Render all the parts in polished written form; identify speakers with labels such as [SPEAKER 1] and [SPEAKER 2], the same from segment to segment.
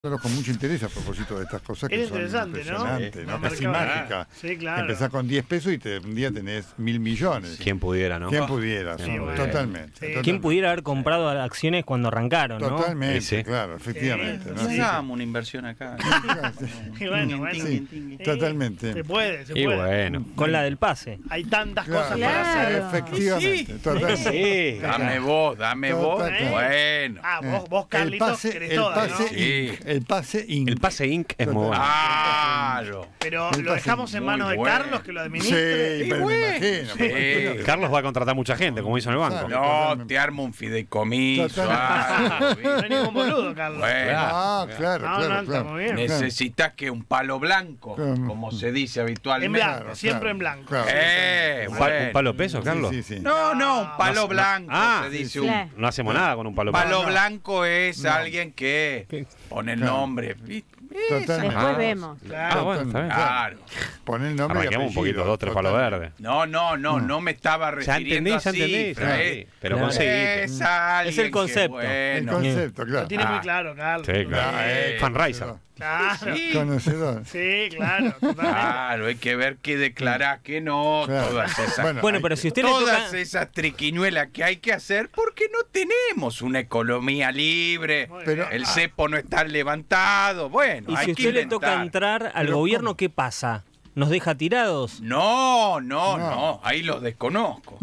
[SPEAKER 1] Con mucho interés a propósito de estas cosas que
[SPEAKER 2] es
[SPEAKER 1] son impresionantes, ¿no? Casi mágica.
[SPEAKER 2] Sí, claro.
[SPEAKER 1] Empezás con 10 pesos y un día tenés 1.000 millones.
[SPEAKER 3] ¿Quién pudiera, no?
[SPEAKER 1] ¿Quién pudiera?
[SPEAKER 2] Sí, bueno.
[SPEAKER 1] Totalmente,
[SPEAKER 2] Sí.
[SPEAKER 1] totalmente.
[SPEAKER 4] ¿Quién pudiera haber comprado acciones cuando arrancaron, no?
[SPEAKER 1] Totalmente,
[SPEAKER 3] Sí.
[SPEAKER 1] claro, efectivamente.
[SPEAKER 2] Sí.
[SPEAKER 1] ¿no?
[SPEAKER 5] Sí. Hagamos una inversión acá.
[SPEAKER 2] Y bueno,
[SPEAKER 1] Sí, totalmente.
[SPEAKER 2] Se puede, se
[SPEAKER 3] Y
[SPEAKER 2] puede.
[SPEAKER 3] bueno.
[SPEAKER 4] Con la del pase.
[SPEAKER 2] Hay tantas
[SPEAKER 1] Claro,
[SPEAKER 2] cosas para hacer.
[SPEAKER 1] efectivamente,
[SPEAKER 2] Sí.
[SPEAKER 1] totalmente.
[SPEAKER 3] Sí.
[SPEAKER 5] Dame vos, dame vos.
[SPEAKER 1] Total.
[SPEAKER 5] Bueno.
[SPEAKER 2] Ah, vos Carlitos, querés todas, ¿no?
[SPEAKER 5] Sí.
[SPEAKER 1] El pase Inc.
[SPEAKER 3] El pase Inc. es muy bueno.
[SPEAKER 5] Claro.
[SPEAKER 2] Pero
[SPEAKER 1] El
[SPEAKER 2] lo
[SPEAKER 1] pase
[SPEAKER 2] dejamos en
[SPEAKER 5] muy
[SPEAKER 2] manos de
[SPEAKER 5] bueno.
[SPEAKER 2] Carlos, que lo
[SPEAKER 1] Sí,
[SPEAKER 2] administre.
[SPEAKER 1] pero me
[SPEAKER 5] bueno.
[SPEAKER 1] imagino.
[SPEAKER 5] Sí.
[SPEAKER 3] Carlos va a contratar mucha gente, como hizo en el banco.
[SPEAKER 5] No, te armo un fideicomiso.
[SPEAKER 1] Totalmente.
[SPEAKER 5] algo,
[SPEAKER 2] No
[SPEAKER 5] ¿viste?
[SPEAKER 2] hay ningún boludo, Carlos.
[SPEAKER 5] Bueno,
[SPEAKER 1] Ah, claro,
[SPEAKER 2] No,
[SPEAKER 1] claro,
[SPEAKER 2] no, está muy bien.
[SPEAKER 5] necesitas que un palo blanco,
[SPEAKER 1] Claro.
[SPEAKER 5] como se dice
[SPEAKER 2] En
[SPEAKER 5] habitualmente.
[SPEAKER 2] blanco, siempre en blanco.
[SPEAKER 1] Claro.
[SPEAKER 3] ¿Un
[SPEAKER 5] Bueno.
[SPEAKER 3] palo peso, Carlos?
[SPEAKER 1] Sí, sí, sí.
[SPEAKER 5] No, un palo blanco.
[SPEAKER 3] Ah,
[SPEAKER 5] se dice
[SPEAKER 1] sí,
[SPEAKER 5] un
[SPEAKER 1] sí.
[SPEAKER 3] No hacemos nada con un palo
[SPEAKER 5] palo
[SPEAKER 3] peso.
[SPEAKER 5] blanco es alguien que pone el
[SPEAKER 1] Claro.
[SPEAKER 5] nombre. ¿viste?
[SPEAKER 1] Totalmente.
[SPEAKER 6] Después vemos.
[SPEAKER 3] Ah, bueno, está bien.
[SPEAKER 5] Claro.
[SPEAKER 1] Poner el nombre y
[SPEAKER 3] Arranquemos un
[SPEAKER 1] apellido,
[SPEAKER 3] poquito, 2, 3 palos
[SPEAKER 1] totalmente.
[SPEAKER 3] verdes.
[SPEAKER 5] No me estaba
[SPEAKER 3] Ya
[SPEAKER 5] refiriendo
[SPEAKER 3] entendí, ya
[SPEAKER 5] así.
[SPEAKER 3] entendí.
[SPEAKER 5] Fran,
[SPEAKER 3] Pero
[SPEAKER 4] Claro.
[SPEAKER 3] conseguiste.
[SPEAKER 5] Es alguien
[SPEAKER 4] Es el
[SPEAKER 5] que,
[SPEAKER 4] concepto.
[SPEAKER 1] El
[SPEAKER 5] bueno,
[SPEAKER 1] concepto, claro.
[SPEAKER 2] Lo tiene
[SPEAKER 5] Ah.
[SPEAKER 2] muy claro, Carlos.
[SPEAKER 3] Sí, claro. Fundraiser.
[SPEAKER 2] Claro.
[SPEAKER 5] Sí.
[SPEAKER 1] Conocedor.
[SPEAKER 2] Sí, claro. Totalmente.
[SPEAKER 5] Claro, hay que ver qué declarás, qué no,
[SPEAKER 1] Claro.
[SPEAKER 5] todas esas,
[SPEAKER 4] Bueno, pero si usted le
[SPEAKER 5] todas
[SPEAKER 4] toca...
[SPEAKER 5] esas triquiñuelas que hay que hacer porque no tenemos una economía libre,
[SPEAKER 2] Muy
[SPEAKER 1] Pero-
[SPEAKER 2] bien.
[SPEAKER 5] el cepo no está levantado, bueno,
[SPEAKER 4] Y
[SPEAKER 5] hay
[SPEAKER 4] si
[SPEAKER 5] que
[SPEAKER 4] usted le toca
[SPEAKER 5] inventar.
[SPEAKER 4] entrar al
[SPEAKER 1] Pero
[SPEAKER 4] gobierno,
[SPEAKER 1] ¿cómo?
[SPEAKER 4] ¿qué pasa? ¿Nos deja tirados?
[SPEAKER 5] No, ahí los desconozco.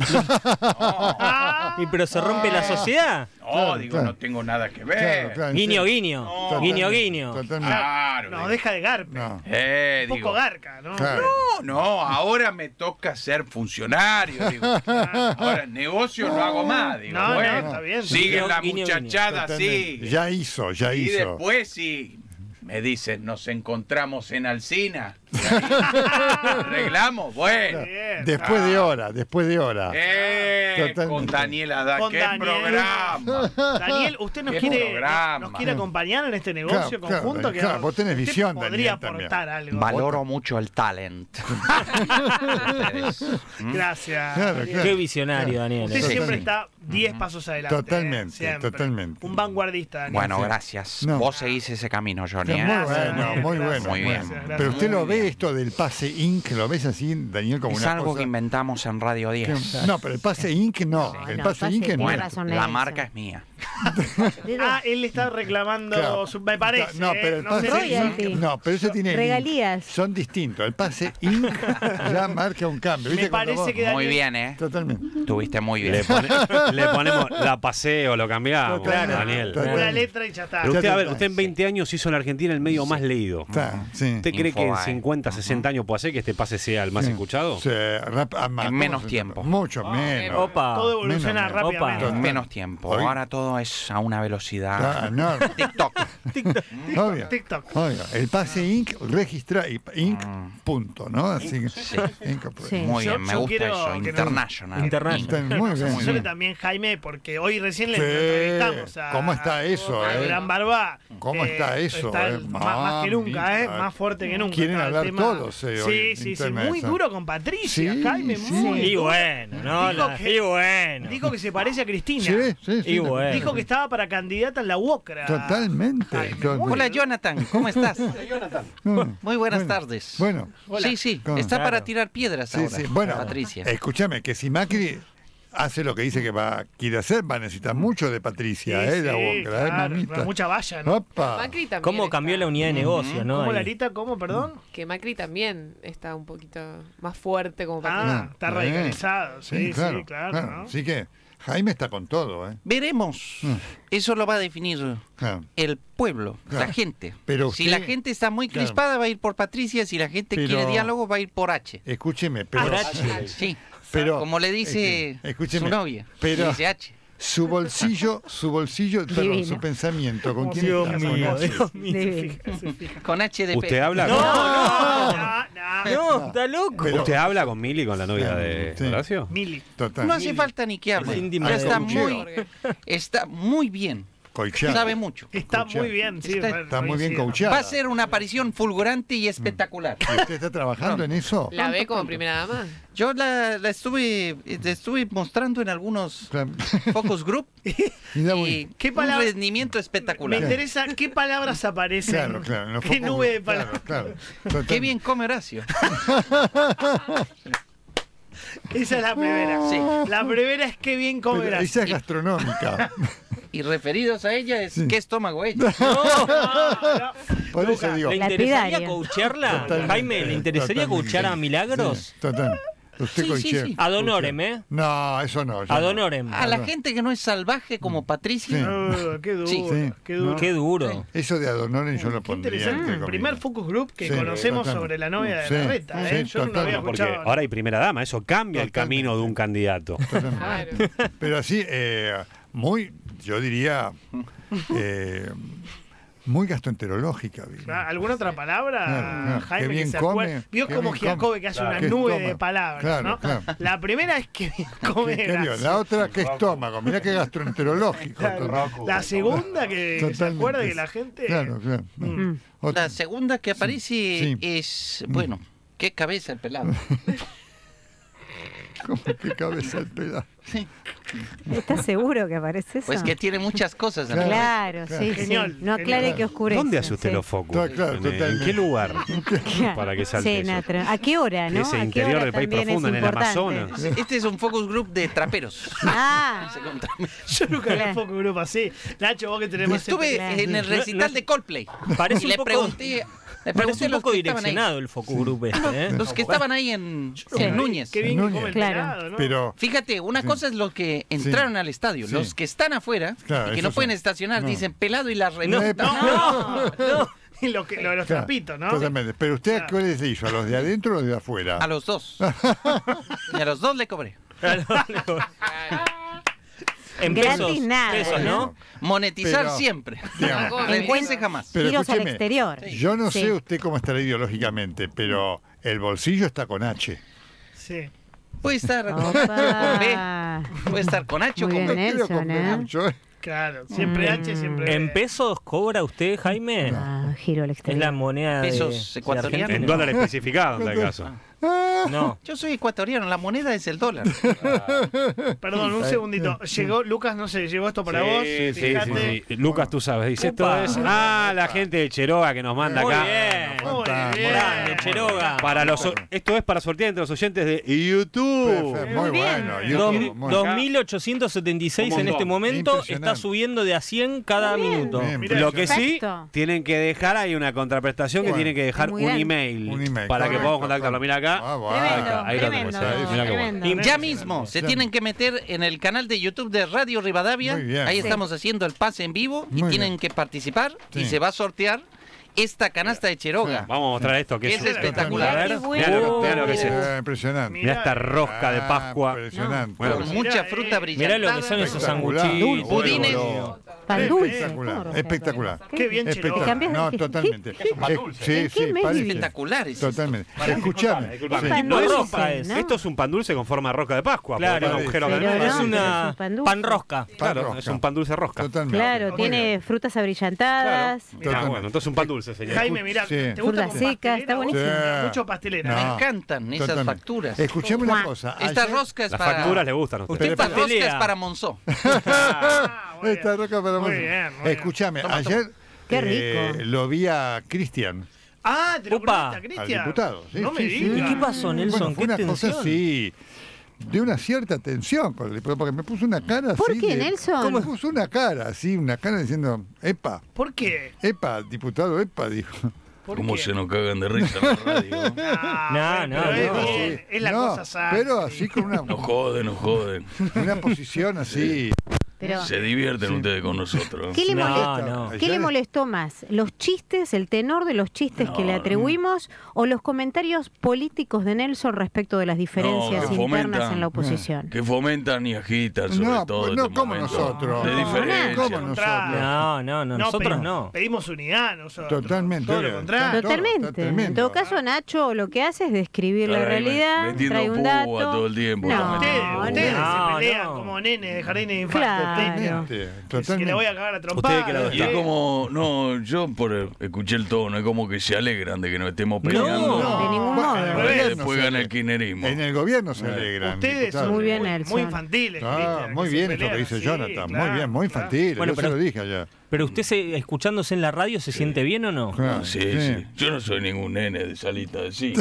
[SPEAKER 4] Y pero se rompe la sociedad.
[SPEAKER 5] No,
[SPEAKER 1] Claro,
[SPEAKER 5] digo,
[SPEAKER 1] claro.
[SPEAKER 5] no tengo nada que ver.
[SPEAKER 1] Claro, claro, en
[SPEAKER 4] Guiño,
[SPEAKER 1] serio.
[SPEAKER 4] guiño.
[SPEAKER 5] No.
[SPEAKER 4] Guiño, guiño.
[SPEAKER 1] Totalmente.
[SPEAKER 5] Claro,
[SPEAKER 2] No,
[SPEAKER 5] digo.
[SPEAKER 2] deja de garpe.
[SPEAKER 1] No.
[SPEAKER 2] Un
[SPEAKER 5] Digo,
[SPEAKER 2] poco garca, ¿no?
[SPEAKER 1] Claro.
[SPEAKER 5] No, ahora me toca ser funcionario, digo. Ahora, negocio no hago más, digo.
[SPEAKER 2] No,
[SPEAKER 5] bueno,
[SPEAKER 2] no, está bien.
[SPEAKER 5] sigue la
[SPEAKER 4] Guiño, guiño.
[SPEAKER 5] muchachada
[SPEAKER 1] Totalmente.
[SPEAKER 5] así.
[SPEAKER 1] Ya hizo, ya
[SPEAKER 5] Y
[SPEAKER 1] hizo.
[SPEAKER 5] después sí me dicen, nos encontramos en Alsina. Y ahí arreglamos, bueno.
[SPEAKER 2] Bien.
[SPEAKER 1] Después de hora, después de hora.
[SPEAKER 5] Con
[SPEAKER 1] Totalmente.
[SPEAKER 5] Daniel Haddad,
[SPEAKER 2] Con
[SPEAKER 5] qué
[SPEAKER 2] Daniel.
[SPEAKER 5] programa.
[SPEAKER 2] Daniel, ¿usted nos
[SPEAKER 5] Qué
[SPEAKER 2] quiere
[SPEAKER 5] programa.
[SPEAKER 2] acompañar en este negocio
[SPEAKER 1] Claro,
[SPEAKER 2] conjunto?
[SPEAKER 1] claro,
[SPEAKER 2] que
[SPEAKER 1] claro, vos tenés
[SPEAKER 2] usted
[SPEAKER 1] visión,
[SPEAKER 2] podría
[SPEAKER 1] Daniel, también.
[SPEAKER 2] aportar algo.
[SPEAKER 5] Valoro mucho el talent.
[SPEAKER 2] Gracias.
[SPEAKER 1] Claro,
[SPEAKER 2] Daniel.
[SPEAKER 1] claro.
[SPEAKER 4] Qué visionario, Daniel.
[SPEAKER 2] Usted
[SPEAKER 1] Sí,
[SPEAKER 2] siempre
[SPEAKER 1] sí.
[SPEAKER 2] está 10 pasos adelante.
[SPEAKER 1] Totalmente,
[SPEAKER 2] siempre.
[SPEAKER 1] totalmente.
[SPEAKER 2] Un vanguardista, Daniel.
[SPEAKER 5] Bueno,
[SPEAKER 1] Sí.
[SPEAKER 5] gracias.
[SPEAKER 1] No.
[SPEAKER 5] Vos seguís ese camino, Johnny.
[SPEAKER 1] Muy
[SPEAKER 2] Gracias,
[SPEAKER 1] bueno,
[SPEAKER 2] Daniel,
[SPEAKER 1] muy
[SPEAKER 2] gracias,
[SPEAKER 1] bueno.
[SPEAKER 5] Muy bien.
[SPEAKER 2] gracias, gracias.
[SPEAKER 1] Pero usted lo
[SPEAKER 5] Muy
[SPEAKER 1] ve
[SPEAKER 5] bien.
[SPEAKER 1] esto del pase Inc., lo ves así, Daniel, como
[SPEAKER 5] Es
[SPEAKER 1] una
[SPEAKER 5] algo
[SPEAKER 1] cosa...
[SPEAKER 5] que inventamos en Radio 10.
[SPEAKER 1] No, pero el pase Inc. no.
[SPEAKER 6] No,
[SPEAKER 1] El
[SPEAKER 6] no,
[SPEAKER 1] pase
[SPEAKER 6] pase
[SPEAKER 1] Inc.
[SPEAKER 6] tiene
[SPEAKER 1] no.
[SPEAKER 6] razón.
[SPEAKER 5] La
[SPEAKER 6] Nelson.
[SPEAKER 5] marca es mía.
[SPEAKER 2] Ah, él está reclamando,
[SPEAKER 1] Claro.
[SPEAKER 2] me parece.
[SPEAKER 1] No, pero el
[SPEAKER 2] no
[SPEAKER 1] pase
[SPEAKER 2] sé.
[SPEAKER 6] Royalty.
[SPEAKER 1] Inc. No, pero eso tiene...
[SPEAKER 6] Regalías.
[SPEAKER 1] Son distintos. El pase Inc. ya marca un cambio. ¿Viste?
[SPEAKER 2] Me
[SPEAKER 1] Cuando
[SPEAKER 2] parece
[SPEAKER 1] vos-
[SPEAKER 2] que
[SPEAKER 5] Muy
[SPEAKER 2] Daniel-
[SPEAKER 5] bien, ¿eh?
[SPEAKER 1] Totalmente.
[SPEAKER 5] Tuviste muy bien.
[SPEAKER 3] Le ponemos la paseo, lo cambiamos,
[SPEAKER 1] Totalmente.
[SPEAKER 3] Daniel.
[SPEAKER 1] Total.
[SPEAKER 2] Una letra y ya está.
[SPEAKER 3] Pero usted, a ver,
[SPEAKER 1] Ya
[SPEAKER 3] usted en 20 años hizo en Argentina el medio más leído.
[SPEAKER 1] Está, sí.
[SPEAKER 3] ¿Usted cree que en
[SPEAKER 5] Infobae.
[SPEAKER 3] 50, 60 años puede hacer que este pase sea el más escuchado?
[SPEAKER 1] Sí, más,
[SPEAKER 5] En menos tiempo.
[SPEAKER 1] Mucho menos.
[SPEAKER 4] Opa.
[SPEAKER 2] Todo evoluciona
[SPEAKER 1] Menos,
[SPEAKER 2] rápidamente.
[SPEAKER 1] Opa.
[SPEAKER 5] En menos tiempo.
[SPEAKER 1] Hoy-
[SPEAKER 5] Ahora todo es a una velocidad.
[SPEAKER 1] Ah, no.
[SPEAKER 5] TikTok.
[SPEAKER 1] Obvio.
[SPEAKER 2] TikTok.
[SPEAKER 1] Obvio. El pase Inc. registra Inc. Punto, ¿no? Así que. Inc.
[SPEAKER 6] Sí.
[SPEAKER 5] Muy
[SPEAKER 2] Yo-
[SPEAKER 5] bien, me
[SPEAKER 2] yo
[SPEAKER 5] gusta
[SPEAKER 2] quiero
[SPEAKER 5] eso.
[SPEAKER 2] que no-
[SPEAKER 5] International.
[SPEAKER 4] International.
[SPEAKER 1] Está muy bien.
[SPEAKER 2] Yo que también, Jaime, porque hoy recién le
[SPEAKER 1] Sí.
[SPEAKER 2] entrevistamos a...
[SPEAKER 1] ¿Cómo está eso,
[SPEAKER 2] a
[SPEAKER 1] eh?
[SPEAKER 2] Gran Barba.
[SPEAKER 1] ¿Cómo está eso,
[SPEAKER 2] Está
[SPEAKER 1] eh?
[SPEAKER 2] más que nunca,
[SPEAKER 1] Mamita.
[SPEAKER 2] más fuerte que nunca.
[SPEAKER 1] Quieren
[SPEAKER 2] está el
[SPEAKER 1] hablar
[SPEAKER 2] tema.
[SPEAKER 1] todos, hoy,
[SPEAKER 2] Sí, sí, sí,
[SPEAKER 1] internet,
[SPEAKER 2] muy
[SPEAKER 1] ¿sabes?
[SPEAKER 2] duro con Patricia,
[SPEAKER 1] Sí,
[SPEAKER 2] Jaime,
[SPEAKER 1] sí.
[SPEAKER 2] muy
[SPEAKER 4] Y
[SPEAKER 2] duro.
[SPEAKER 4] bueno, ¿no?
[SPEAKER 2] Dijo que-
[SPEAKER 4] Y bueno.
[SPEAKER 2] Dijo que se parece a Cristina.
[SPEAKER 1] Sí, sí, sí.
[SPEAKER 4] Y bueno.
[SPEAKER 2] Dijo que estaba para candidata en la UOCRA.
[SPEAKER 1] Totalmente.
[SPEAKER 2] Jaime,
[SPEAKER 1] totalmente.
[SPEAKER 5] Hola Jonathan, ¿cómo estás? Muy buenas
[SPEAKER 1] Bueno,
[SPEAKER 5] tardes.
[SPEAKER 1] Bueno,
[SPEAKER 5] Sí, sí,
[SPEAKER 1] ¿Cómo?
[SPEAKER 5] está
[SPEAKER 4] Claro.
[SPEAKER 5] para tirar piedras
[SPEAKER 1] sí,
[SPEAKER 5] ahora.
[SPEAKER 1] sí. Bueno,
[SPEAKER 5] Patricia.
[SPEAKER 1] escúchame, que si Macri hace lo que dice que quiere hacer, va a necesitar mucho de Patricia,
[SPEAKER 2] Sí,
[SPEAKER 1] la
[SPEAKER 2] sí,
[SPEAKER 1] boca,
[SPEAKER 2] claro,
[SPEAKER 1] mamita.
[SPEAKER 2] mucha valla, ¿no?
[SPEAKER 1] Opa.
[SPEAKER 7] Macri también
[SPEAKER 4] ¿Cómo
[SPEAKER 7] está-
[SPEAKER 4] cambió la unidad de negocio, no?
[SPEAKER 2] ¿Cómo,
[SPEAKER 4] Ahí.
[SPEAKER 2] Larita? ¿Cómo, perdón?
[SPEAKER 7] Que Macri también está un poquito más fuerte como para
[SPEAKER 2] Ah, está radicalizado. Sí,
[SPEAKER 1] claro,
[SPEAKER 2] sí, claro. ¿no?
[SPEAKER 1] Así que Jaime está con todo, ¿eh?
[SPEAKER 5] Veremos.
[SPEAKER 1] Mm.
[SPEAKER 5] Eso lo va a definir
[SPEAKER 1] Claro.
[SPEAKER 5] el pueblo,
[SPEAKER 1] Claro.
[SPEAKER 5] la gente.
[SPEAKER 1] Pero
[SPEAKER 5] si
[SPEAKER 1] usted-
[SPEAKER 5] la gente está muy
[SPEAKER 1] claro.
[SPEAKER 5] crispada, va a ir por Patricia. Si la gente
[SPEAKER 1] Pero-
[SPEAKER 5] quiere diálogo, va a ir por H.
[SPEAKER 1] Escúcheme, pero,
[SPEAKER 5] Sí.
[SPEAKER 1] pero
[SPEAKER 5] Como le dice
[SPEAKER 1] escúcheme,
[SPEAKER 5] su novia.
[SPEAKER 1] pero-
[SPEAKER 5] Le dice H.
[SPEAKER 1] su bolsillo, perdón,
[SPEAKER 6] Divino.
[SPEAKER 1] su pensamiento, ¿con quién
[SPEAKER 4] Dios
[SPEAKER 1] está?
[SPEAKER 4] mío,
[SPEAKER 1] Con H.
[SPEAKER 4] Dios mío.
[SPEAKER 6] Divino.
[SPEAKER 2] Se fija.
[SPEAKER 5] Con H de
[SPEAKER 3] ¿Usted
[SPEAKER 5] peso.
[SPEAKER 3] habla
[SPEAKER 4] No,
[SPEAKER 3] con...
[SPEAKER 2] No,
[SPEAKER 4] No, está loco.
[SPEAKER 1] Pero-
[SPEAKER 3] ¿Usted habla con Mili, con la novia de
[SPEAKER 1] Sí.
[SPEAKER 3] Horacio?
[SPEAKER 2] Mili.
[SPEAKER 1] Total.
[SPEAKER 5] No hace falta ni que hable.
[SPEAKER 4] Es íntima
[SPEAKER 5] Ya
[SPEAKER 4] de
[SPEAKER 5] está
[SPEAKER 4] Uche.
[SPEAKER 5] muy bien.
[SPEAKER 1] Coacheado.
[SPEAKER 5] Sabe mucho.
[SPEAKER 2] Está
[SPEAKER 1] Coacheado.
[SPEAKER 2] muy bien, sí.
[SPEAKER 1] Está muy bien
[SPEAKER 2] coincido.
[SPEAKER 1] coacheado.
[SPEAKER 5] Va a ser una aparición fulgurante y espectacular.
[SPEAKER 1] ¿Y usted está trabajando en eso?
[SPEAKER 7] ¿La ve como primera dama?
[SPEAKER 5] Yo la estuve mostrando en algunos
[SPEAKER 1] Claro.
[SPEAKER 5] focus group
[SPEAKER 1] Mira,
[SPEAKER 5] y
[SPEAKER 1] muy-
[SPEAKER 2] ¿Qué
[SPEAKER 5] un
[SPEAKER 2] palabra-
[SPEAKER 5] rendimiento
[SPEAKER 2] Me
[SPEAKER 5] espectacular.
[SPEAKER 2] interesa qué palabras aparecen.
[SPEAKER 1] Claro, claro. en los
[SPEAKER 2] ¿Qué
[SPEAKER 1] focus
[SPEAKER 2] nube de
[SPEAKER 1] group,
[SPEAKER 2] palabras?
[SPEAKER 1] Claro, claro.
[SPEAKER 5] Qué bien come Horacio.
[SPEAKER 2] Esa es la primera.
[SPEAKER 5] Sí.
[SPEAKER 2] La primera es qué bien
[SPEAKER 1] Pero
[SPEAKER 2] comerás.
[SPEAKER 1] esa es gastronómica.
[SPEAKER 5] Y referidos a ella es qué estómago ella.
[SPEAKER 1] Por eso digo.
[SPEAKER 4] ¿Le
[SPEAKER 6] La
[SPEAKER 4] interesaría
[SPEAKER 6] pidaria.
[SPEAKER 1] Totalmente,
[SPEAKER 4] coacharla? Jaime, ¿le interesaría
[SPEAKER 1] totalmente.
[SPEAKER 4] coachar a Milagros?
[SPEAKER 1] Sí, total. Usted
[SPEAKER 5] Sí,
[SPEAKER 1] coachea.
[SPEAKER 5] sí.
[SPEAKER 4] Ad honorem, ¿eh?
[SPEAKER 1] No, eso no. yo
[SPEAKER 4] Ad
[SPEAKER 1] no.
[SPEAKER 4] honorem.
[SPEAKER 5] A la gente que no es salvaje como Patricia.
[SPEAKER 1] Sí.
[SPEAKER 2] Qué duro,
[SPEAKER 5] Sí.
[SPEAKER 1] Sí.
[SPEAKER 2] qué duro.
[SPEAKER 4] Qué duro.
[SPEAKER 1] Eso de Adonoren yo lo
[SPEAKER 2] Qué
[SPEAKER 1] pondría.
[SPEAKER 2] interesante.
[SPEAKER 1] entre
[SPEAKER 2] El
[SPEAKER 1] comillas.
[SPEAKER 2] primer focus group que
[SPEAKER 1] Sí,
[SPEAKER 2] conocemos
[SPEAKER 1] total.
[SPEAKER 2] sobre la novia de
[SPEAKER 1] Sí,
[SPEAKER 2] Larreta.
[SPEAKER 1] sí,
[SPEAKER 2] Yo no lo
[SPEAKER 1] total.
[SPEAKER 2] había
[SPEAKER 3] Porque
[SPEAKER 2] escuchado.
[SPEAKER 3] ahora hay primera dama, eso cambia el
[SPEAKER 1] Totalmente.
[SPEAKER 3] camino de un candidato.
[SPEAKER 7] Claro.
[SPEAKER 1] Pero así, muy, yo diría, muy gastroenterológica. ¿viste?
[SPEAKER 2] ¿Alguna otra palabra,
[SPEAKER 1] Claro, claro.
[SPEAKER 2] Jaime,
[SPEAKER 1] Qué bien
[SPEAKER 2] que se
[SPEAKER 1] come,
[SPEAKER 2] acuerde? Vio
[SPEAKER 1] qué
[SPEAKER 2] como
[SPEAKER 1] bien
[SPEAKER 2] Giacobbe
[SPEAKER 1] come.
[SPEAKER 2] que hace
[SPEAKER 1] Claro.
[SPEAKER 2] una
[SPEAKER 1] Qué
[SPEAKER 2] nube de
[SPEAKER 1] estómago.
[SPEAKER 2] palabras,
[SPEAKER 1] Claro,
[SPEAKER 2] ¿no?
[SPEAKER 1] claro.
[SPEAKER 2] La primera es que bien come.
[SPEAKER 1] ¿Qué vio? La otra, que estómago. Mirá que gastroenterológico.
[SPEAKER 2] La segunda que se
[SPEAKER 1] Totalmente.
[SPEAKER 2] acuerda que la gente...
[SPEAKER 1] Claro, claro. Otra.
[SPEAKER 5] La segunda que aparece
[SPEAKER 1] Sí.
[SPEAKER 5] es, bueno, qué cabeza el pelado.
[SPEAKER 1] ¿Cómo que cabeza el pedazo?
[SPEAKER 6] ¿Estás seguro que aparece eso?
[SPEAKER 5] Pues que tiene muchas cosas.
[SPEAKER 1] Claro.
[SPEAKER 6] Claro,
[SPEAKER 1] Claro.
[SPEAKER 6] sí,
[SPEAKER 2] Genial,
[SPEAKER 6] sí. No aclare
[SPEAKER 2] genial.
[SPEAKER 6] que oscurece.
[SPEAKER 3] ¿Dónde hace usted
[SPEAKER 6] sí.
[SPEAKER 3] los focus?
[SPEAKER 1] Claro, claro,
[SPEAKER 3] ¿En
[SPEAKER 1] totalmente.
[SPEAKER 3] qué lugar?
[SPEAKER 6] Claro.
[SPEAKER 3] Para que salte
[SPEAKER 6] Sí,
[SPEAKER 3] eso.
[SPEAKER 6] Natra. ¿A qué hora, no?
[SPEAKER 3] Ese
[SPEAKER 6] ¿A qué
[SPEAKER 3] interior
[SPEAKER 6] hora
[SPEAKER 3] del país
[SPEAKER 6] también
[SPEAKER 3] profundo,
[SPEAKER 6] es
[SPEAKER 3] en el
[SPEAKER 6] importante?
[SPEAKER 3] Amazonas.
[SPEAKER 5] Este es un focus group de traperos.
[SPEAKER 6] Ah,
[SPEAKER 5] Se contra-
[SPEAKER 2] Yo nunca vi
[SPEAKER 6] Claro.
[SPEAKER 2] un focus group así. Nacho, vos que tenés más...
[SPEAKER 5] Estuve
[SPEAKER 6] Claro.
[SPEAKER 5] en el recital de Coldplay.
[SPEAKER 4] Parece
[SPEAKER 5] Y
[SPEAKER 4] un
[SPEAKER 5] le
[SPEAKER 4] poco-
[SPEAKER 5] pregunté
[SPEAKER 4] Parece
[SPEAKER 5] a
[SPEAKER 4] un
[SPEAKER 5] los
[SPEAKER 4] poco
[SPEAKER 5] que estaban ahí.
[SPEAKER 4] direccionado el focus group este, ¿eh?
[SPEAKER 5] Los que estaban ahí en Núñez.
[SPEAKER 2] Qué bien que
[SPEAKER 1] Núñez.
[SPEAKER 2] come el
[SPEAKER 6] Claro.
[SPEAKER 2] pelado, ¿no?
[SPEAKER 1] Pero,
[SPEAKER 5] Fíjate, una
[SPEAKER 1] Sí.
[SPEAKER 5] cosa es los que entraron al estadio.
[SPEAKER 1] Sí.
[SPEAKER 5] Los que están afuera
[SPEAKER 1] Claro,
[SPEAKER 5] y que no
[SPEAKER 1] esos
[SPEAKER 5] pueden
[SPEAKER 1] son-
[SPEAKER 5] estacionar
[SPEAKER 1] no.
[SPEAKER 5] dicen pelado y la revienta.
[SPEAKER 2] No. Y lo de los
[SPEAKER 1] claro,
[SPEAKER 2] trapitos, ¿no?
[SPEAKER 1] Totalmente. Pero usted, ¿a qué hora les hizo? ¿A los de adentro o a los de afuera?
[SPEAKER 5] A los dos. Y a los dos le cobré.
[SPEAKER 4] En
[SPEAKER 6] Gratis
[SPEAKER 4] pesos,
[SPEAKER 6] nada,
[SPEAKER 4] pesos, ¿no?
[SPEAKER 5] Monetizar
[SPEAKER 1] Pero-
[SPEAKER 5] siempre.
[SPEAKER 1] Digamos,
[SPEAKER 5] Rendirse jamás.
[SPEAKER 1] pero
[SPEAKER 6] tiros al
[SPEAKER 1] escúcheme,
[SPEAKER 6] exterior.
[SPEAKER 1] yo no
[SPEAKER 6] Sí.
[SPEAKER 1] sé usted cómo estará ideológicamente, pero el bolsillo está con H.
[SPEAKER 2] Sí.
[SPEAKER 5] Puede estar con B,
[SPEAKER 6] Opa.
[SPEAKER 5] puede estar con H o
[SPEAKER 6] Muy
[SPEAKER 5] con
[SPEAKER 6] bien,
[SPEAKER 5] B.
[SPEAKER 1] Quiero
[SPEAKER 6] Nelson,
[SPEAKER 1] comprar
[SPEAKER 6] ¿eh?
[SPEAKER 1] mucho, ¿eh?
[SPEAKER 2] Claro. Siempre H, siempre...
[SPEAKER 4] ¿En pesos cobra usted, Jaime?
[SPEAKER 6] Ah, giro al
[SPEAKER 4] Es
[SPEAKER 6] exterior.
[SPEAKER 4] la moneda de,
[SPEAKER 5] Pesos
[SPEAKER 4] de
[SPEAKER 5] ecuatorianos.
[SPEAKER 3] En
[SPEAKER 4] Argentina.
[SPEAKER 3] dólar especificado, en tal caso.
[SPEAKER 4] No.
[SPEAKER 5] Yo soy ecuatoriano, la moneda es el dólar.
[SPEAKER 2] Perdón, un segundito. Llegó, Lucas, no sé, llegó esto para vos.
[SPEAKER 3] Sí, sí,
[SPEAKER 2] Fíjate.
[SPEAKER 3] sí. Lucas, tú sabes, dice
[SPEAKER 4] Upa.
[SPEAKER 3] esto es. La gente de Cheroga que nos manda
[SPEAKER 4] Muy
[SPEAKER 3] acá.
[SPEAKER 4] bien.
[SPEAKER 2] Muy bien.
[SPEAKER 4] Grande, Cheroga.
[SPEAKER 3] Para esto es para sortear entre los oyentes de YouTube.
[SPEAKER 1] Perfecto, muy
[SPEAKER 6] Muy bien.
[SPEAKER 1] bueno. YouTube, muy bueno.
[SPEAKER 4] 2876 en este momento
[SPEAKER 1] Impresionante.
[SPEAKER 4] está subiendo de a 100 cada
[SPEAKER 6] Muy bien.
[SPEAKER 4] minuto.
[SPEAKER 1] Bien.
[SPEAKER 2] Mirá,
[SPEAKER 3] Lo que sí,
[SPEAKER 6] Perfecto.
[SPEAKER 3] tienen que dejar ahí una contraprestación que
[SPEAKER 1] Bueno,
[SPEAKER 3] tienen que dejar
[SPEAKER 6] muy
[SPEAKER 3] un
[SPEAKER 6] bien.
[SPEAKER 3] email,
[SPEAKER 1] Un email,
[SPEAKER 3] para que
[SPEAKER 1] correcto,
[SPEAKER 3] podamos contactarlo. Mira acá.
[SPEAKER 1] Ah, bueno.
[SPEAKER 6] Tremendo,
[SPEAKER 3] Ahí lo
[SPEAKER 6] tremendo,
[SPEAKER 3] tenemos, mirá qué bueno.
[SPEAKER 6] tremendo.
[SPEAKER 5] Ya mismo se tienen que meter en el canal de YouTube de Radio Rivadavia.
[SPEAKER 1] Muy bien.
[SPEAKER 5] Ahí
[SPEAKER 1] Sí.
[SPEAKER 5] estamos haciendo el pase en vivo y
[SPEAKER 1] Muy
[SPEAKER 5] tienen
[SPEAKER 1] bien.
[SPEAKER 5] que participar
[SPEAKER 1] Sí.
[SPEAKER 5] y se va a sortear esta canasta de Cheroga.
[SPEAKER 3] Vamos a mostrar esto, que
[SPEAKER 5] Es
[SPEAKER 3] es
[SPEAKER 5] espectacular.
[SPEAKER 6] Mirá
[SPEAKER 4] A
[SPEAKER 6] qué
[SPEAKER 4] ver.
[SPEAKER 6] bueno.
[SPEAKER 3] Mirá lo que es.
[SPEAKER 1] Impresionante.
[SPEAKER 3] Mirá esta rosca de Pascua.
[SPEAKER 1] Impresionante.
[SPEAKER 3] Bueno,
[SPEAKER 5] Con
[SPEAKER 3] sí.
[SPEAKER 5] mucha
[SPEAKER 2] Mirá,
[SPEAKER 5] fruta brillante.
[SPEAKER 4] Mirá lo que son esos
[SPEAKER 1] Espectacular.
[SPEAKER 4] sanguchitos.
[SPEAKER 5] Budines.
[SPEAKER 6] Pan dulce.
[SPEAKER 1] Espectacular,
[SPEAKER 6] ¿cómo?
[SPEAKER 1] espectacular.
[SPEAKER 2] Qué bien, Cheroga.
[SPEAKER 1] Espectacular.
[SPEAKER 6] cambias de-
[SPEAKER 1] No,
[SPEAKER 6] ¿qué-
[SPEAKER 1] totalmente.
[SPEAKER 6] qué-
[SPEAKER 1] Sí,
[SPEAKER 6] ¿En qué
[SPEAKER 1] sí,
[SPEAKER 6] medio?
[SPEAKER 1] parece.
[SPEAKER 5] Espectaculares.
[SPEAKER 1] Totalmente. Escuchame.
[SPEAKER 3] Disculpame.
[SPEAKER 6] Pan
[SPEAKER 3] No es un
[SPEAKER 6] dulce,
[SPEAKER 3] pan,
[SPEAKER 6] ¿no?
[SPEAKER 3] esto es un pan dulce con forma de rosca de Pascua.
[SPEAKER 4] Claro,
[SPEAKER 3] porque tiene un agujero acá en el
[SPEAKER 6] pero
[SPEAKER 3] medio.
[SPEAKER 4] Es
[SPEAKER 6] no,
[SPEAKER 4] una
[SPEAKER 6] es un pan dulce.
[SPEAKER 4] pan rosca.
[SPEAKER 3] Claro,
[SPEAKER 1] rosca.
[SPEAKER 3] es un pan dulce rosca.
[SPEAKER 1] Totalmente.
[SPEAKER 6] Claro,
[SPEAKER 1] Muy
[SPEAKER 6] tiene
[SPEAKER 1] bien.
[SPEAKER 6] frutas abrillantadas,
[SPEAKER 3] Ah,
[SPEAKER 1] Totalmente.
[SPEAKER 3] bueno, entonces un pan dulce, señor.
[SPEAKER 2] Jaime, mirá,
[SPEAKER 1] Sí.
[SPEAKER 2] ¿te gusta
[SPEAKER 6] Fruta
[SPEAKER 2] con
[SPEAKER 6] seca,
[SPEAKER 2] pastelera?
[SPEAKER 6] está
[SPEAKER 2] vos?
[SPEAKER 6] buenísimo.
[SPEAKER 1] Sí.
[SPEAKER 2] Mucho pastelera.
[SPEAKER 5] Me
[SPEAKER 1] No.
[SPEAKER 5] encantan esas
[SPEAKER 1] Totalmente.
[SPEAKER 5] facturas.
[SPEAKER 1] Escuchame una cosa.
[SPEAKER 5] Esta
[SPEAKER 1] ayer-
[SPEAKER 5] rosca es
[SPEAKER 3] Las
[SPEAKER 5] para...
[SPEAKER 3] facturas le gustan a usted.
[SPEAKER 4] Usted
[SPEAKER 5] Esta rosca
[SPEAKER 4] pastelea.
[SPEAKER 5] es para Monzó.
[SPEAKER 2] Ah, muy
[SPEAKER 1] Esta
[SPEAKER 2] bien.
[SPEAKER 1] roca para
[SPEAKER 2] Muy
[SPEAKER 1] vos.
[SPEAKER 2] bien, muy bien.
[SPEAKER 1] Escuchame,
[SPEAKER 2] Toma,
[SPEAKER 1] ayer
[SPEAKER 6] Qué rico.
[SPEAKER 1] lo vi a Cristian,
[SPEAKER 2] Ah, te lo
[SPEAKER 4] Opa.
[SPEAKER 2] conecta,
[SPEAKER 1] al
[SPEAKER 2] Cristian.
[SPEAKER 1] diputado. Sí,
[SPEAKER 2] No me
[SPEAKER 1] sí, sí.
[SPEAKER 2] digas.
[SPEAKER 4] ¿Y qué pasó, Nelson?
[SPEAKER 1] Bueno, fue
[SPEAKER 4] ¿Qué
[SPEAKER 1] una cosa
[SPEAKER 4] tensión?
[SPEAKER 1] así, de una cierta tensión con el diputado, porque me puso una cara
[SPEAKER 6] ¿Por
[SPEAKER 1] así.
[SPEAKER 6] qué, Nelson?
[SPEAKER 1] Me puso una cara así, una cara diciendo, epa,
[SPEAKER 2] ¿Por qué?
[SPEAKER 1] epa, diputado, epa, dijo.
[SPEAKER 2] ¿Por
[SPEAKER 5] ¿Cómo
[SPEAKER 2] qué?
[SPEAKER 5] se nos cagan de risa en la radio?
[SPEAKER 2] Ah,
[SPEAKER 4] No,
[SPEAKER 2] bueno, pero
[SPEAKER 4] no,
[SPEAKER 2] es
[SPEAKER 4] no.
[SPEAKER 2] bien, es la
[SPEAKER 1] No,
[SPEAKER 2] cosa sana.
[SPEAKER 1] pero así con una,
[SPEAKER 5] Nos joden.
[SPEAKER 1] una posición así.
[SPEAKER 6] Pero,
[SPEAKER 5] Se divierten ustedes con nosotros.
[SPEAKER 6] ¿qué le,
[SPEAKER 4] No,
[SPEAKER 6] molestó?
[SPEAKER 4] no.
[SPEAKER 6] ¿Qué le molestó más? ¿Los chistes, el tenor de los chistes que le atribuimos o los comentarios políticos de Nelson respecto de las diferencias
[SPEAKER 5] que
[SPEAKER 6] internas
[SPEAKER 5] fomentan.
[SPEAKER 6] en la oposición?
[SPEAKER 5] Que fomentan y agitan sobre
[SPEAKER 1] No,
[SPEAKER 5] todo
[SPEAKER 1] no
[SPEAKER 5] este
[SPEAKER 1] como
[SPEAKER 5] momento
[SPEAKER 1] nosotros.
[SPEAKER 5] de
[SPEAKER 6] No,
[SPEAKER 5] diferencia.
[SPEAKER 1] como
[SPEAKER 2] Al
[SPEAKER 1] nosotros.
[SPEAKER 2] contrario.
[SPEAKER 4] No, nosotros
[SPEAKER 2] pedimos,
[SPEAKER 4] no.
[SPEAKER 2] Pedimos unidad nosotros.
[SPEAKER 1] Totalmente.
[SPEAKER 2] Todo lo
[SPEAKER 1] Está
[SPEAKER 2] contrario.
[SPEAKER 1] todo,
[SPEAKER 6] Totalmente.
[SPEAKER 1] está tremendo.
[SPEAKER 6] En todo caso, Nacho lo que hace es describir la
[SPEAKER 5] Está ahí
[SPEAKER 6] realidad,
[SPEAKER 5] metiendo
[SPEAKER 6] trae un
[SPEAKER 5] púa
[SPEAKER 6] dato.
[SPEAKER 5] todo el tiempo.
[SPEAKER 6] No,
[SPEAKER 2] Ustedes
[SPEAKER 6] no.
[SPEAKER 2] se
[SPEAKER 4] no.
[SPEAKER 2] pelean como nenes de jardines de infantes.
[SPEAKER 6] Claro,
[SPEAKER 1] Totalmente.
[SPEAKER 2] Es que le voy a cagar a
[SPEAKER 4] Ustedes que la
[SPEAKER 2] trompadas.
[SPEAKER 5] Y es como, no, yo escuché el tono, es como que se alegran de que nos estemos peleando.
[SPEAKER 6] No, de ningún
[SPEAKER 1] Bueno,
[SPEAKER 6] modo.
[SPEAKER 1] el
[SPEAKER 5] Para que
[SPEAKER 1] gobierno
[SPEAKER 5] después
[SPEAKER 1] se
[SPEAKER 5] gane el
[SPEAKER 1] alegra.
[SPEAKER 5] kirchnerismo.
[SPEAKER 1] En el gobierno se alegran.
[SPEAKER 2] Ustedes
[SPEAKER 1] diputado.
[SPEAKER 2] son
[SPEAKER 6] Muy bien,
[SPEAKER 2] muy
[SPEAKER 6] Nelson.
[SPEAKER 2] infantiles,
[SPEAKER 1] Ah,
[SPEAKER 2] Cristian,
[SPEAKER 1] muy
[SPEAKER 2] que se
[SPEAKER 1] bien esto que
[SPEAKER 2] pelean
[SPEAKER 1] dice
[SPEAKER 2] así,
[SPEAKER 1] Jonathan.
[SPEAKER 2] claro,
[SPEAKER 1] Muy bien, muy
[SPEAKER 2] claro.
[SPEAKER 1] infantil.
[SPEAKER 4] Bueno,
[SPEAKER 1] Yo se
[SPEAKER 4] pero-
[SPEAKER 1] lo dije allá.
[SPEAKER 4] Pero usted escuchándose en la radio se siente bien o no?
[SPEAKER 1] Claro,
[SPEAKER 5] Sí, sí. Yo no soy ningún nene de salita de sí.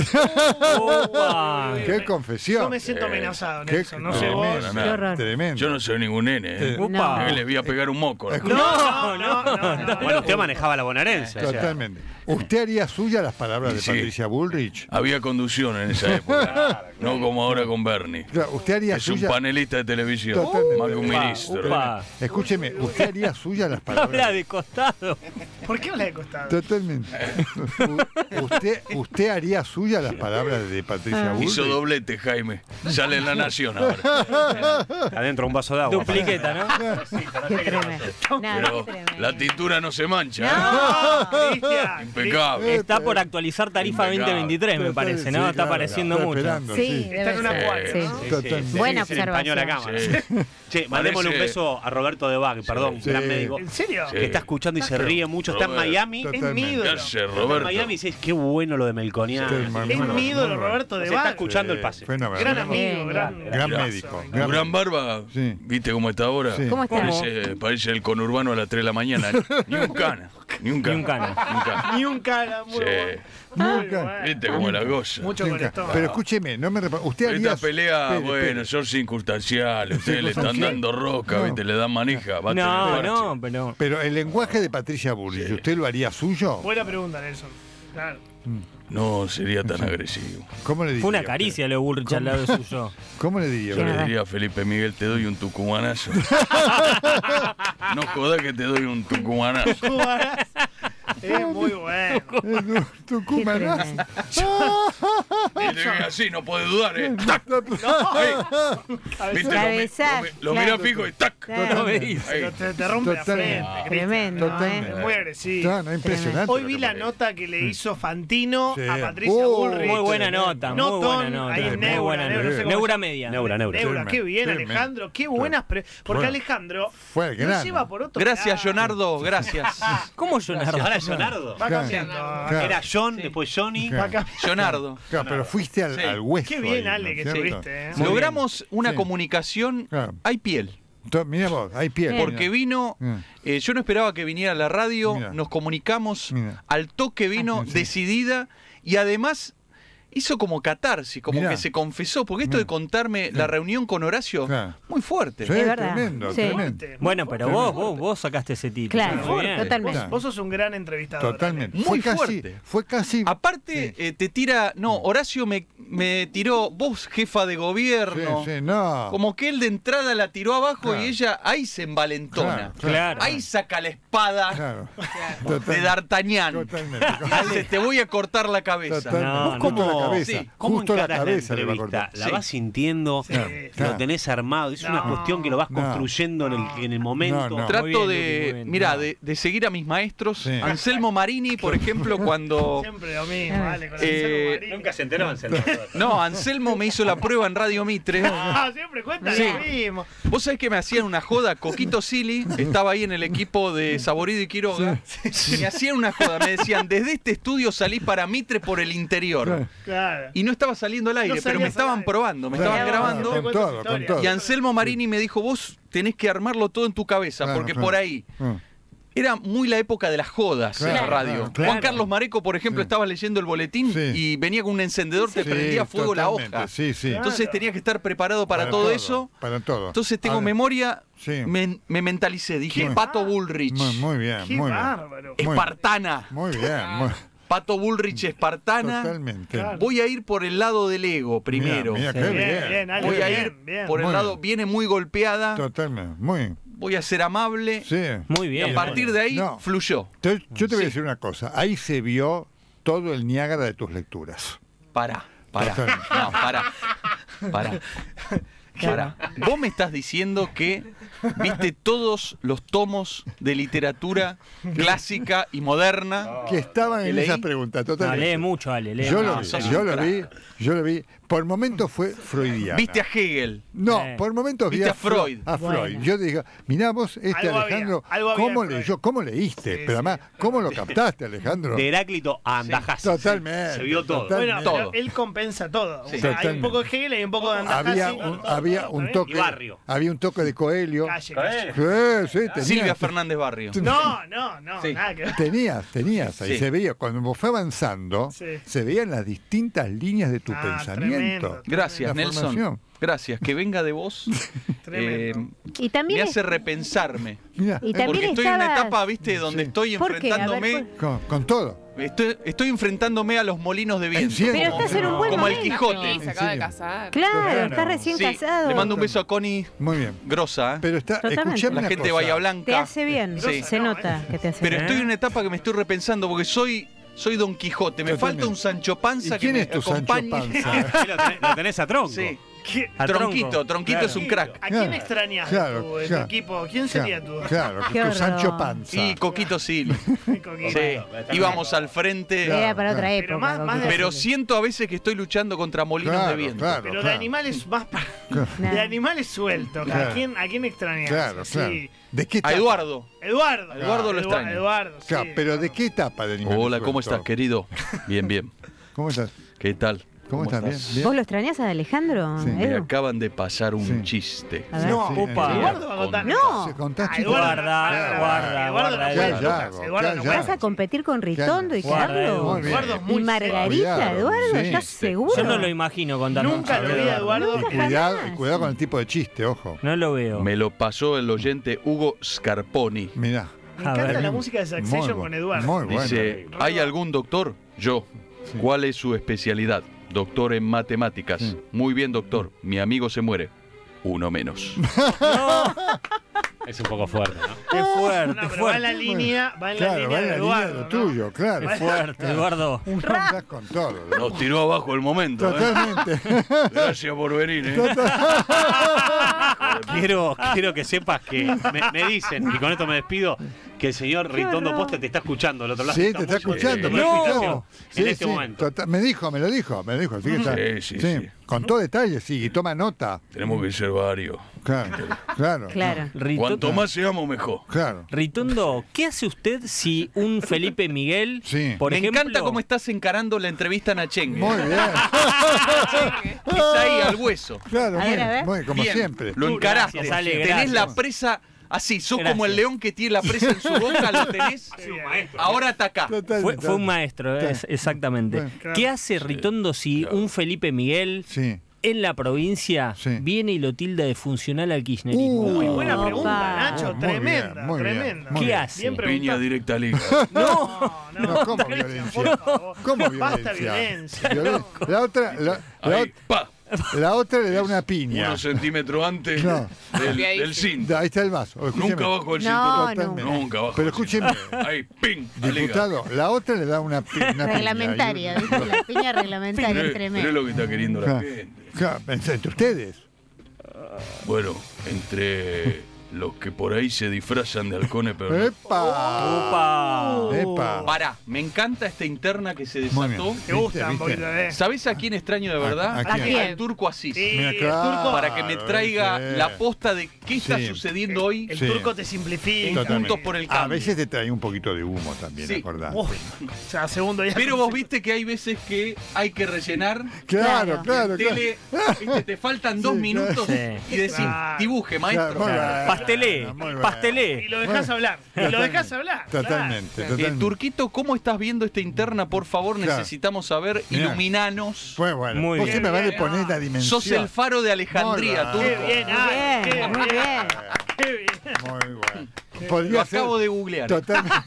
[SPEAKER 4] Opa.
[SPEAKER 1] Qué confesión.
[SPEAKER 2] Yo me siento amenazado,
[SPEAKER 1] Qué
[SPEAKER 2] Nelson. No sé
[SPEAKER 1] tremendo,
[SPEAKER 2] vos.
[SPEAKER 5] nada.
[SPEAKER 6] Qué horror.
[SPEAKER 1] Tremendo.
[SPEAKER 5] Yo no soy ningún nene.
[SPEAKER 4] Opa.
[SPEAKER 5] Les voy a pegar un moco.
[SPEAKER 2] No.
[SPEAKER 3] Bueno, usted manejaba la bonaerense. o sea.
[SPEAKER 1] Totalmente. ¿Usted haría suya las palabras de
[SPEAKER 5] Sí.
[SPEAKER 1] Patricia Bullrich?
[SPEAKER 5] Había conducción en esa época. No como ahora con Bernie.
[SPEAKER 1] Claro, ¿usted haría
[SPEAKER 5] Es un
[SPEAKER 1] suya?
[SPEAKER 5] panelista de televisión.
[SPEAKER 1] Totalmente.
[SPEAKER 5] Más que un
[SPEAKER 4] Upa,
[SPEAKER 5] ministro.
[SPEAKER 4] upa.
[SPEAKER 1] Escúcheme, ¿usted haría suya las
[SPEAKER 4] Habla
[SPEAKER 1] palabras?
[SPEAKER 4] de costado.
[SPEAKER 2] ¿Por qué habla de costado?
[SPEAKER 1] Totalmente. ¿Usted haría suya las palabras de Patricia Bullrich?
[SPEAKER 5] Hizo doblete, Jaime. Sale en La Nación ahora.
[SPEAKER 3] Adentro un vaso de agua.
[SPEAKER 4] Dupliqueta, ¿no?
[SPEAKER 6] Qué tremendo. No,
[SPEAKER 5] Pero
[SPEAKER 6] qué tremendo.
[SPEAKER 5] la tintura no se mancha.
[SPEAKER 2] No, Cristian.
[SPEAKER 5] Impecable.
[SPEAKER 4] Está por actualizar tarifa
[SPEAKER 5] Impecable.
[SPEAKER 4] 2023, me parece, ¿no?
[SPEAKER 1] Sí,
[SPEAKER 4] Está
[SPEAKER 1] claro,
[SPEAKER 4] apareciendo
[SPEAKER 1] está
[SPEAKER 4] mucho.
[SPEAKER 1] esperando,
[SPEAKER 6] Sí,
[SPEAKER 2] Está en una
[SPEAKER 6] debe ser.
[SPEAKER 2] cuadra,
[SPEAKER 6] Sí.
[SPEAKER 2] ¿no?
[SPEAKER 1] Totalmente.
[SPEAKER 6] Buena
[SPEAKER 3] Se le empañó la
[SPEAKER 6] observación.
[SPEAKER 3] cámara.
[SPEAKER 5] Sí.
[SPEAKER 3] Che, mandémosle un
[SPEAKER 5] Parece-
[SPEAKER 3] beso a Roberto de Bag, perdón,
[SPEAKER 1] Sí.
[SPEAKER 3] gran médico.
[SPEAKER 2] ¿En serio?
[SPEAKER 5] Sí.
[SPEAKER 3] Que está escuchando y se ríe mucho. Está en
[SPEAKER 5] Roberto.
[SPEAKER 3] Miami.
[SPEAKER 2] Es mi
[SPEAKER 1] Totalmente.
[SPEAKER 2] ídolo.
[SPEAKER 5] ¿Qué hace,
[SPEAKER 3] Está en
[SPEAKER 5] Roberto?
[SPEAKER 3] Miami y dice, qué bueno lo de Melconian.
[SPEAKER 1] Sí,
[SPEAKER 2] Es
[SPEAKER 1] Bueno,
[SPEAKER 2] mi ídolo,
[SPEAKER 1] bueno.
[SPEAKER 2] Roberto de
[SPEAKER 3] Se está
[SPEAKER 2] Bar.
[SPEAKER 3] escuchando el pase.
[SPEAKER 1] Fenómeno.
[SPEAKER 2] Gran amigo,
[SPEAKER 6] Bien.
[SPEAKER 2] gran
[SPEAKER 1] médico.
[SPEAKER 5] Gran barba.
[SPEAKER 1] Sí.
[SPEAKER 5] ¿Viste cómo está ahora?
[SPEAKER 1] Sí.
[SPEAKER 6] ¿Cómo está?
[SPEAKER 5] Parece el conurbano a las 3 de la mañana. Ni un cana. Ni un cana.
[SPEAKER 4] Ni un cana.
[SPEAKER 5] Ni un cana.
[SPEAKER 2] Ni un cara, muy
[SPEAKER 5] Sí.
[SPEAKER 2] bueno. Muy
[SPEAKER 1] Nunca.
[SPEAKER 2] bueno.
[SPEAKER 5] ¿Viste cómo la goza?
[SPEAKER 2] Mucho
[SPEAKER 1] Nunca.
[SPEAKER 2] colesterol.
[SPEAKER 1] Pero escúcheme, no me usted haría.
[SPEAKER 5] Esta pelea,
[SPEAKER 1] Espere,
[SPEAKER 5] bueno,
[SPEAKER 1] espere.
[SPEAKER 5] son circunstanciales. Ustedes le están dando roca,
[SPEAKER 1] No.
[SPEAKER 5] ¿viste? Le dan manija. Va a tener
[SPEAKER 4] No,
[SPEAKER 5] parche.
[SPEAKER 4] no, pero.
[SPEAKER 1] Pero el lenguaje de Patricia Bullrich, ¿usted lo haría suyo?
[SPEAKER 2] Buena pregunta, Nelson. Claro.
[SPEAKER 5] No sería tan agresivo.
[SPEAKER 1] ¿Cómo le diría?
[SPEAKER 4] Fue una
[SPEAKER 1] usted?
[SPEAKER 4] caricia lo de Bullrich al lado suyo.
[SPEAKER 1] ¿Cómo le diría?
[SPEAKER 5] Yo
[SPEAKER 1] usted?
[SPEAKER 5] le diría a Felipe Miguel, te doy un tucumanazo. No jodas que te doy un tucumanazo.
[SPEAKER 2] Es muy bueno.
[SPEAKER 6] Qué
[SPEAKER 1] Tucumanazo.
[SPEAKER 6] tremendo.
[SPEAKER 5] Y le digo así, no puede dudar, ¿eh? ¡Tac! Ahí. ¿Viste?
[SPEAKER 6] Cabezal,
[SPEAKER 5] Lo
[SPEAKER 6] claro.
[SPEAKER 5] mira fijo y ¡tac!
[SPEAKER 6] Claro.
[SPEAKER 4] No me dice.
[SPEAKER 5] Ahí.
[SPEAKER 2] Te rompe la
[SPEAKER 1] Totalmente.
[SPEAKER 2] frente.
[SPEAKER 6] Tremendo,
[SPEAKER 1] Totalmente.
[SPEAKER 2] Es muy agresivo.
[SPEAKER 1] No, no, impresionante.
[SPEAKER 2] Hoy
[SPEAKER 1] lo
[SPEAKER 2] vi
[SPEAKER 1] que
[SPEAKER 2] la
[SPEAKER 1] parece.
[SPEAKER 2] nota que le hizo Fantino
[SPEAKER 1] Sí.
[SPEAKER 2] a Patricia Bullrich.
[SPEAKER 4] Muy buena nota, muy
[SPEAKER 2] Notón,
[SPEAKER 4] buena nota.
[SPEAKER 2] ahí
[SPEAKER 4] Muy
[SPEAKER 2] Neura,
[SPEAKER 4] buena
[SPEAKER 2] Neura, no sé
[SPEAKER 4] nota.
[SPEAKER 2] cómo
[SPEAKER 4] Neura
[SPEAKER 2] se-
[SPEAKER 4] media.
[SPEAKER 3] Neura.
[SPEAKER 2] Neura, qué bien,
[SPEAKER 1] Tremendo.
[SPEAKER 2] Alejandro, qué buenas. Porque
[SPEAKER 1] Bueno.
[SPEAKER 2] Alejandro
[SPEAKER 1] Fue el
[SPEAKER 2] lo
[SPEAKER 1] grano.
[SPEAKER 2] lleva por otro
[SPEAKER 5] Gracias,
[SPEAKER 2] lado.
[SPEAKER 5] Leonardo, gracias.
[SPEAKER 4] ¿Cómo Leonardo?
[SPEAKER 3] Ahora es Leonardo.
[SPEAKER 2] Va
[SPEAKER 1] Claro.
[SPEAKER 2] cambiando.
[SPEAKER 1] Claro.
[SPEAKER 3] Era John, después Johnny.
[SPEAKER 1] Claro.
[SPEAKER 2] Va cambiando.
[SPEAKER 5] Leonardo.
[SPEAKER 1] Claro, pero fuiste al hueso.
[SPEAKER 2] Qué bien,
[SPEAKER 1] ahí,
[SPEAKER 2] Ale,
[SPEAKER 1] ¿no
[SPEAKER 2] que
[SPEAKER 1] es cierto?
[SPEAKER 2] estuviste.
[SPEAKER 4] Muy
[SPEAKER 5] Logramos una
[SPEAKER 1] Sí.
[SPEAKER 5] comunicación.
[SPEAKER 1] Claro.
[SPEAKER 5] Hay piel.
[SPEAKER 1] Mira vos, hay piel.
[SPEAKER 5] Porque vino, yo no esperaba que viniera a la radio,
[SPEAKER 1] Mira.
[SPEAKER 5] nos comunicamos,
[SPEAKER 1] Mira.
[SPEAKER 5] al toque vino
[SPEAKER 1] Sí.
[SPEAKER 5] decidida y además hizo como catarsis, como
[SPEAKER 1] Mira.
[SPEAKER 5] que se confesó, porque esto
[SPEAKER 1] Mira.
[SPEAKER 5] de contarme la reunión con Horacio,
[SPEAKER 1] Claro.
[SPEAKER 5] muy fuerte.
[SPEAKER 1] Sí,
[SPEAKER 6] Es verdad.
[SPEAKER 1] tremendo,
[SPEAKER 6] Sí.
[SPEAKER 1] tremendo.
[SPEAKER 4] Bueno, pero vos sacaste ese título.
[SPEAKER 6] Claro,
[SPEAKER 4] Muy bien.
[SPEAKER 6] totalmente.
[SPEAKER 2] Vos sos un gran entrevistador.
[SPEAKER 1] Totalmente.
[SPEAKER 5] Muy
[SPEAKER 1] fue
[SPEAKER 5] fuerte.
[SPEAKER 1] casi.
[SPEAKER 5] Aparte, te tira, no, Horacio me tiró, vos jefa de gobierno,
[SPEAKER 1] Sí, no.
[SPEAKER 5] como que él de entrada la tiró abajo
[SPEAKER 1] Claro.
[SPEAKER 5] y ella ahí se envalentona.
[SPEAKER 4] Claro.
[SPEAKER 5] Ahí saca la espada
[SPEAKER 1] Claro.
[SPEAKER 5] de
[SPEAKER 1] Totalmente.
[SPEAKER 5] D'Artagnan.
[SPEAKER 1] Totalmente.
[SPEAKER 5] Y dice, te voy a cortar la cabeza.
[SPEAKER 1] Totalmente.
[SPEAKER 4] No,
[SPEAKER 1] Justo
[SPEAKER 5] no.
[SPEAKER 1] la cabeza.
[SPEAKER 5] Sí.
[SPEAKER 3] ¿Cómo
[SPEAKER 1] Justo la
[SPEAKER 3] encarás
[SPEAKER 1] cabeza le va a
[SPEAKER 3] entrevista?
[SPEAKER 1] cortar.
[SPEAKER 3] La
[SPEAKER 5] Sí.
[SPEAKER 3] vas sintiendo,
[SPEAKER 2] Sí.
[SPEAKER 1] Claro.
[SPEAKER 3] lo tenés armado. Es una
[SPEAKER 2] No.
[SPEAKER 3] cuestión que lo vas
[SPEAKER 1] No.
[SPEAKER 3] construyendo en el momento.
[SPEAKER 1] No, no.
[SPEAKER 5] Trato
[SPEAKER 4] Muy bien,
[SPEAKER 5] de,
[SPEAKER 4] Luqui, muy bien.
[SPEAKER 5] mira,
[SPEAKER 1] No.
[SPEAKER 5] de seguir a mis maestros.
[SPEAKER 1] Sí.
[SPEAKER 5] Anselmo Marini, por ejemplo, cuando...
[SPEAKER 2] Siempre lo mismo, vale. Con
[SPEAKER 5] Eh,
[SPEAKER 2] el Marino.
[SPEAKER 3] Nunca se enteró Anselmo.
[SPEAKER 5] No, Anselmo me hizo la prueba en Radio Mitre.
[SPEAKER 2] Ah, siempre cuenta
[SPEAKER 5] Sí.
[SPEAKER 2] lo mismo.
[SPEAKER 5] Vos sabés que me hacían una joda, Coquito Silly, estaba ahí en el equipo de Saborido y Quiroga, me hacían una joda, me decían, desde este estudio salí para Mitre por el interior.
[SPEAKER 1] Claro.
[SPEAKER 2] Claro.
[SPEAKER 5] Y no estaba saliendo al aire,
[SPEAKER 2] No
[SPEAKER 5] pero me
[SPEAKER 2] salías al
[SPEAKER 5] estaban
[SPEAKER 2] aire.
[SPEAKER 5] probando, me
[SPEAKER 1] Claro,
[SPEAKER 5] estaban grabando.
[SPEAKER 1] Con todo, con todo.
[SPEAKER 5] Y Anselmo Marini me dijo, vos tenés que armarlo todo en tu cabeza,
[SPEAKER 1] Claro,
[SPEAKER 5] porque
[SPEAKER 1] claro.
[SPEAKER 5] por ahí
[SPEAKER 1] Ah.
[SPEAKER 5] era muy la época de las jodas en la
[SPEAKER 1] Claro,
[SPEAKER 5] radio.
[SPEAKER 1] claro, claro.
[SPEAKER 5] Juan Carlos Mareco, por ejemplo,
[SPEAKER 1] Sí.
[SPEAKER 5] estaba leyendo el boletín
[SPEAKER 1] Sí.
[SPEAKER 5] y venía con un encendedor, te
[SPEAKER 1] Sí,
[SPEAKER 5] prendía fuego la
[SPEAKER 1] totalmente,
[SPEAKER 5] hoja.
[SPEAKER 1] Sí, sí.
[SPEAKER 2] Claro.
[SPEAKER 5] Entonces tenía que estar preparado para todo eso.
[SPEAKER 1] Para todo.
[SPEAKER 5] Entonces tengo
[SPEAKER 1] Ahora,
[SPEAKER 5] memoria,
[SPEAKER 1] Sí.
[SPEAKER 5] me mentalicé, dije
[SPEAKER 1] Muy-
[SPEAKER 5] Pato Bullrich,
[SPEAKER 1] Muy bien,
[SPEAKER 2] Qué
[SPEAKER 1] muy bien.
[SPEAKER 2] bárbaro.
[SPEAKER 1] muy-
[SPEAKER 5] espartana.
[SPEAKER 1] Muy bien.
[SPEAKER 5] Pato Bullrich espartana.
[SPEAKER 1] Totalmente.
[SPEAKER 2] Claro.
[SPEAKER 5] Voy a ir por el lado del ego primero.
[SPEAKER 1] Mira,
[SPEAKER 4] Sí.
[SPEAKER 1] qué
[SPEAKER 2] Bien,
[SPEAKER 1] bien.
[SPEAKER 2] bien, Ale,
[SPEAKER 5] Voy a
[SPEAKER 2] bien,
[SPEAKER 5] ir
[SPEAKER 2] bien.
[SPEAKER 5] por el
[SPEAKER 1] Muy
[SPEAKER 5] lado,
[SPEAKER 1] bien.
[SPEAKER 5] viene muy golpeada,
[SPEAKER 1] Totalmente. Muy.
[SPEAKER 5] voy a ser amable.
[SPEAKER 1] Sí.
[SPEAKER 4] Muy
[SPEAKER 5] Y
[SPEAKER 4] bien.
[SPEAKER 5] a partir de ahí
[SPEAKER 1] No.
[SPEAKER 5] fluyó.
[SPEAKER 1] Entonces, yo te voy a
[SPEAKER 5] Sí.
[SPEAKER 1] decir una cosa. Ahí se vio todo el Niágara de tus lecturas.
[SPEAKER 5] Pará.
[SPEAKER 1] Totalmente.
[SPEAKER 5] No, pará. Pará, vos me estás diciendo que viste todos los tomos de literatura clásica y moderna.
[SPEAKER 1] Que estaban en
[SPEAKER 5] ¿Leí?
[SPEAKER 1] esas preguntas,
[SPEAKER 4] No,
[SPEAKER 1] totalmente.
[SPEAKER 4] lee mucho, Ale. Lee
[SPEAKER 1] Yo
[SPEAKER 4] mucho.
[SPEAKER 1] lo vi. Por momentos fue freudiano.
[SPEAKER 5] Viste a Hegel.
[SPEAKER 1] No, por momentos vi
[SPEAKER 5] Viste a Freud.
[SPEAKER 1] A Freud.
[SPEAKER 6] Bueno.
[SPEAKER 1] Yo digo, mirá vos,
[SPEAKER 2] Algo
[SPEAKER 1] Alejandro,
[SPEAKER 2] había
[SPEAKER 1] ¿cómo
[SPEAKER 2] de Freud.
[SPEAKER 1] leyó? ¿Cómo leíste?
[SPEAKER 2] Sí,
[SPEAKER 1] Pero
[SPEAKER 2] sí.
[SPEAKER 1] además, ¿cómo lo captaste, Alejandro?
[SPEAKER 3] De Heráclito a Andajás.
[SPEAKER 1] Totalmente.
[SPEAKER 3] Se vio todo.
[SPEAKER 1] totalmente.
[SPEAKER 2] Bueno,
[SPEAKER 5] Todo.
[SPEAKER 2] pero él compensa todo.
[SPEAKER 5] Sí.
[SPEAKER 2] O sea, hay un
[SPEAKER 1] Totalmente.
[SPEAKER 2] poco de Hegel y hay un poco de Andajás.
[SPEAKER 1] Había un toque.
[SPEAKER 3] Y Barrio.
[SPEAKER 1] Había un toque de Coelho.
[SPEAKER 2] Calle.
[SPEAKER 1] Sí, tenía.
[SPEAKER 5] Silvia Fernández Barrio.
[SPEAKER 2] No,
[SPEAKER 5] Sí.
[SPEAKER 2] nada que ver.
[SPEAKER 1] Tenías ahí,
[SPEAKER 5] Sí.
[SPEAKER 1] se veía, cuando fue avanzando,
[SPEAKER 2] Sí.
[SPEAKER 1] se veían las distintas líneas de tu
[SPEAKER 2] Ah,
[SPEAKER 1] pensamiento.
[SPEAKER 2] tremendo.
[SPEAKER 5] Gracias,
[SPEAKER 1] La
[SPEAKER 5] Nelson.
[SPEAKER 1] formación.
[SPEAKER 5] Gracias, que venga de vos.
[SPEAKER 2] Tremendo.
[SPEAKER 6] Y
[SPEAKER 5] Me
[SPEAKER 6] también,
[SPEAKER 5] hace repensarme.
[SPEAKER 1] Mirá,
[SPEAKER 6] y también
[SPEAKER 5] Porque estoy en una
[SPEAKER 6] estabas-
[SPEAKER 5] etapa, viste, donde
[SPEAKER 1] Sí.
[SPEAKER 5] estoy
[SPEAKER 6] ¿Por qué? A ver,
[SPEAKER 5] enfrentándome.
[SPEAKER 1] con todo.
[SPEAKER 5] Estoy enfrentándome a los molinos de viento.
[SPEAKER 1] Enciende.
[SPEAKER 6] Pero estás en un buen
[SPEAKER 5] Como el
[SPEAKER 6] momento.
[SPEAKER 5] Quijote.
[SPEAKER 7] Sí, se acaba de
[SPEAKER 1] serio?
[SPEAKER 7] casar.
[SPEAKER 6] Claro,
[SPEAKER 1] Claro.
[SPEAKER 6] estás recién
[SPEAKER 5] Sí,
[SPEAKER 6] casado.
[SPEAKER 5] le mando un beso a Connie
[SPEAKER 1] Muy bien.
[SPEAKER 5] Grosa, ¿eh?
[SPEAKER 1] Pero está,
[SPEAKER 6] Totalmente.
[SPEAKER 1] escuchame
[SPEAKER 5] La
[SPEAKER 1] una
[SPEAKER 5] gente de
[SPEAKER 1] cosa.
[SPEAKER 5] Bahía Blanca.
[SPEAKER 6] Te hace bien,
[SPEAKER 5] Sí.
[SPEAKER 6] se nota que te hace
[SPEAKER 5] Pero
[SPEAKER 6] bien.
[SPEAKER 5] estoy en una etapa que me estoy repensando porque soy Don Quijote. Me
[SPEAKER 1] Totalmente.
[SPEAKER 5] falta un Sancho Panza
[SPEAKER 1] ¿Y quién
[SPEAKER 5] que me
[SPEAKER 1] es tu Sancho
[SPEAKER 5] acompañe.
[SPEAKER 1] Panza?
[SPEAKER 3] Ahí lo tenés a tronco.
[SPEAKER 5] Sí.
[SPEAKER 2] ¿Qué-
[SPEAKER 4] A
[SPEAKER 5] Tronquito
[SPEAKER 4] tronco.
[SPEAKER 5] es un crack.
[SPEAKER 2] ¿A quién
[SPEAKER 1] Claro,
[SPEAKER 2] extrañas
[SPEAKER 1] claro,
[SPEAKER 2] de tu
[SPEAKER 1] claro.
[SPEAKER 2] equipo? ¿Quién sería tú?
[SPEAKER 1] Claro,
[SPEAKER 6] Qué
[SPEAKER 1] tu
[SPEAKER 6] horror.
[SPEAKER 1] Sancho Panza.
[SPEAKER 5] Y Coquito Sil.
[SPEAKER 2] Coquito.
[SPEAKER 5] Sí. Íbamos al frente.
[SPEAKER 6] Era para otra
[SPEAKER 1] Claro.
[SPEAKER 6] época.
[SPEAKER 2] Pero más
[SPEAKER 6] Coquito.
[SPEAKER 2] de-
[SPEAKER 5] Pero siento a veces que estoy luchando contra molinos
[SPEAKER 1] Claro,
[SPEAKER 5] de viento.
[SPEAKER 1] claro,
[SPEAKER 2] Pero de
[SPEAKER 1] claro.
[SPEAKER 2] animales más
[SPEAKER 1] Claro.
[SPEAKER 2] de animales sueltos.
[SPEAKER 1] Claro.
[SPEAKER 2] ¿A quién extrañas?
[SPEAKER 1] Claro,
[SPEAKER 2] Así.
[SPEAKER 1] claro. ¿De qué
[SPEAKER 5] A
[SPEAKER 1] etapa?
[SPEAKER 5] Eduardo.
[SPEAKER 2] Eduardo.
[SPEAKER 5] Eduardo lo extraño.
[SPEAKER 2] Eduardo, sí.
[SPEAKER 1] Claro, pero ¿de qué etapa de animales
[SPEAKER 5] Hola, ¿cómo
[SPEAKER 1] sueltos?
[SPEAKER 5] estás, querido? Bien, bien.
[SPEAKER 1] ¿Cómo estás?
[SPEAKER 5] ¿Qué tal?
[SPEAKER 1] ¿Cómo estás? Bien, bien.
[SPEAKER 6] ¿Vos lo extrañas a Alejandro?
[SPEAKER 1] Sí.
[SPEAKER 5] Me
[SPEAKER 6] Edu?
[SPEAKER 5] acaban de pasar un
[SPEAKER 1] Sí.
[SPEAKER 5] chiste.
[SPEAKER 6] A ver.
[SPEAKER 2] No,
[SPEAKER 1] Sí,
[SPEAKER 4] Opa.
[SPEAKER 2] Eduardo va a contar.
[SPEAKER 6] No.
[SPEAKER 1] ¿Se contás,
[SPEAKER 2] Ah,
[SPEAKER 1] chicos?
[SPEAKER 2] Eduardo,
[SPEAKER 4] Guarda,
[SPEAKER 2] pará,
[SPEAKER 4] guarda,
[SPEAKER 2] Eduardo
[SPEAKER 4] guarda,
[SPEAKER 2] no
[SPEAKER 1] ¿qué
[SPEAKER 2] puede,
[SPEAKER 1] hay,
[SPEAKER 2] Lucas,
[SPEAKER 1] Yago?
[SPEAKER 2] Eduardo
[SPEAKER 1] ¿Qué
[SPEAKER 2] no
[SPEAKER 1] hay,
[SPEAKER 2] puede.
[SPEAKER 6] ¿Vas a competir con Ritondo y
[SPEAKER 4] Guarda,
[SPEAKER 6] Carlos?
[SPEAKER 1] Muy bien.
[SPEAKER 2] Eduardo es muy
[SPEAKER 6] ¿Y Margarita,
[SPEAKER 1] Claro,
[SPEAKER 6] Eduardo?
[SPEAKER 1] sí.
[SPEAKER 6] ¿Estás seguro?
[SPEAKER 4] Yo no lo imagino contando.
[SPEAKER 2] Nunca lo vi a Eduardo.
[SPEAKER 1] Y
[SPEAKER 6] Nunca
[SPEAKER 1] cuidado,
[SPEAKER 6] jamás.
[SPEAKER 1] cuidado con el tipo de chiste, ojo.
[SPEAKER 4] No lo veo.
[SPEAKER 5] Me lo pasó el oyente Hugo Scarponi.
[SPEAKER 1] Mirá.
[SPEAKER 2] Me
[SPEAKER 4] A
[SPEAKER 2] encanta
[SPEAKER 4] ver.
[SPEAKER 2] la música de Succession con Eduardo.
[SPEAKER 1] Muy bueno.
[SPEAKER 5] Dice, ¿hay algún doctor? Yo.
[SPEAKER 1] Sí.
[SPEAKER 5] ¿Cuál es su especialidad? Doctor en matemáticas.
[SPEAKER 1] Sí.
[SPEAKER 5] Muy bien, doctor. Mi amigo se muere. Uno menos.
[SPEAKER 3] Es un poco fuerte, ¿no?
[SPEAKER 4] Qué fuerte,
[SPEAKER 2] No, pero va en la
[SPEAKER 4] fuerte.
[SPEAKER 2] línea, va en la
[SPEAKER 1] Claro,
[SPEAKER 2] línea
[SPEAKER 1] va en
[SPEAKER 2] de
[SPEAKER 1] la línea de
[SPEAKER 2] Eduardo.
[SPEAKER 1] lo
[SPEAKER 2] ¿no?
[SPEAKER 1] tuyo, claro.
[SPEAKER 4] Qué fuerte, Eduardo.
[SPEAKER 1] Estás con todo.
[SPEAKER 5] Nos tiró abajo el momento.
[SPEAKER 1] Totalmente.
[SPEAKER 5] Gracias por venir.
[SPEAKER 3] Quiero que sepas que me dicen, y con esto me despido, que el señor Ritondo
[SPEAKER 6] horror.
[SPEAKER 3] Poste te está escuchando al otro lado.
[SPEAKER 1] Sí, te está escuchando.
[SPEAKER 3] muy
[SPEAKER 1] me
[SPEAKER 3] bien.
[SPEAKER 1] escuchó.
[SPEAKER 3] En este momento.
[SPEAKER 1] Me lo dijo. Así que está.
[SPEAKER 5] Sí.
[SPEAKER 1] Con todo detalle, sí, y toma nota.
[SPEAKER 5] Tenemos que ser varios.
[SPEAKER 1] Claro.
[SPEAKER 6] Claro.
[SPEAKER 5] Cuanto más seamos, mejor.
[SPEAKER 1] Claro.
[SPEAKER 4] Ritondo, ¿qué hace usted si un Felipe Miguel,
[SPEAKER 1] Sí.
[SPEAKER 4] por
[SPEAKER 5] Me
[SPEAKER 4] ejemplo...
[SPEAKER 5] encanta cómo estás encarando la entrevista a Nachengue.
[SPEAKER 1] Muy bien.
[SPEAKER 5] Está ahí al hueso.
[SPEAKER 1] Claro,
[SPEAKER 6] A ver, a ver.
[SPEAKER 1] muy, como
[SPEAKER 5] Bien.
[SPEAKER 1] siempre.
[SPEAKER 5] Lo encaraste.
[SPEAKER 4] Gracias, Ale,
[SPEAKER 5] tenés
[SPEAKER 4] gracias.
[SPEAKER 5] la presa así. Sos como el
[SPEAKER 4] Gracias.
[SPEAKER 5] león que tiene la presa en su boca. Lo tenés. Ahora atacá.
[SPEAKER 1] Totalmente.
[SPEAKER 4] Fue un maestro, exactamente.
[SPEAKER 1] Bueno.
[SPEAKER 4] ¿Qué hace Ritondo si un Felipe Miguel
[SPEAKER 1] Sí.
[SPEAKER 4] en la provincia
[SPEAKER 1] Sí.
[SPEAKER 4] viene y lo tilda de funcional al kirchnerismo?
[SPEAKER 2] Muy buena
[SPEAKER 6] Opa.
[SPEAKER 2] pregunta, Nacho.
[SPEAKER 1] Muy bien,
[SPEAKER 2] Tremenda,
[SPEAKER 1] muy bien,
[SPEAKER 2] tremenda.
[SPEAKER 1] muy
[SPEAKER 4] ¿Qué
[SPEAKER 1] bien.
[SPEAKER 4] hace?
[SPEAKER 2] Bien
[SPEAKER 5] Piña
[SPEAKER 2] preguntado.
[SPEAKER 5] directa al hígado.
[SPEAKER 1] No, ¿cómo violencia?
[SPEAKER 2] Por favor.
[SPEAKER 1] ¿Cómo
[SPEAKER 2] Basta
[SPEAKER 1] violencia?
[SPEAKER 2] violencia.
[SPEAKER 1] La otra,
[SPEAKER 5] Ahí, pa.
[SPEAKER 1] la otra le da una piña.
[SPEAKER 5] Unos centímetros antes
[SPEAKER 1] No.
[SPEAKER 5] del cinto.
[SPEAKER 1] Ahí está el vaso. Escúcheme.
[SPEAKER 5] Nunca bajo el
[SPEAKER 6] No,
[SPEAKER 5] cinturón.
[SPEAKER 1] Totalmente.
[SPEAKER 5] Nunca bajo
[SPEAKER 1] Pero
[SPEAKER 5] el
[SPEAKER 1] escúcheme,
[SPEAKER 5] cinturón. Ahí, ping. al hígado.
[SPEAKER 1] diputado, la otra le da una piña.
[SPEAKER 6] Reglamentaria, ¿viste? La piña reglamentaria es
[SPEAKER 5] Pero es
[SPEAKER 6] tremenda.
[SPEAKER 5] lo que está queriendo la
[SPEAKER 1] Claro.
[SPEAKER 5] gente.
[SPEAKER 1] Claro, entre ustedes.
[SPEAKER 5] Bueno, entre los que por ahí se disfrazan de halcones, pero...
[SPEAKER 1] ¡Epa!
[SPEAKER 4] ¡Opa!
[SPEAKER 1] ¡Epa!
[SPEAKER 5] Pará, me encanta esta interna que se
[SPEAKER 1] Muy
[SPEAKER 5] desató.
[SPEAKER 1] bien.
[SPEAKER 2] Te gusta
[SPEAKER 1] ¿Viste?
[SPEAKER 2] un poquito de.
[SPEAKER 5] ¿Sabés a quién extraño de verdad?
[SPEAKER 1] ¿A quién?
[SPEAKER 5] Al Turco Asís.
[SPEAKER 2] Sí,
[SPEAKER 1] Mira,
[SPEAKER 2] el
[SPEAKER 1] claro.
[SPEAKER 2] turco,
[SPEAKER 5] Para que me traiga
[SPEAKER 1] sí.
[SPEAKER 5] la posta de qué está
[SPEAKER 1] Sí.
[SPEAKER 5] sucediendo hoy
[SPEAKER 2] el
[SPEAKER 1] Sí.
[SPEAKER 2] turco te simplifica.
[SPEAKER 5] en Juntos por el
[SPEAKER 1] A
[SPEAKER 5] Cambio.
[SPEAKER 1] veces te trae un poquito de humo también,
[SPEAKER 5] Sí.
[SPEAKER 1] acordate.
[SPEAKER 2] Uf, o sea, segundo ya.
[SPEAKER 5] Pero vos viste que hay veces que hay que rellenar.
[SPEAKER 1] Claro, claro, claro.
[SPEAKER 5] Tele, viste, te faltan 2
[SPEAKER 1] Sí,
[SPEAKER 5] minutos
[SPEAKER 4] claro.
[SPEAKER 5] y decís,
[SPEAKER 2] Claro.
[SPEAKER 5] dibuje, maestro.
[SPEAKER 1] Claro, muy bien.
[SPEAKER 4] Pastelé,
[SPEAKER 1] Muy bien.
[SPEAKER 4] pastelé.
[SPEAKER 2] Y lo dejás hablar. Y lo dejás hablar.
[SPEAKER 1] Totalmente,
[SPEAKER 2] claro.
[SPEAKER 1] totalmente.
[SPEAKER 5] Turquito, ¿cómo estás viendo esta interna? Por favor,
[SPEAKER 1] Claro.
[SPEAKER 5] necesitamos saber.
[SPEAKER 1] Mirá.
[SPEAKER 5] Iluminanos.
[SPEAKER 1] Pues bueno,
[SPEAKER 4] Muy
[SPEAKER 1] vos
[SPEAKER 4] bien.
[SPEAKER 1] siempre vale
[SPEAKER 2] Bien,
[SPEAKER 1] poner
[SPEAKER 2] bien.
[SPEAKER 1] la dimensión.
[SPEAKER 5] Sos el faro de Alejandría,
[SPEAKER 1] Muy
[SPEAKER 5] Turco.
[SPEAKER 2] Qué bien, ay,
[SPEAKER 6] Muy
[SPEAKER 2] qué
[SPEAKER 6] bien, muy bien.
[SPEAKER 2] Qué bien.
[SPEAKER 1] Muy bueno.
[SPEAKER 5] Lo
[SPEAKER 1] Podría ser
[SPEAKER 5] acabo de googlear.
[SPEAKER 1] totalmente.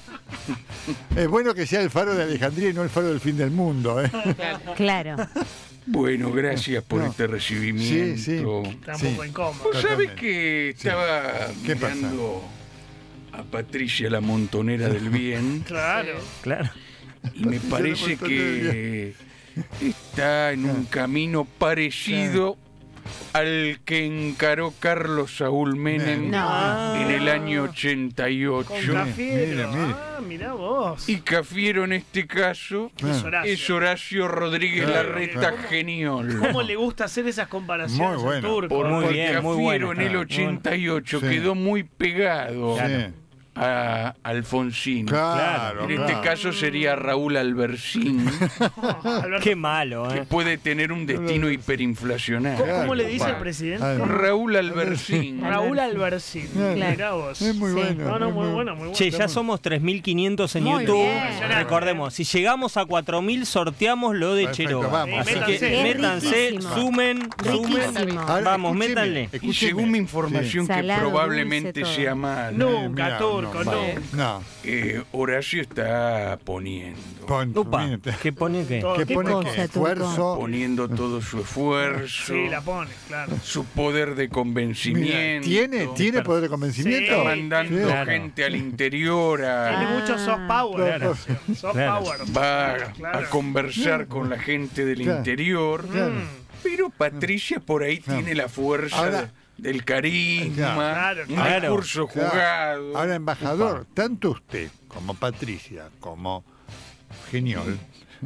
[SPEAKER 1] Es bueno que sea el faro de Alejandría y no el faro del fin del mundo, ¿eh?
[SPEAKER 6] Claro.
[SPEAKER 5] Bueno, gracias por
[SPEAKER 1] No.
[SPEAKER 5] este recibimiento.
[SPEAKER 1] Sí, sí.
[SPEAKER 2] Está un
[SPEAKER 1] Sí.
[SPEAKER 2] poco incómodo.
[SPEAKER 5] ¿Vos sabés
[SPEAKER 1] Totalmente.
[SPEAKER 5] que estaba
[SPEAKER 1] ¿Qué pasa?
[SPEAKER 5] mirando a Patricia la montonera del bien
[SPEAKER 2] Claro.
[SPEAKER 4] Claro.
[SPEAKER 5] y me
[SPEAKER 1] Patricia la
[SPEAKER 5] parece
[SPEAKER 1] montonera del
[SPEAKER 5] que está en un camino parecido al que encaró Carlos Saúl Menem
[SPEAKER 6] No.
[SPEAKER 5] en el año 88.
[SPEAKER 2] Con Cafiero.
[SPEAKER 1] mire.
[SPEAKER 2] Ah, mirá vos.
[SPEAKER 5] Y Cafiero en este caso
[SPEAKER 2] Es Horacio.
[SPEAKER 5] es Horacio Rodríguez
[SPEAKER 1] Claro,
[SPEAKER 5] Larreta
[SPEAKER 2] claro.
[SPEAKER 5] Geniol.
[SPEAKER 2] ¿Cómo le gusta hacer esas comparaciones
[SPEAKER 1] Muy
[SPEAKER 2] al
[SPEAKER 1] bueno.
[SPEAKER 2] turco?
[SPEAKER 5] Porque
[SPEAKER 4] Muy bien, muy
[SPEAKER 5] Cafiero
[SPEAKER 4] bueno.
[SPEAKER 5] en el
[SPEAKER 4] Claro.
[SPEAKER 5] 88
[SPEAKER 1] Sí.
[SPEAKER 5] quedó muy pegado
[SPEAKER 1] Sí.
[SPEAKER 5] a Alfonsín.
[SPEAKER 1] Claro,
[SPEAKER 5] En este
[SPEAKER 1] claro.
[SPEAKER 5] caso sería Raúl Albercín,
[SPEAKER 2] Alberto,
[SPEAKER 4] Qué malo,
[SPEAKER 5] que
[SPEAKER 4] ¿eh?
[SPEAKER 5] puede tener un destino hiperinflacionario.
[SPEAKER 2] ¿Cómo le
[SPEAKER 1] Claro,
[SPEAKER 2] dice el
[SPEAKER 1] pa.
[SPEAKER 2] presidente?
[SPEAKER 1] Ay,
[SPEAKER 5] Raúl Albercín.
[SPEAKER 2] Raúl Albercín.
[SPEAKER 1] Claro.
[SPEAKER 2] Mirá vos.
[SPEAKER 1] Es muy
[SPEAKER 6] Sí.
[SPEAKER 1] bueno.
[SPEAKER 2] No, no,
[SPEAKER 1] es
[SPEAKER 2] muy bueno, muy bueno.
[SPEAKER 4] Che, ya somos 3.500 en
[SPEAKER 6] Muy
[SPEAKER 4] YouTube.
[SPEAKER 6] bien.
[SPEAKER 4] Recordemos, si llegamos a 4.000 sorteamos lo de
[SPEAKER 1] Perfecto,
[SPEAKER 4] Cheroba.
[SPEAKER 1] vamos.
[SPEAKER 4] Así
[SPEAKER 2] Métanse.
[SPEAKER 4] que
[SPEAKER 6] Es
[SPEAKER 4] métanse,
[SPEAKER 6] riquísimo.
[SPEAKER 4] sumen.
[SPEAKER 6] Riquísimo.
[SPEAKER 1] Ahora,
[SPEAKER 4] Vamos,
[SPEAKER 1] escúcheme,
[SPEAKER 4] métanle.
[SPEAKER 5] Y
[SPEAKER 1] escúcheme.
[SPEAKER 5] según mi información, que
[SPEAKER 6] Salado,
[SPEAKER 5] probablemente
[SPEAKER 6] dulce, todo.
[SPEAKER 5] sea mala,
[SPEAKER 2] Nunca,
[SPEAKER 1] Mirá,
[SPEAKER 2] turco,
[SPEAKER 1] no,
[SPEAKER 2] nunca.
[SPEAKER 1] No.
[SPEAKER 5] Horacio está poniendo
[SPEAKER 4] Upa,
[SPEAKER 1] Mire,
[SPEAKER 4] ¿qué pone qué?
[SPEAKER 2] Todo.
[SPEAKER 1] ¿Qué
[SPEAKER 2] ¿Qué
[SPEAKER 1] pone
[SPEAKER 6] cosa,
[SPEAKER 1] que
[SPEAKER 6] Turco?
[SPEAKER 5] poniendo todo su esfuerzo,
[SPEAKER 2] Sí, la pone, claro.
[SPEAKER 5] su poder de
[SPEAKER 1] mira,
[SPEAKER 5] convencimiento.
[SPEAKER 1] ¿tiene poder de convencimiento?
[SPEAKER 2] Sí.
[SPEAKER 5] mandando
[SPEAKER 4] Claro.
[SPEAKER 5] gente al interior
[SPEAKER 2] Tiene
[SPEAKER 5] a,
[SPEAKER 2] mucho soft power.
[SPEAKER 1] Claro.
[SPEAKER 2] Soft
[SPEAKER 4] Claro.
[SPEAKER 2] power.
[SPEAKER 5] va
[SPEAKER 2] Claro.
[SPEAKER 5] a conversar con la gente del
[SPEAKER 1] Claro.
[SPEAKER 5] interior.
[SPEAKER 1] Claro.
[SPEAKER 5] Pero Patricia por ahí
[SPEAKER 1] Claro.
[SPEAKER 5] tiene la fuerza
[SPEAKER 1] Ahora-
[SPEAKER 5] del carisma,
[SPEAKER 2] Claro,
[SPEAKER 5] un
[SPEAKER 4] claro.
[SPEAKER 5] discurso
[SPEAKER 1] Claro.
[SPEAKER 5] jugado.
[SPEAKER 1] Ahora, embajador, tanto usted como Patricia, como Geniol,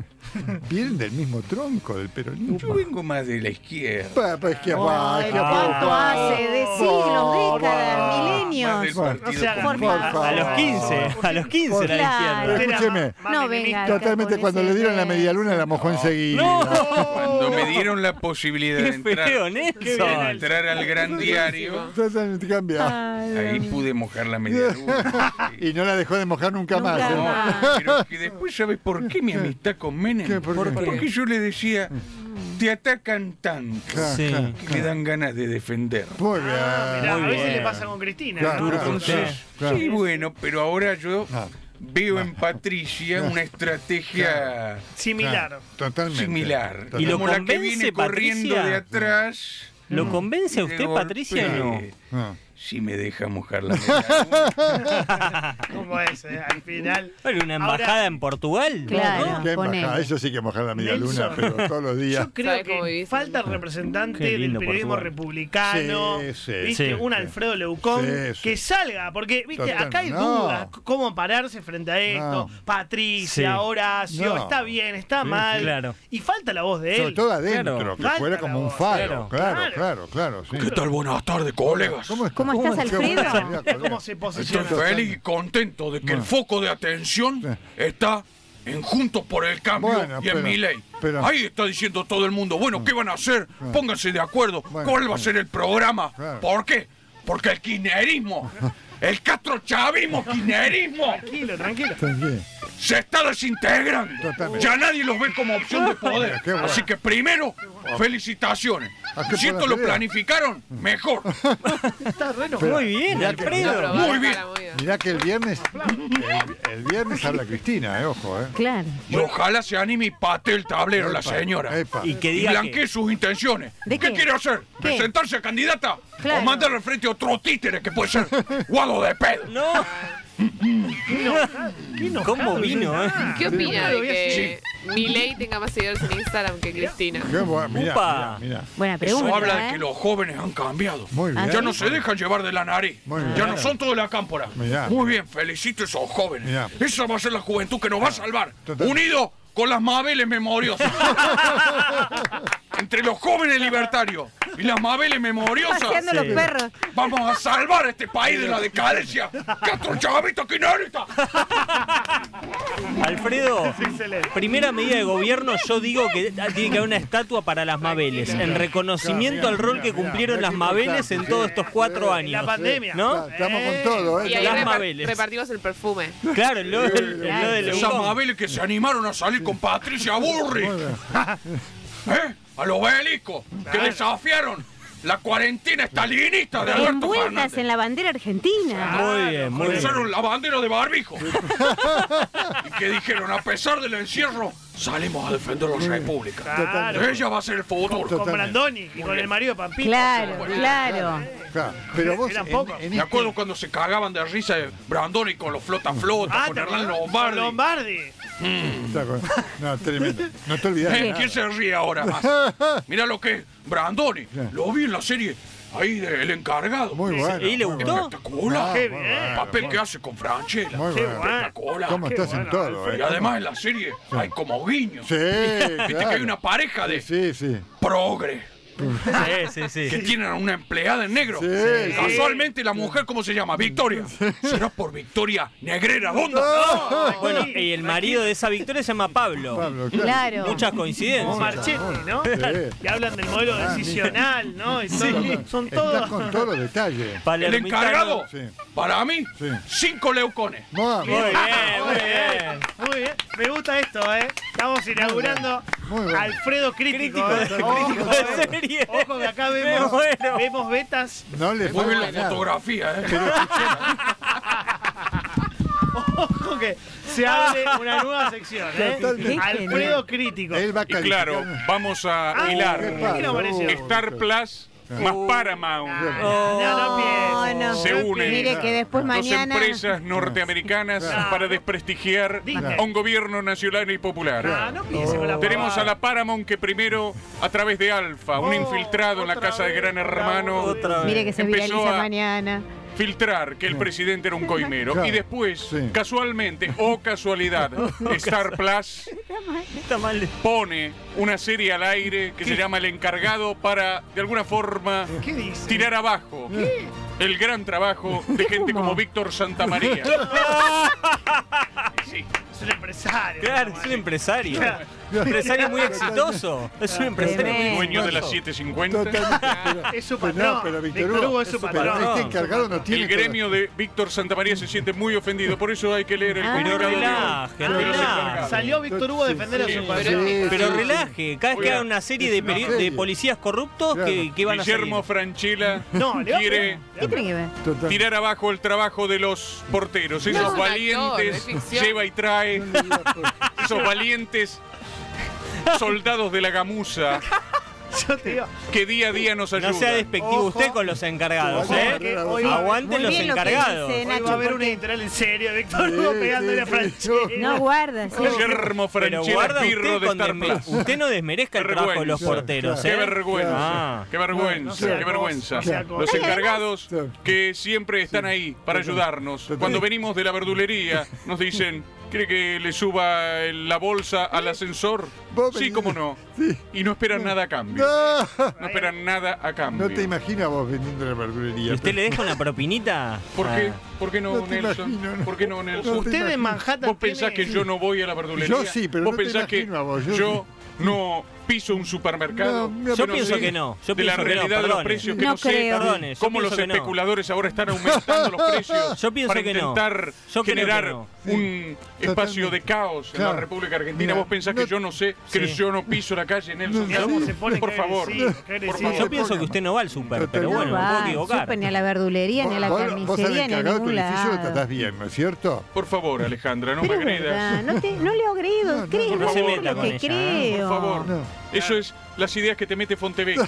[SPEAKER 1] vienen del mismo tronco del peronismo.
[SPEAKER 5] Yo vengo más de la izquierda.
[SPEAKER 1] Pues que
[SPEAKER 6] Ay, ¿cuánto hace? De siglos, décadas,
[SPEAKER 5] Más del
[SPEAKER 6] milenios.
[SPEAKER 5] Partido
[SPEAKER 2] No se haga.
[SPEAKER 6] Por
[SPEAKER 5] Comunista.
[SPEAKER 6] favor.
[SPEAKER 4] A los 15, a los 15 la
[SPEAKER 6] Claro.
[SPEAKER 4] izquierda.
[SPEAKER 1] Escúcheme.
[SPEAKER 6] No venga acá
[SPEAKER 1] Totalmente,
[SPEAKER 6] con
[SPEAKER 1] cuando
[SPEAKER 6] ese
[SPEAKER 1] le dieron la
[SPEAKER 6] beso.
[SPEAKER 1] media luna la mojó enseguida.
[SPEAKER 5] Cuando me dieron la posibilidad de
[SPEAKER 4] Qué
[SPEAKER 5] entrar,
[SPEAKER 4] feo,
[SPEAKER 5] de
[SPEAKER 4] Nelson.
[SPEAKER 5] entrar al gran diario,
[SPEAKER 1] Totalmente cambia.
[SPEAKER 5] ahí pude mojar la media luna.
[SPEAKER 1] Y no la dejó de mojar nunca más.
[SPEAKER 6] Nunca
[SPEAKER 1] ¿eh?
[SPEAKER 6] más.
[SPEAKER 5] No, pero que después, ¿sabes por qué mi amistad con Menem?
[SPEAKER 1] ¿Qué? ¿Por qué?
[SPEAKER 5] Porque yo le decía, te atacan tanto
[SPEAKER 1] Claro,
[SPEAKER 4] Sí.
[SPEAKER 1] claro,
[SPEAKER 5] que le dan ganas de defender.
[SPEAKER 1] Muy bien.
[SPEAKER 2] Mirá, a
[SPEAKER 4] Muy
[SPEAKER 2] ver si
[SPEAKER 4] bien.
[SPEAKER 2] le pasa con Cristina.
[SPEAKER 1] Claro,
[SPEAKER 2] ¿no?
[SPEAKER 1] claro,
[SPEAKER 5] Entonces,
[SPEAKER 1] claro.
[SPEAKER 5] sí, bueno, pero ahora yo
[SPEAKER 1] Ah.
[SPEAKER 5] veo en Patricia una estrategia
[SPEAKER 2] Similar.
[SPEAKER 1] Totalmente.
[SPEAKER 5] similar.
[SPEAKER 4] ¿Y lo
[SPEAKER 5] Como la que
[SPEAKER 4] convence,
[SPEAKER 5] viene corriendo
[SPEAKER 4] Patricia?
[SPEAKER 5] de atrás.
[SPEAKER 4] ¿Lo convence a
[SPEAKER 5] de
[SPEAKER 4] usted, Patricia, o no?
[SPEAKER 5] golpe,
[SPEAKER 1] Ah.
[SPEAKER 5] Si me deja mojar la media.
[SPEAKER 2] ¿Cómo es? Al final.
[SPEAKER 4] Bueno, una embajada
[SPEAKER 2] Ahora-
[SPEAKER 4] en Portugal.
[SPEAKER 6] Claro.
[SPEAKER 4] ¿no?
[SPEAKER 1] Qué
[SPEAKER 6] ponele.
[SPEAKER 1] embajada. Eso sí que mojar la media luna,
[SPEAKER 2] Nelson.
[SPEAKER 1] pero todos los días.
[SPEAKER 2] Yo creo
[SPEAKER 7] ¿Sabe cómo
[SPEAKER 2] que
[SPEAKER 7] vivís?
[SPEAKER 2] falta representante
[SPEAKER 4] Qué
[SPEAKER 2] del
[SPEAKER 4] lindo
[SPEAKER 2] periodismo
[SPEAKER 4] Portugal.
[SPEAKER 2] republicano,
[SPEAKER 1] Sí, sí,
[SPEAKER 2] ¿viste?
[SPEAKER 4] sí,
[SPEAKER 2] Un
[SPEAKER 1] sí.
[SPEAKER 2] Alfredo Leucón
[SPEAKER 1] Sí, sí.
[SPEAKER 2] que salga, porque ¿viste?
[SPEAKER 1] Total,
[SPEAKER 2] Acá hay
[SPEAKER 1] no.
[SPEAKER 2] dudas, cómo pararse frente a esto,
[SPEAKER 1] No.
[SPEAKER 2] Patricia,
[SPEAKER 4] Sí.
[SPEAKER 2] Horacio,
[SPEAKER 1] No.
[SPEAKER 2] está bien, está
[SPEAKER 1] Sí,
[SPEAKER 2] mal,
[SPEAKER 4] claro.
[SPEAKER 2] y falta la voz de
[SPEAKER 1] Sobre
[SPEAKER 2] él.
[SPEAKER 1] todo adentro,
[SPEAKER 4] Claro.
[SPEAKER 1] que
[SPEAKER 2] Falta
[SPEAKER 1] fuera
[SPEAKER 2] la
[SPEAKER 1] como un
[SPEAKER 2] voz,
[SPEAKER 1] faro.
[SPEAKER 4] claro.
[SPEAKER 1] Claro, sí.
[SPEAKER 5] ¿Qué tal? Buenas tardes, colegas.
[SPEAKER 1] ¿Cómo,
[SPEAKER 6] ¿Cómo estás,
[SPEAKER 1] Qué buena
[SPEAKER 6] Alfredo?
[SPEAKER 1] salida,
[SPEAKER 2] ¿Viste
[SPEAKER 1] colega.
[SPEAKER 2] cómo se
[SPEAKER 5] Estoy
[SPEAKER 2] posiciona?
[SPEAKER 5] feliz y contento de que el foco de atención está en Juntos por el Cambio
[SPEAKER 1] Bueno,
[SPEAKER 5] y en
[SPEAKER 1] pero-
[SPEAKER 5] Milei.
[SPEAKER 1] pero-
[SPEAKER 5] Ahí está diciendo todo el mundo, bueno, ¿qué van a hacer? Pónganse de acuerdo.
[SPEAKER 1] Bueno,
[SPEAKER 5] ¿Cuál va a ser el programa?
[SPEAKER 1] Claro.
[SPEAKER 5] ¿Por qué? Porque el kirchnerismo, el castrochavismo kirchnerismo,
[SPEAKER 2] Tranquilo.
[SPEAKER 1] Tranquilo.
[SPEAKER 5] se está desintegrando.
[SPEAKER 1] Totalmente.
[SPEAKER 5] Ya nadie los ve como opción de poder.
[SPEAKER 1] Qué bueno.
[SPEAKER 5] Así que primero, felicitaciones.
[SPEAKER 1] ¿A qué
[SPEAKER 5] Si
[SPEAKER 1] por
[SPEAKER 5] esto
[SPEAKER 1] la
[SPEAKER 5] lo
[SPEAKER 1] pelea?
[SPEAKER 5] planificaron, mejor.
[SPEAKER 2] Está re enojado.
[SPEAKER 4] Muy bien,
[SPEAKER 1] Mirá que-
[SPEAKER 4] Alfredo.
[SPEAKER 5] Muy bien.
[SPEAKER 1] Mirá que el viernes habla Cristina, ojo,
[SPEAKER 6] Claro.
[SPEAKER 5] Y ojalá se anime y patee el tablero la
[SPEAKER 1] Epa,
[SPEAKER 5] señora.
[SPEAKER 1] epa.
[SPEAKER 4] Y que
[SPEAKER 5] Y
[SPEAKER 4] diga
[SPEAKER 5] blanquee
[SPEAKER 4] que,
[SPEAKER 5] sus intenciones.
[SPEAKER 6] ¿De
[SPEAKER 5] ¿Qué
[SPEAKER 6] qué?
[SPEAKER 5] quiere hacer?
[SPEAKER 6] ¿Qué?
[SPEAKER 5] ¿Presentarse a candidata?
[SPEAKER 6] Claro.
[SPEAKER 5] ¿O mandarle al frente a otro títere que puede ser Guado de pedo?
[SPEAKER 4] no,
[SPEAKER 2] Qué enojado
[SPEAKER 4] ¿cómo vino, eh?
[SPEAKER 7] ¿Qué opina de
[SPEAKER 2] Lo voy a
[SPEAKER 7] que Milei tenga más seguidores en Instagram que Cristina?
[SPEAKER 1] Qué bueno,
[SPEAKER 4] Upa.
[SPEAKER 1] mira.
[SPEAKER 6] Buena
[SPEAKER 5] Eso
[SPEAKER 6] pregunta.
[SPEAKER 5] habla de
[SPEAKER 6] ¿eh?
[SPEAKER 5] que los jóvenes han cambiado.
[SPEAKER 1] Muy bien.
[SPEAKER 5] Ya no se dejan llevar de la nariz.
[SPEAKER 1] Muy bien.
[SPEAKER 5] Ya no son todos de la cámpora.
[SPEAKER 1] Mirá.
[SPEAKER 5] Muy bien, felicito a esos jóvenes.
[SPEAKER 1] Mirá.
[SPEAKER 5] Esa va a ser la juventud que nos va a salvar.
[SPEAKER 1] Total.
[SPEAKER 5] Unido con las Mabeles memoriosas. Entre los jóvenes libertarios y las Mabeles memoriosas.
[SPEAKER 6] Paseando los perros.
[SPEAKER 5] Vamos a salvar a este país de la decadencia. ¡Castro Chavito Kirchnerista!
[SPEAKER 4] Alfredo,
[SPEAKER 2] excelente.
[SPEAKER 4] primera medida de gobierno, yo digo que tiene que haber una estatua para las Mabeles, en reconocimiento al rol que cumplieron las Mabeles en todos estos 4
[SPEAKER 2] En la
[SPEAKER 4] años.
[SPEAKER 2] pandemia.
[SPEAKER 4] ¿No?
[SPEAKER 1] Estamos con todo,
[SPEAKER 7] Y ahí
[SPEAKER 4] Las Mabeles.
[SPEAKER 7] repartimos el perfume.
[SPEAKER 4] Claro, lo del
[SPEAKER 5] Esas
[SPEAKER 4] Leucón.
[SPEAKER 5] Mabeles que se animaron a salir con Patricia Burri. ¿Eh? A los belicos que desafiaron la cuarentena estalinista de Alberto
[SPEAKER 6] Envueltas
[SPEAKER 5] Fernández.
[SPEAKER 6] en la bandera argentina.
[SPEAKER 4] Muy bien, muy bien.
[SPEAKER 5] Usaron la bandera de barbijo. Y que dijeron, a pesar del encierro, salimos a defender la República.
[SPEAKER 2] Claro.
[SPEAKER 5] Ella va a ser el futuro.
[SPEAKER 2] Con Brandoni y con el marido de Pampita.
[SPEAKER 6] Claro, claro.
[SPEAKER 1] Claro, pero vos
[SPEAKER 2] Eran pocos.
[SPEAKER 5] Me acuerdo cuando se cagaban de risa de Brandoni con los flota-flota, con
[SPEAKER 2] ¿te
[SPEAKER 5] Hernán
[SPEAKER 2] acordás?
[SPEAKER 5] Lombardi.
[SPEAKER 2] Lombardi.
[SPEAKER 1] No, tremendo. No te olvides.
[SPEAKER 5] ¿Quién se ríe ahora más? Mirá lo que es Brandoni. Lo vi en la serie ahí del encargado.
[SPEAKER 1] Muy bueno.
[SPEAKER 4] ¿Y le
[SPEAKER 1] muy
[SPEAKER 4] gustó?
[SPEAKER 1] bueno.
[SPEAKER 5] Espectacular.
[SPEAKER 2] Qué
[SPEAKER 1] muy
[SPEAKER 2] bien.
[SPEAKER 1] bueno,
[SPEAKER 5] El papel
[SPEAKER 1] muy
[SPEAKER 5] que hace con Franchella.
[SPEAKER 1] Muy
[SPEAKER 2] Qué
[SPEAKER 1] bueno.
[SPEAKER 2] bueno.
[SPEAKER 5] Espectacular.
[SPEAKER 1] ¿Cómo
[SPEAKER 2] Qué
[SPEAKER 1] estás en
[SPEAKER 2] bueno,
[SPEAKER 1] todo?
[SPEAKER 5] Y además en la serie hay como guiños.
[SPEAKER 1] Sí,
[SPEAKER 5] Viste que hay una pareja de
[SPEAKER 1] Sí.
[SPEAKER 5] progre
[SPEAKER 4] Sí.
[SPEAKER 5] que tienen a una empleada en negro.
[SPEAKER 1] Sí.
[SPEAKER 5] Casualmente la mujer, ¿cómo se llama? Victoria. ¿Será por Victoria Negrera Honda?
[SPEAKER 4] Bueno, y el marido de esa Victoria se llama Pablo.
[SPEAKER 1] Pablo,
[SPEAKER 6] Claro.
[SPEAKER 4] Muchas
[SPEAKER 2] Como
[SPEAKER 4] coincidencias.
[SPEAKER 2] Marchetti, ¿no?
[SPEAKER 1] Sí.
[SPEAKER 2] Que hablan del modelo decisional, ¿no? Y todo. Son
[SPEAKER 1] Estás
[SPEAKER 2] todos.
[SPEAKER 1] con todos los detalles.
[SPEAKER 5] El
[SPEAKER 4] Palermitano.
[SPEAKER 5] encargado,
[SPEAKER 1] Sí.
[SPEAKER 5] para mí,
[SPEAKER 1] Sí.
[SPEAKER 5] 5 leucones.
[SPEAKER 1] Vamos.
[SPEAKER 4] Muy bien.
[SPEAKER 2] Muy bien. Me gusta esto, ¿eh? Estamos inaugurando
[SPEAKER 1] Muy bueno.
[SPEAKER 2] Alfredo Crítico.
[SPEAKER 4] Crítico
[SPEAKER 2] Ojo,
[SPEAKER 4] de serie.
[SPEAKER 2] Ojo que acá
[SPEAKER 4] Me
[SPEAKER 2] vemos,
[SPEAKER 4] muero.
[SPEAKER 2] vemos betas.
[SPEAKER 1] No le
[SPEAKER 5] Muy bien
[SPEAKER 1] falta
[SPEAKER 5] la
[SPEAKER 1] nada.
[SPEAKER 5] fotografía, ¿eh?
[SPEAKER 2] Ojo que se abre una nueva sección, ¿eh?
[SPEAKER 1] Totalmente.
[SPEAKER 2] Alfredo Crítico.
[SPEAKER 1] Él va a
[SPEAKER 8] Y claro,
[SPEAKER 1] calificar.
[SPEAKER 8] vamos a
[SPEAKER 2] Ah,
[SPEAKER 8] hilar
[SPEAKER 2] ¿qué nos pareció?
[SPEAKER 8] Star Plus más Paramount.
[SPEAKER 6] No,
[SPEAKER 2] pienses.
[SPEAKER 6] no.
[SPEAKER 8] Se unen
[SPEAKER 6] Mire que después
[SPEAKER 8] dos
[SPEAKER 6] mañana.
[SPEAKER 8] empresas norteamericanas
[SPEAKER 2] Claro.
[SPEAKER 8] para desprestigiar
[SPEAKER 2] Disney.
[SPEAKER 8] a un gobierno nacional y popular.
[SPEAKER 2] Ah, no piense con la
[SPEAKER 8] Tenemos
[SPEAKER 2] pavada.
[SPEAKER 8] a la Paramount que primero, a través de Alfa, un infiltrado en la
[SPEAKER 2] otra
[SPEAKER 8] casa de
[SPEAKER 2] vez,
[SPEAKER 8] Gran Hermano,
[SPEAKER 4] Otra vez.
[SPEAKER 6] Mire que se
[SPEAKER 8] Empezó
[SPEAKER 6] viraliza
[SPEAKER 8] a-
[SPEAKER 6] mañana.
[SPEAKER 8] filtrar que el presidente era un coimero.
[SPEAKER 1] Claro.
[SPEAKER 8] Y después,
[SPEAKER 1] Sí.
[SPEAKER 8] casualmente o casualidad, Star Plus
[SPEAKER 4] Está mal.
[SPEAKER 8] pone una serie al aire que se llama El Encargado para, de alguna forma,
[SPEAKER 2] ¿Qué dice?
[SPEAKER 8] tirar abajo el gran trabajo de gente como Víctor Santamaría. Sí.
[SPEAKER 2] Es un empresario.
[SPEAKER 4] Claro, es un empresario.
[SPEAKER 2] Claro.
[SPEAKER 4] Un empresario muy exitoso. Es un empresario muy
[SPEAKER 6] Tremendo.
[SPEAKER 8] Dueño de las
[SPEAKER 4] exitoso.
[SPEAKER 8] 750.
[SPEAKER 1] Totalmente.
[SPEAKER 2] Es su
[SPEAKER 1] Pero
[SPEAKER 2] patrón.
[SPEAKER 1] no, pero
[SPEAKER 2] Víctor Hugo es su
[SPEAKER 1] pero
[SPEAKER 2] patrón.
[SPEAKER 1] este encargado no tiene.
[SPEAKER 8] El gremio de Víctor Santamaría se siente muy ofendido, por eso hay que leer el
[SPEAKER 6] Ah,
[SPEAKER 8] comunicado de-
[SPEAKER 4] relaje,
[SPEAKER 8] de los
[SPEAKER 4] relaje.
[SPEAKER 8] encargados.
[SPEAKER 2] Salió Víctor Hugo a defender a
[SPEAKER 1] Sí,
[SPEAKER 2] su
[SPEAKER 1] sí,
[SPEAKER 2] patrón.
[SPEAKER 1] sí,
[SPEAKER 4] Pero
[SPEAKER 1] sí,
[SPEAKER 4] relaje, cada vez que
[SPEAKER 8] Oiga,
[SPEAKER 4] haga una serie de,
[SPEAKER 1] es una serie.
[SPEAKER 4] de policías corruptos
[SPEAKER 1] Claro.
[SPEAKER 4] que van a salir.
[SPEAKER 8] Guillermo Franchella
[SPEAKER 2] No, le va a
[SPEAKER 8] quiere
[SPEAKER 2] pegar.
[SPEAKER 6] ¿Qué tiene que ver?
[SPEAKER 1] Total.
[SPEAKER 8] tirar abajo el trabajo de los porteros,
[SPEAKER 7] No,
[SPEAKER 8] esos
[SPEAKER 7] es un actor,
[SPEAKER 8] valientes,
[SPEAKER 7] es ficción.
[SPEAKER 8] lleva y trae, esos valientes soldados de la gamuza
[SPEAKER 2] Yo te digo.
[SPEAKER 8] que día a día nos ayudan.
[SPEAKER 4] No sea despectivo
[SPEAKER 2] Ojo.
[SPEAKER 4] usted con los encargados,
[SPEAKER 1] Ojo,
[SPEAKER 4] ¿eh?
[SPEAKER 2] que
[SPEAKER 1] hoy
[SPEAKER 2] hoy-
[SPEAKER 4] Aguanten
[SPEAKER 6] Muy
[SPEAKER 4] los
[SPEAKER 6] bien lo que
[SPEAKER 4] encargados.
[SPEAKER 6] dice
[SPEAKER 2] Hoy va a
[SPEAKER 6] Nacho,
[SPEAKER 2] haber una
[SPEAKER 6] porque
[SPEAKER 2] editorial en serio de Víctor Hugo pegándole a Franchella.
[SPEAKER 6] no guarda. sí.
[SPEAKER 8] Guillermo
[SPEAKER 4] Pero
[SPEAKER 8] Franchella
[SPEAKER 4] guarda
[SPEAKER 8] Pirro
[SPEAKER 4] usted
[SPEAKER 8] de
[SPEAKER 4] con
[SPEAKER 8] Star
[SPEAKER 4] desme-
[SPEAKER 8] Plus.
[SPEAKER 4] usted no desmerezca el
[SPEAKER 8] Qué
[SPEAKER 4] trabajo de los
[SPEAKER 8] vergüenza.
[SPEAKER 4] porteros,
[SPEAKER 8] Qué
[SPEAKER 4] ¿eh?
[SPEAKER 8] vergüenza,
[SPEAKER 4] Ah.
[SPEAKER 8] qué
[SPEAKER 2] No
[SPEAKER 8] vergüenza,
[SPEAKER 2] sea
[SPEAKER 8] qué
[SPEAKER 2] cosa,
[SPEAKER 8] vergüenza.
[SPEAKER 2] no sea cosa.
[SPEAKER 8] Los encargados
[SPEAKER 1] Sí.
[SPEAKER 8] que siempre están ahí para ayudarnos.
[SPEAKER 1] Total.
[SPEAKER 8] Cuando venimos de la verdulería nos dicen, ¿quiere que le suba la bolsa al ascensor?
[SPEAKER 1] Vos
[SPEAKER 8] Sí,
[SPEAKER 1] venís-
[SPEAKER 8] cómo no.
[SPEAKER 1] Sí.
[SPEAKER 8] Y no esperan nada a cambio.
[SPEAKER 1] No.
[SPEAKER 8] No esperan nada a cambio.
[SPEAKER 1] No te imaginas vos vendiendo la
[SPEAKER 4] ¿Y
[SPEAKER 1] verdulería.
[SPEAKER 4] usted le deja una propinita?
[SPEAKER 8] ¿Por qué?
[SPEAKER 4] Ah.
[SPEAKER 8] ¿Por qué no,
[SPEAKER 1] No te
[SPEAKER 8] Nelson?
[SPEAKER 1] imagino, no.
[SPEAKER 8] ¿Por qué no, Nelson?
[SPEAKER 1] No te
[SPEAKER 2] Usted en Manhattan.
[SPEAKER 8] ¿Vos pensás
[SPEAKER 2] tiene-
[SPEAKER 8] que yo no voy a la verdulería?
[SPEAKER 1] Yo sí, pero
[SPEAKER 8] ¿Vos
[SPEAKER 1] no te
[SPEAKER 8] pensás que
[SPEAKER 1] imagino a vos, yo
[SPEAKER 8] yo no piso un supermercado?
[SPEAKER 1] No, mira,
[SPEAKER 4] Yo
[SPEAKER 1] pero
[SPEAKER 4] pienso
[SPEAKER 1] sí.
[SPEAKER 4] que no. Yo
[SPEAKER 8] de la
[SPEAKER 4] pienso que no,
[SPEAKER 8] realidad de los
[SPEAKER 4] perdone.
[SPEAKER 8] precios que
[SPEAKER 6] No
[SPEAKER 8] no, sé
[SPEAKER 6] creo.
[SPEAKER 4] Perdone, yo
[SPEAKER 8] cómo los
[SPEAKER 4] pienso que no.
[SPEAKER 8] especuladores ahora están aumentando los precios
[SPEAKER 4] Yo pienso
[SPEAKER 8] para
[SPEAKER 4] que no.
[SPEAKER 8] intentar
[SPEAKER 4] Yo creo
[SPEAKER 8] generar
[SPEAKER 4] que no.
[SPEAKER 8] un espacio de caos en
[SPEAKER 1] Claro.
[SPEAKER 8] la República Argentina.
[SPEAKER 1] Mira,
[SPEAKER 8] ¿Vos pensás
[SPEAKER 1] no-
[SPEAKER 8] que yo no sé que
[SPEAKER 4] Sí.
[SPEAKER 8] yo no piso la calle, Nelson?
[SPEAKER 1] No,
[SPEAKER 2] Mira cómo se pone,
[SPEAKER 8] Por
[SPEAKER 2] qué
[SPEAKER 8] favor,
[SPEAKER 2] agresivo, qué
[SPEAKER 8] por
[SPEAKER 2] agresivo.
[SPEAKER 8] favor.
[SPEAKER 4] Yo pienso que usted no va al súper, pero
[SPEAKER 1] Totalmente.
[SPEAKER 4] bueno,
[SPEAKER 6] No
[SPEAKER 4] me puedo
[SPEAKER 6] va,
[SPEAKER 4] equivocar.
[SPEAKER 6] súper ni a la verdulería, ni a la
[SPEAKER 1] Vos al
[SPEAKER 6] carnicería, ni a
[SPEAKER 1] encargado de tu
[SPEAKER 6] ningún
[SPEAKER 1] edificio lo
[SPEAKER 6] lado.
[SPEAKER 1] tratás bien, ¿no es cierto?
[SPEAKER 8] Por favor, Alejandra, no
[SPEAKER 6] Pero
[SPEAKER 8] me
[SPEAKER 6] es verdad,
[SPEAKER 8] agredas.
[SPEAKER 6] no le he agredido,
[SPEAKER 1] No,
[SPEAKER 6] creo,
[SPEAKER 1] no,
[SPEAKER 6] no
[SPEAKER 8] por
[SPEAKER 6] sé
[SPEAKER 8] favor.
[SPEAKER 6] lo
[SPEAKER 4] Con
[SPEAKER 6] que
[SPEAKER 4] ella,
[SPEAKER 6] creo.
[SPEAKER 8] Por favor.
[SPEAKER 1] No.
[SPEAKER 8] Eso es las ideas que te mete Fontevecchia.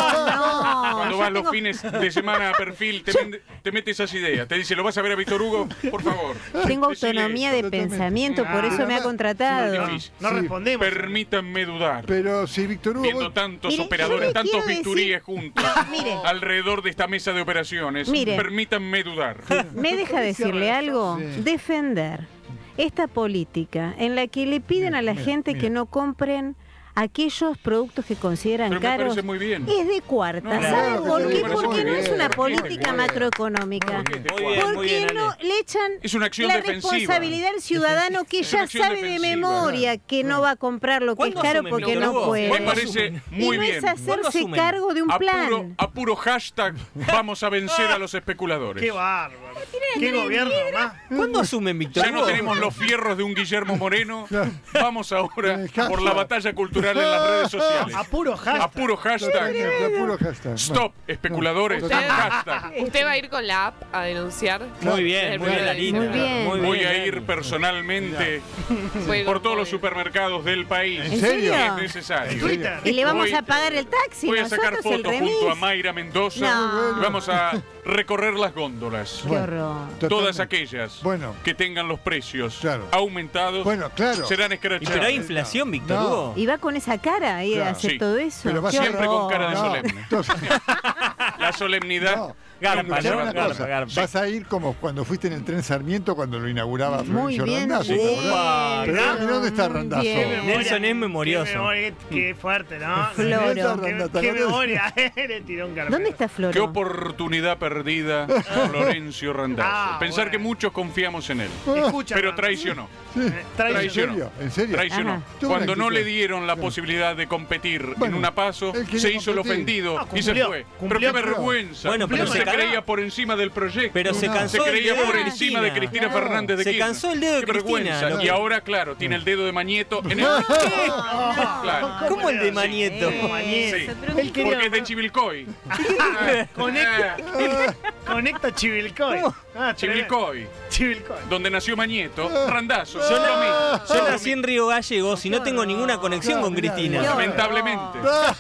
[SPEAKER 6] No,
[SPEAKER 8] Cuando
[SPEAKER 6] yo
[SPEAKER 8] vas los
[SPEAKER 6] tengo-
[SPEAKER 8] fines de semana a perfil, te mete esas ideas. Te dice, ¿lo vas a ver a Víctor Hugo? Por favor.
[SPEAKER 6] Tengo
[SPEAKER 8] Decile
[SPEAKER 6] autonomía de
[SPEAKER 1] Totalmente.
[SPEAKER 6] pensamiento, por
[SPEAKER 2] Ah,
[SPEAKER 6] eso me ha
[SPEAKER 1] no,
[SPEAKER 6] contratado.
[SPEAKER 8] no, difícil.
[SPEAKER 2] No
[SPEAKER 1] Sí.
[SPEAKER 2] respondemos.
[SPEAKER 8] Permítanme dudar.
[SPEAKER 1] Pero si Víctor Hugo.
[SPEAKER 8] Viendo
[SPEAKER 1] vos-
[SPEAKER 8] tantos
[SPEAKER 6] Mire, yo
[SPEAKER 8] operadores,
[SPEAKER 6] le
[SPEAKER 8] tantos
[SPEAKER 6] quiero
[SPEAKER 8] bisturíes
[SPEAKER 6] decir-
[SPEAKER 8] juntos
[SPEAKER 6] Mire.
[SPEAKER 8] alrededor de esta mesa de operaciones,
[SPEAKER 6] Mire.
[SPEAKER 8] permítanme dudar.
[SPEAKER 6] ¿Me deja decirle algo?
[SPEAKER 1] Sí.
[SPEAKER 6] Defender esta política en la que le piden a la
[SPEAKER 1] Mira,
[SPEAKER 6] gente
[SPEAKER 1] mira.
[SPEAKER 6] que no compren aquellos productos que consideran
[SPEAKER 8] Pero me
[SPEAKER 6] caros.
[SPEAKER 8] parece muy bien.
[SPEAKER 6] Es de cuarta.
[SPEAKER 8] No,
[SPEAKER 6] ¿Saben
[SPEAKER 1] claro,
[SPEAKER 6] por
[SPEAKER 1] que
[SPEAKER 6] qué?
[SPEAKER 1] me parece
[SPEAKER 6] Porque
[SPEAKER 1] muy
[SPEAKER 6] no es
[SPEAKER 1] bien.
[SPEAKER 6] una
[SPEAKER 1] ¿Por qué
[SPEAKER 6] política
[SPEAKER 1] te
[SPEAKER 6] macroeconómica.
[SPEAKER 8] ¿Por qué te
[SPEAKER 4] Muy bien, muy
[SPEAKER 6] Porque
[SPEAKER 4] bien,
[SPEAKER 6] no
[SPEAKER 4] Ale.
[SPEAKER 6] le echan
[SPEAKER 8] Es una acción
[SPEAKER 6] la
[SPEAKER 8] defensiva.
[SPEAKER 6] responsabilidad al ciudadano que
[SPEAKER 8] Es una
[SPEAKER 6] ya
[SPEAKER 8] acción
[SPEAKER 6] sabe de
[SPEAKER 8] defensiva.
[SPEAKER 6] memoria que no va a comprar lo que es
[SPEAKER 4] ¿Cuándo
[SPEAKER 6] caro
[SPEAKER 4] asume
[SPEAKER 6] porque
[SPEAKER 4] Víctor
[SPEAKER 6] no
[SPEAKER 4] Hugo?
[SPEAKER 6] puede.
[SPEAKER 8] Me parece muy
[SPEAKER 6] y no
[SPEAKER 8] bien.
[SPEAKER 6] es
[SPEAKER 4] ¿Cuándo
[SPEAKER 6] hacerse
[SPEAKER 4] asumen?
[SPEAKER 6] cargo de un plan.
[SPEAKER 8] A puro hashtag vamos a vencer a los especuladores.
[SPEAKER 2] Qué bárbaro.
[SPEAKER 6] Tiene
[SPEAKER 2] ¿Qué gobierno más?
[SPEAKER 4] ¿Cuándo asumen, Víctor
[SPEAKER 8] Ya no
[SPEAKER 4] Hugo?
[SPEAKER 8] tenemos los fierros de un Guillermo Moreno. Vamos ahora por la batalla cultural en las redes sociales.
[SPEAKER 2] A puro hashtag.
[SPEAKER 8] A puro hashtag.
[SPEAKER 1] Puro hashtag.
[SPEAKER 8] Stop, especuladores.
[SPEAKER 7] Usted-
[SPEAKER 8] Hashtag.
[SPEAKER 7] ¿Usted va a ir con la app a denunciar?
[SPEAKER 4] Muy bien, muy bien, Larita.
[SPEAKER 6] Muy bien.
[SPEAKER 4] Muy
[SPEAKER 8] Voy
[SPEAKER 4] bien.
[SPEAKER 8] a ir personalmente
[SPEAKER 7] Voy a ir
[SPEAKER 8] por
[SPEAKER 7] con
[SPEAKER 8] todos los
[SPEAKER 7] Moy.
[SPEAKER 8] supermercados del país.
[SPEAKER 1] ¿En serio?
[SPEAKER 8] Si es necesario.
[SPEAKER 2] Twitter.
[SPEAKER 6] Y le vamos
[SPEAKER 8] Voy-
[SPEAKER 6] a pagar el taxi,
[SPEAKER 8] Voy a sacar
[SPEAKER 6] nosotros el
[SPEAKER 8] fotos
[SPEAKER 6] remis.
[SPEAKER 8] junto a Mayra Mendoza
[SPEAKER 6] No.
[SPEAKER 8] y vamos a recorrer las góndolas.
[SPEAKER 6] Qué horror.
[SPEAKER 8] Todas
[SPEAKER 1] Totalmente.
[SPEAKER 8] aquellas
[SPEAKER 1] Bueno.
[SPEAKER 8] que tengan los precios
[SPEAKER 1] Claro.
[SPEAKER 8] aumentados
[SPEAKER 1] Bueno, claro.
[SPEAKER 8] serán
[SPEAKER 4] ¿Y
[SPEAKER 8] escrachadas.
[SPEAKER 4] pero hay inflación, Víctor
[SPEAKER 1] No.
[SPEAKER 4] Hugo?
[SPEAKER 6] Y va con esa cara ahí a
[SPEAKER 1] Claro.
[SPEAKER 6] hacer
[SPEAKER 8] Sí.
[SPEAKER 6] todo eso.
[SPEAKER 1] Pero va
[SPEAKER 6] Qué
[SPEAKER 8] siempre con cara de
[SPEAKER 6] horror.
[SPEAKER 8] solemne.
[SPEAKER 1] Entonces,
[SPEAKER 8] La solemnidad.
[SPEAKER 1] no.
[SPEAKER 4] Garpa,
[SPEAKER 8] nunca
[SPEAKER 4] ¿no?
[SPEAKER 8] se
[SPEAKER 1] Escuchá
[SPEAKER 8] va a
[SPEAKER 1] una
[SPEAKER 8] dar.
[SPEAKER 1] cosa,
[SPEAKER 4] garpa.
[SPEAKER 1] vas a ir como cuando fuiste en el tren Sarmiento cuando lo inauguraba
[SPEAKER 6] Muy
[SPEAKER 1] Florencio
[SPEAKER 6] bien.
[SPEAKER 1] Randazzo, ¿te acordás? Pero
[SPEAKER 2] Opa,
[SPEAKER 1] mira dónde está Randazzo.
[SPEAKER 6] Bien.
[SPEAKER 4] Nelson es memorioso.
[SPEAKER 2] Qué, memoria, qué fuerte, ¿no?
[SPEAKER 6] Floro.
[SPEAKER 2] Qué memoria. Le tiró un carpeta.
[SPEAKER 6] ¿Dónde está Floro?
[SPEAKER 8] Qué oportunidad perdida, Florencio Randazzo.
[SPEAKER 2] Ah,
[SPEAKER 8] Pensar
[SPEAKER 2] bueno.
[SPEAKER 8] que muchos confiamos en él.
[SPEAKER 2] Escucha,
[SPEAKER 8] Pero
[SPEAKER 2] man.
[SPEAKER 8] traicionó.
[SPEAKER 1] ¿En
[SPEAKER 8] Traicionó.
[SPEAKER 1] serio? ¿En serio?
[SPEAKER 8] Traicionó.
[SPEAKER 6] Ajá.
[SPEAKER 1] Tuvo
[SPEAKER 8] Cuando
[SPEAKER 1] una
[SPEAKER 8] no le
[SPEAKER 1] actitud.
[SPEAKER 8] dieron la posibilidad de competir
[SPEAKER 1] Bueno,
[SPEAKER 8] en una paso,
[SPEAKER 1] él quería
[SPEAKER 8] se hizo el
[SPEAKER 1] competir.
[SPEAKER 8] ofendido
[SPEAKER 2] Ah,
[SPEAKER 8] y se
[SPEAKER 2] cumplió,
[SPEAKER 8] fue.
[SPEAKER 2] cumplió,
[SPEAKER 8] Pero qué
[SPEAKER 2] pero-
[SPEAKER 8] vergüenza.
[SPEAKER 4] Bueno, pero
[SPEAKER 8] se
[SPEAKER 4] se
[SPEAKER 8] creía por encima del proyecto.
[SPEAKER 4] Pero se
[SPEAKER 1] No.
[SPEAKER 4] cansó
[SPEAKER 8] Se
[SPEAKER 4] el
[SPEAKER 8] creía
[SPEAKER 4] dedo
[SPEAKER 8] por
[SPEAKER 4] de
[SPEAKER 8] encima de Cristina
[SPEAKER 1] Claro.
[SPEAKER 8] Fernández de
[SPEAKER 4] Se
[SPEAKER 8] Kirchner.
[SPEAKER 4] cansó el dedo de
[SPEAKER 8] Qué
[SPEAKER 4] Cristina,
[SPEAKER 8] vergüenza.
[SPEAKER 4] ¿no?
[SPEAKER 8] Y ahora, claro, tiene el dedo de Mañeto en el... Claro.
[SPEAKER 4] ¿Cómo el de Manieto?
[SPEAKER 2] Manieto.
[SPEAKER 8] Sí.
[SPEAKER 2] Él quería-
[SPEAKER 8] Porque es de Chivilcoy.
[SPEAKER 2] Conecta Chivilcoy. Ah,
[SPEAKER 8] Chivilcoy,
[SPEAKER 2] Chivilcoy.
[SPEAKER 8] donde nació Mañeto. Randazzo.
[SPEAKER 4] Yo,
[SPEAKER 8] lo mismo.
[SPEAKER 4] yo nací en Río Gallegos y no tengo ninguna conexión con Cristina.
[SPEAKER 8] Lamentablemente.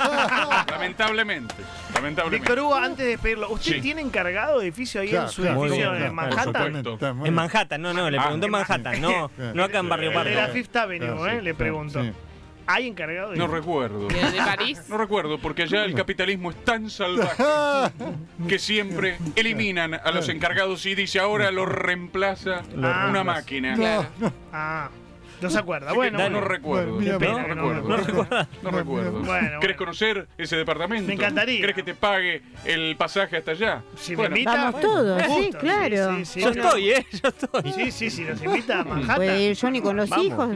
[SPEAKER 8] Lamentablemente. Lamentablemente.
[SPEAKER 2] Víctor Hugo, antes de despedirlo, ¿usted
[SPEAKER 8] Sí.
[SPEAKER 2] tiene encargado edificio ahí
[SPEAKER 1] Claro,
[SPEAKER 2] en su
[SPEAKER 1] claro,
[SPEAKER 2] edificio
[SPEAKER 4] muy bien,
[SPEAKER 2] en
[SPEAKER 4] claro,
[SPEAKER 8] por
[SPEAKER 2] Manhattan?
[SPEAKER 8] supuesto.
[SPEAKER 4] En Manhattan, no, le
[SPEAKER 8] Ah,
[SPEAKER 4] preguntó en Manhattan, no acá en Barrio
[SPEAKER 2] El de la
[SPEAKER 4] Parque.
[SPEAKER 2] Fifth Avenue,
[SPEAKER 1] Claro, sí,
[SPEAKER 2] le
[SPEAKER 1] claro,
[SPEAKER 2] pregunto.
[SPEAKER 1] sí.
[SPEAKER 2] ¿Hay encargado de
[SPEAKER 8] No recuerdo.
[SPEAKER 7] ¿Y el de París?
[SPEAKER 8] No recuerdo, porque allá el capitalismo es tan salvaje que siempre eliminan a los encargados y dice ahora lo reemplaza una máquina.
[SPEAKER 7] Claro.
[SPEAKER 2] Ah, no se acuerda.
[SPEAKER 8] Así que
[SPEAKER 2] Bueno,
[SPEAKER 8] no
[SPEAKER 2] bueno.
[SPEAKER 8] recuerdo.
[SPEAKER 1] Bueno, mira,
[SPEAKER 8] No
[SPEAKER 2] no,
[SPEAKER 8] recuerdo.
[SPEAKER 4] ¿No recuerdas?
[SPEAKER 8] No recuerdo.
[SPEAKER 2] Bueno,
[SPEAKER 8] ¿Querés
[SPEAKER 2] bueno.
[SPEAKER 8] conocer ese departamento?
[SPEAKER 2] Me encantaría.
[SPEAKER 8] ¿Querés que te pague el pasaje hasta allá?
[SPEAKER 2] Si
[SPEAKER 8] Bueno,
[SPEAKER 2] me invita,
[SPEAKER 6] Vamos todos, sí,
[SPEAKER 2] justo,
[SPEAKER 6] claro.
[SPEAKER 2] Sí, sí,
[SPEAKER 4] Yo
[SPEAKER 2] sí.
[SPEAKER 4] estoy, yo estoy.
[SPEAKER 2] Sí, sí, sí, nos invita a Manhattan.
[SPEAKER 6] Puede ir Johnny con los
[SPEAKER 2] Vamos.
[SPEAKER 6] hijos.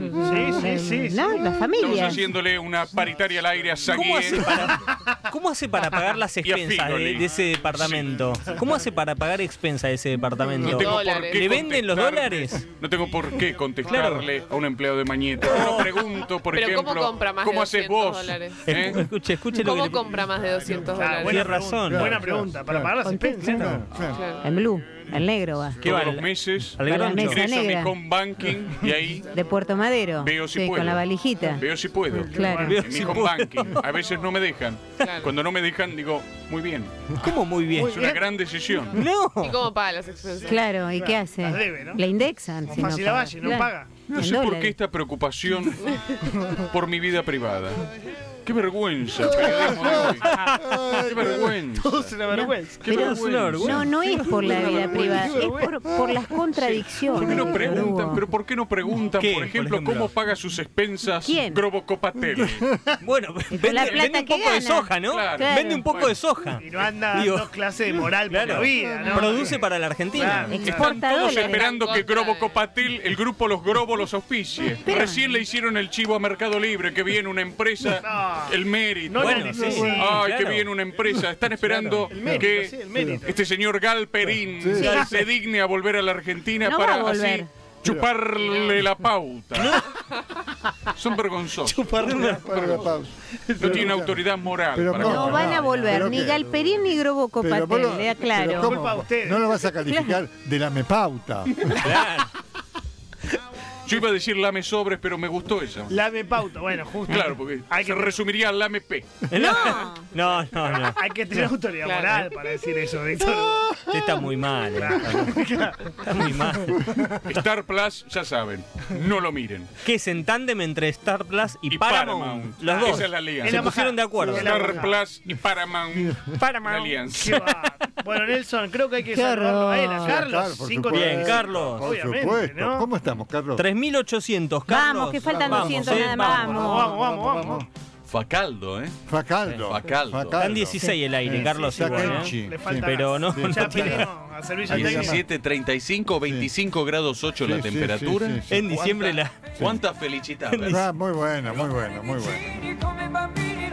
[SPEAKER 2] Sí,
[SPEAKER 6] ¿No? La
[SPEAKER 8] estamos
[SPEAKER 6] familia.
[SPEAKER 8] haciéndole una paritaria al aire a
[SPEAKER 4] ¿Cómo hace,
[SPEAKER 8] Saguier.
[SPEAKER 4] cómo hace para pagar las
[SPEAKER 8] Y a
[SPEAKER 4] expensas
[SPEAKER 8] Figoli.
[SPEAKER 4] de ese departamento? ¿Cómo hace para pagar expensas de ese departamento?
[SPEAKER 8] No tengo por
[SPEAKER 7] Dólares.
[SPEAKER 8] qué
[SPEAKER 4] ¿Le venden los
[SPEAKER 8] contestarle-
[SPEAKER 4] dólares?
[SPEAKER 8] No tengo por qué contestarle a un empleado de Mañeto. Yo no pregunto, por
[SPEAKER 7] Pero
[SPEAKER 8] ejemplo,
[SPEAKER 7] ¿cómo compra más de
[SPEAKER 8] ¿cómo haces
[SPEAKER 7] 200
[SPEAKER 8] vos?
[SPEAKER 7] dólares?
[SPEAKER 8] ¿Eh?
[SPEAKER 4] Escuche lo que
[SPEAKER 7] ¿Cómo
[SPEAKER 4] le...
[SPEAKER 7] compra más de 200
[SPEAKER 2] Claro,
[SPEAKER 7] dólares?
[SPEAKER 4] Tiene
[SPEAKER 2] pregunta,
[SPEAKER 4] razón.
[SPEAKER 2] Buena pregunta, para pagar las expensas.
[SPEAKER 1] Claro, claro.
[SPEAKER 6] En blue, el negro va.
[SPEAKER 4] ¿Qué
[SPEAKER 8] Todos
[SPEAKER 4] va?
[SPEAKER 8] los meses
[SPEAKER 4] Al
[SPEAKER 6] Para la
[SPEAKER 4] groncho.
[SPEAKER 6] mesa
[SPEAKER 8] ingreso a mi
[SPEAKER 6] negra.
[SPEAKER 8] home banking y ahí
[SPEAKER 6] De Puerto Madero.
[SPEAKER 8] veo si
[SPEAKER 6] sí,
[SPEAKER 8] puedo.
[SPEAKER 6] con la valijita.
[SPEAKER 8] Veo si puedo.
[SPEAKER 6] Claro.
[SPEAKER 4] Veo
[SPEAKER 8] En mi
[SPEAKER 4] si
[SPEAKER 8] home
[SPEAKER 4] puedo.
[SPEAKER 8] banking. A veces no me dejan.
[SPEAKER 7] Claro.
[SPEAKER 8] Cuando no me dejan, digo, muy bien.
[SPEAKER 4] ¿Cómo muy bien?
[SPEAKER 8] Es una gran decisión.
[SPEAKER 4] No.
[SPEAKER 7] ¿Y cómo paga las expensas?
[SPEAKER 6] Claro, ¿y qué hace?
[SPEAKER 2] Las debe, ¿no?
[SPEAKER 6] La indexan.
[SPEAKER 2] Como
[SPEAKER 6] si no
[SPEAKER 2] Fácil
[SPEAKER 6] paga.
[SPEAKER 2] Valle, no
[SPEAKER 6] Claro.
[SPEAKER 2] paga.
[SPEAKER 8] No
[SPEAKER 6] En
[SPEAKER 8] sé por
[SPEAKER 6] dólares.
[SPEAKER 8] qué esta preocupación por mi vida privada. Qué vergüenza, el periodismo de hoy. Qué vergüenza.
[SPEAKER 2] Todo es una vergüenza.
[SPEAKER 8] Qué
[SPEAKER 6] Pero
[SPEAKER 8] vergüenza.
[SPEAKER 6] no es por la vida privada, es por las contradicciones.
[SPEAKER 8] ¿Por qué no
[SPEAKER 6] Víctor
[SPEAKER 8] preguntan?
[SPEAKER 6] Hugo.
[SPEAKER 8] Pero ¿por qué no preguntan,
[SPEAKER 4] ¿Qué,
[SPEAKER 8] por
[SPEAKER 4] por
[SPEAKER 8] ejemplo,
[SPEAKER 4] ejemplo?
[SPEAKER 8] cómo paga sus expensas
[SPEAKER 6] ¿Quién?
[SPEAKER 8] Grobo Copatel?
[SPEAKER 4] Bueno,
[SPEAKER 6] la
[SPEAKER 4] vende
[SPEAKER 6] plata
[SPEAKER 4] un
[SPEAKER 6] que
[SPEAKER 4] poco de
[SPEAKER 6] gana.
[SPEAKER 4] soja, ¿no?
[SPEAKER 8] Claro.
[SPEAKER 4] Vende un poco de soja.
[SPEAKER 2] Y no anda
[SPEAKER 4] Digo,
[SPEAKER 2] dando clases de moral por la
[SPEAKER 4] Claro,
[SPEAKER 2] vida, ¿no?
[SPEAKER 4] produce para la Argentina.
[SPEAKER 2] Claro.
[SPEAKER 6] Exporta
[SPEAKER 8] Están todos
[SPEAKER 6] dólares.
[SPEAKER 8] esperando que
[SPEAKER 7] Contra
[SPEAKER 8] Grobo
[SPEAKER 7] de-
[SPEAKER 8] Copatel, el grupo Los Grobos, los auspicie.
[SPEAKER 6] Pero-
[SPEAKER 8] Recién le hicieron el chivo a Mercado Libre, que viene una empresa,
[SPEAKER 2] No.
[SPEAKER 8] el mérito.
[SPEAKER 2] No
[SPEAKER 4] Bueno,
[SPEAKER 2] la
[SPEAKER 4] sí,
[SPEAKER 2] necesita.
[SPEAKER 8] Ay,
[SPEAKER 4] claro.
[SPEAKER 8] que viene una empresa. Están esperando
[SPEAKER 2] El mérito,
[SPEAKER 8] que
[SPEAKER 2] sí, el mérito.
[SPEAKER 8] este señor Galperín
[SPEAKER 1] Sí.
[SPEAKER 8] se digne a volver a la Argentina
[SPEAKER 6] No
[SPEAKER 8] para
[SPEAKER 6] va a volver.
[SPEAKER 8] así chuparle la pauta. Son vergonzosos.
[SPEAKER 1] Para la pausa.
[SPEAKER 8] No tienen autoridad moral
[SPEAKER 1] Pero
[SPEAKER 8] para
[SPEAKER 1] ¿cómo?
[SPEAKER 6] No
[SPEAKER 8] gobernar.
[SPEAKER 6] van a volver,
[SPEAKER 1] ¿Pero
[SPEAKER 6] ni
[SPEAKER 1] qué?
[SPEAKER 6] Galperín ni Grobo
[SPEAKER 1] Pero
[SPEAKER 6] Copatel,
[SPEAKER 1] vos lo-
[SPEAKER 6] le aclaro.
[SPEAKER 1] pero ¿cómo?
[SPEAKER 2] Culpa de ustedes.
[SPEAKER 1] No lo vas a calificar de la mepauta.
[SPEAKER 4] Claro.
[SPEAKER 8] Yo iba a decir lame sobres, pero me gustó esa.
[SPEAKER 2] Lame pauta, bueno, justo.
[SPEAKER 8] Claro, porque
[SPEAKER 2] Hay
[SPEAKER 8] se
[SPEAKER 2] que-
[SPEAKER 8] resumiría al lame P.
[SPEAKER 4] No.
[SPEAKER 2] Hay que tener autoridad
[SPEAKER 7] Claro.
[SPEAKER 2] moral para decir eso, Víctor.
[SPEAKER 4] Usted está muy mal. Está muy mal.
[SPEAKER 8] Star Plus, ya saben, no lo miren.
[SPEAKER 4] ¿Qué es en tándem entre Star Plus y Paramount? Los dos.
[SPEAKER 8] Esa es la alianza.
[SPEAKER 4] Se pusieron de acuerdo.
[SPEAKER 2] Es la
[SPEAKER 8] Star
[SPEAKER 2] baja.
[SPEAKER 8] Plus y Paramount.
[SPEAKER 4] Paramount.
[SPEAKER 8] La alianza.
[SPEAKER 2] Qué va. Bueno, Nelson, creo que hay que
[SPEAKER 6] Qué
[SPEAKER 2] saludarlo a él, a
[SPEAKER 6] horror.
[SPEAKER 2] Carlos.
[SPEAKER 1] Claro, por
[SPEAKER 2] 5
[SPEAKER 1] supuesto.
[SPEAKER 4] Bien, Carlos.
[SPEAKER 1] Por
[SPEAKER 2] Obviamente,
[SPEAKER 1] supuesto.
[SPEAKER 2] ¿no?
[SPEAKER 1] ¿Cómo estamos, Carlos?
[SPEAKER 4] 3.800, Carlos.
[SPEAKER 6] Vamos, que faltan
[SPEAKER 4] Vamos,
[SPEAKER 6] 200 nada más,
[SPEAKER 2] Vamos.
[SPEAKER 5] Facaldo, ¿eh?
[SPEAKER 1] Facaldo.
[SPEAKER 5] Facaldo.
[SPEAKER 4] Están 16 el aire,
[SPEAKER 1] Sí,
[SPEAKER 4] Carlos,
[SPEAKER 1] sí,
[SPEAKER 4] igual,
[SPEAKER 1] Sakenchi.
[SPEAKER 4] ¿eh?
[SPEAKER 2] Le falta
[SPEAKER 4] Pero no,
[SPEAKER 1] Sí.
[SPEAKER 4] no
[SPEAKER 2] Ya
[SPEAKER 4] tiene...
[SPEAKER 2] pedimos al servicio técnico.
[SPEAKER 5] 17:35, 25 grados 8 la
[SPEAKER 1] Sí, sí,
[SPEAKER 5] temperatura.
[SPEAKER 1] sí, sí.
[SPEAKER 4] En diciembre la...
[SPEAKER 5] ¿Cuánta felicidad?
[SPEAKER 1] Ah, muy bueno, muy bueno, muy bueno.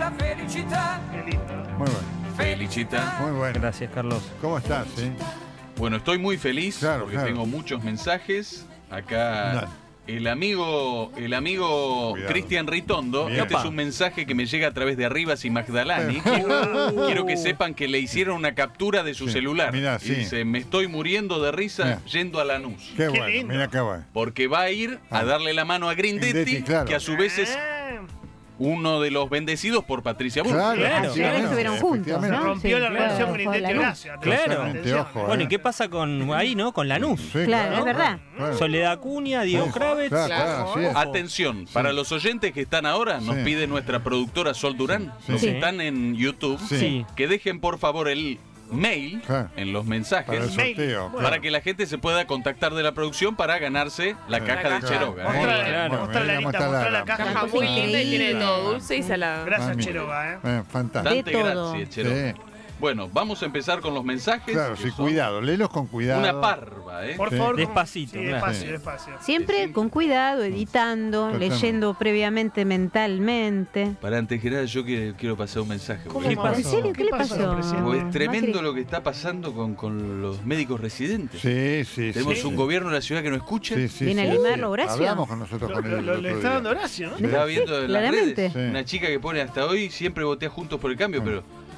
[SPEAKER 2] Qué lindo.
[SPEAKER 1] Muy bueno.
[SPEAKER 5] Felicita.
[SPEAKER 1] Muy bueno.
[SPEAKER 4] Gracias, Carlos.
[SPEAKER 1] ¿Cómo estás?
[SPEAKER 5] Bueno, estoy muy feliz
[SPEAKER 1] Claro,
[SPEAKER 5] porque
[SPEAKER 1] claro.
[SPEAKER 5] tengo muchos mensajes. Acá
[SPEAKER 1] Dale.
[SPEAKER 5] el amigo
[SPEAKER 1] Cuidado.
[SPEAKER 5] Cristian Ritondo.
[SPEAKER 1] Bien.
[SPEAKER 5] Este es un mensaje que me llega a través de Arribas y Magdalani. Quiero que sepan que le hicieron una captura de su
[SPEAKER 1] Sí.
[SPEAKER 5] celular.
[SPEAKER 1] Mirá,
[SPEAKER 5] Y
[SPEAKER 1] sí.
[SPEAKER 5] dice, me estoy muriendo de risa
[SPEAKER 1] Mirá.
[SPEAKER 5] yendo a Lanús.
[SPEAKER 1] Qué
[SPEAKER 2] Qué
[SPEAKER 1] bueno,
[SPEAKER 2] lindo.
[SPEAKER 1] mira qué bueno.
[SPEAKER 5] Porque va a ir a
[SPEAKER 1] Ah.
[SPEAKER 5] darle la mano a Grindetti,
[SPEAKER 1] Grindetti, claro.
[SPEAKER 5] que a su vez es uno de los bendecidos por Patricia Burke.
[SPEAKER 1] Claro,
[SPEAKER 4] Claro.
[SPEAKER 1] efectivamente,
[SPEAKER 6] Estuvieron juntos,
[SPEAKER 1] efectivamente.
[SPEAKER 6] ¿no?
[SPEAKER 2] Rompió la
[SPEAKER 6] Sí,
[SPEAKER 2] relación
[SPEAKER 6] claro,
[SPEAKER 2] con
[SPEAKER 6] fue
[SPEAKER 2] Grindetti
[SPEAKER 6] la luz.
[SPEAKER 2] Horacio.
[SPEAKER 4] Claro.
[SPEAKER 1] Totalmente, ojo,
[SPEAKER 4] Bueno, ¿y qué pasa con ahí, no? Con Lanús.
[SPEAKER 1] Sí,
[SPEAKER 6] Claro, es verdad.
[SPEAKER 1] claro.
[SPEAKER 4] Soledad Acuña, Diego
[SPEAKER 1] Sí,
[SPEAKER 4] Kravitz.
[SPEAKER 1] claro, así es.
[SPEAKER 5] Atención, para los oyentes que están ahora, nos
[SPEAKER 1] Sí.
[SPEAKER 5] pide nuestra productora Sol Durán,
[SPEAKER 1] Sí.
[SPEAKER 5] los
[SPEAKER 6] Sí.
[SPEAKER 5] que están en YouTube,
[SPEAKER 4] Sí.
[SPEAKER 5] que dejen por favor el mail
[SPEAKER 1] Claro.
[SPEAKER 5] en los
[SPEAKER 1] Para el
[SPEAKER 5] mensajes
[SPEAKER 2] Mail.
[SPEAKER 1] sorteo.
[SPEAKER 2] Bueno.
[SPEAKER 5] para que la gente se pueda contactar de la producción para ganarse la
[SPEAKER 1] Sí.
[SPEAKER 5] caja de
[SPEAKER 7] caja.
[SPEAKER 5] Cheroga.
[SPEAKER 1] Muy
[SPEAKER 2] Mostrá,
[SPEAKER 1] bien,
[SPEAKER 4] claro.
[SPEAKER 1] bueno,
[SPEAKER 2] mostrá la
[SPEAKER 1] vamos a
[SPEAKER 2] Anita, mostrá la
[SPEAKER 1] mostrar
[SPEAKER 2] caja.
[SPEAKER 7] Caja muy linda y tiene de todo,
[SPEAKER 6] Increíble.
[SPEAKER 7] dulce y salado.
[SPEAKER 2] Gracias,
[SPEAKER 1] Mami.
[SPEAKER 2] Cheroga,
[SPEAKER 1] Fantástico.
[SPEAKER 5] Tante
[SPEAKER 6] De todo.
[SPEAKER 5] gracias, Cheroga.
[SPEAKER 1] Sí.
[SPEAKER 5] Bueno, vamos a empezar con los mensajes.
[SPEAKER 1] Claro,
[SPEAKER 5] que
[SPEAKER 1] sí,
[SPEAKER 5] son
[SPEAKER 1] cuidado, léelos con cuidado.
[SPEAKER 5] Una parva, ¿eh?
[SPEAKER 2] Por
[SPEAKER 1] Sí.
[SPEAKER 2] favor.
[SPEAKER 4] Despacito,
[SPEAKER 2] Sí,
[SPEAKER 4] claro.
[SPEAKER 2] despacio,
[SPEAKER 1] Sí.
[SPEAKER 2] despacio.
[SPEAKER 6] Siempre con cuidado, editando,
[SPEAKER 1] Totalmente.
[SPEAKER 6] leyendo previamente mentalmente.
[SPEAKER 5] Para antes que nada, yo quiero pasar un mensaje.
[SPEAKER 2] ¿Cómo,
[SPEAKER 5] porque-
[SPEAKER 4] ¿Qué pasó?
[SPEAKER 6] ¿En serio? ¿Qué le
[SPEAKER 2] pasó,
[SPEAKER 6] pasó?
[SPEAKER 2] presidente?
[SPEAKER 5] Porque es tremendo
[SPEAKER 6] Macri.
[SPEAKER 5] lo que está pasando con los médicos residentes.
[SPEAKER 1] Sí, sí,
[SPEAKER 5] Tenemos
[SPEAKER 1] sí.
[SPEAKER 5] un gobierno de la ciudad que no escucha.
[SPEAKER 1] Sí, sí,
[SPEAKER 6] ¿Viene
[SPEAKER 1] sí,
[SPEAKER 6] a
[SPEAKER 1] sí.
[SPEAKER 6] limarlo, Horacio?
[SPEAKER 1] Hablamos con nosotros con él el
[SPEAKER 2] Le
[SPEAKER 1] otro
[SPEAKER 2] está
[SPEAKER 1] día.
[SPEAKER 2] dando Horacio, ¿no?
[SPEAKER 5] Estaba viendo en las
[SPEAKER 6] claramente.
[SPEAKER 5] redes
[SPEAKER 1] Sí.
[SPEAKER 5] una chica que pone hasta hoy siempre voté a Juntos por el Cambio, pero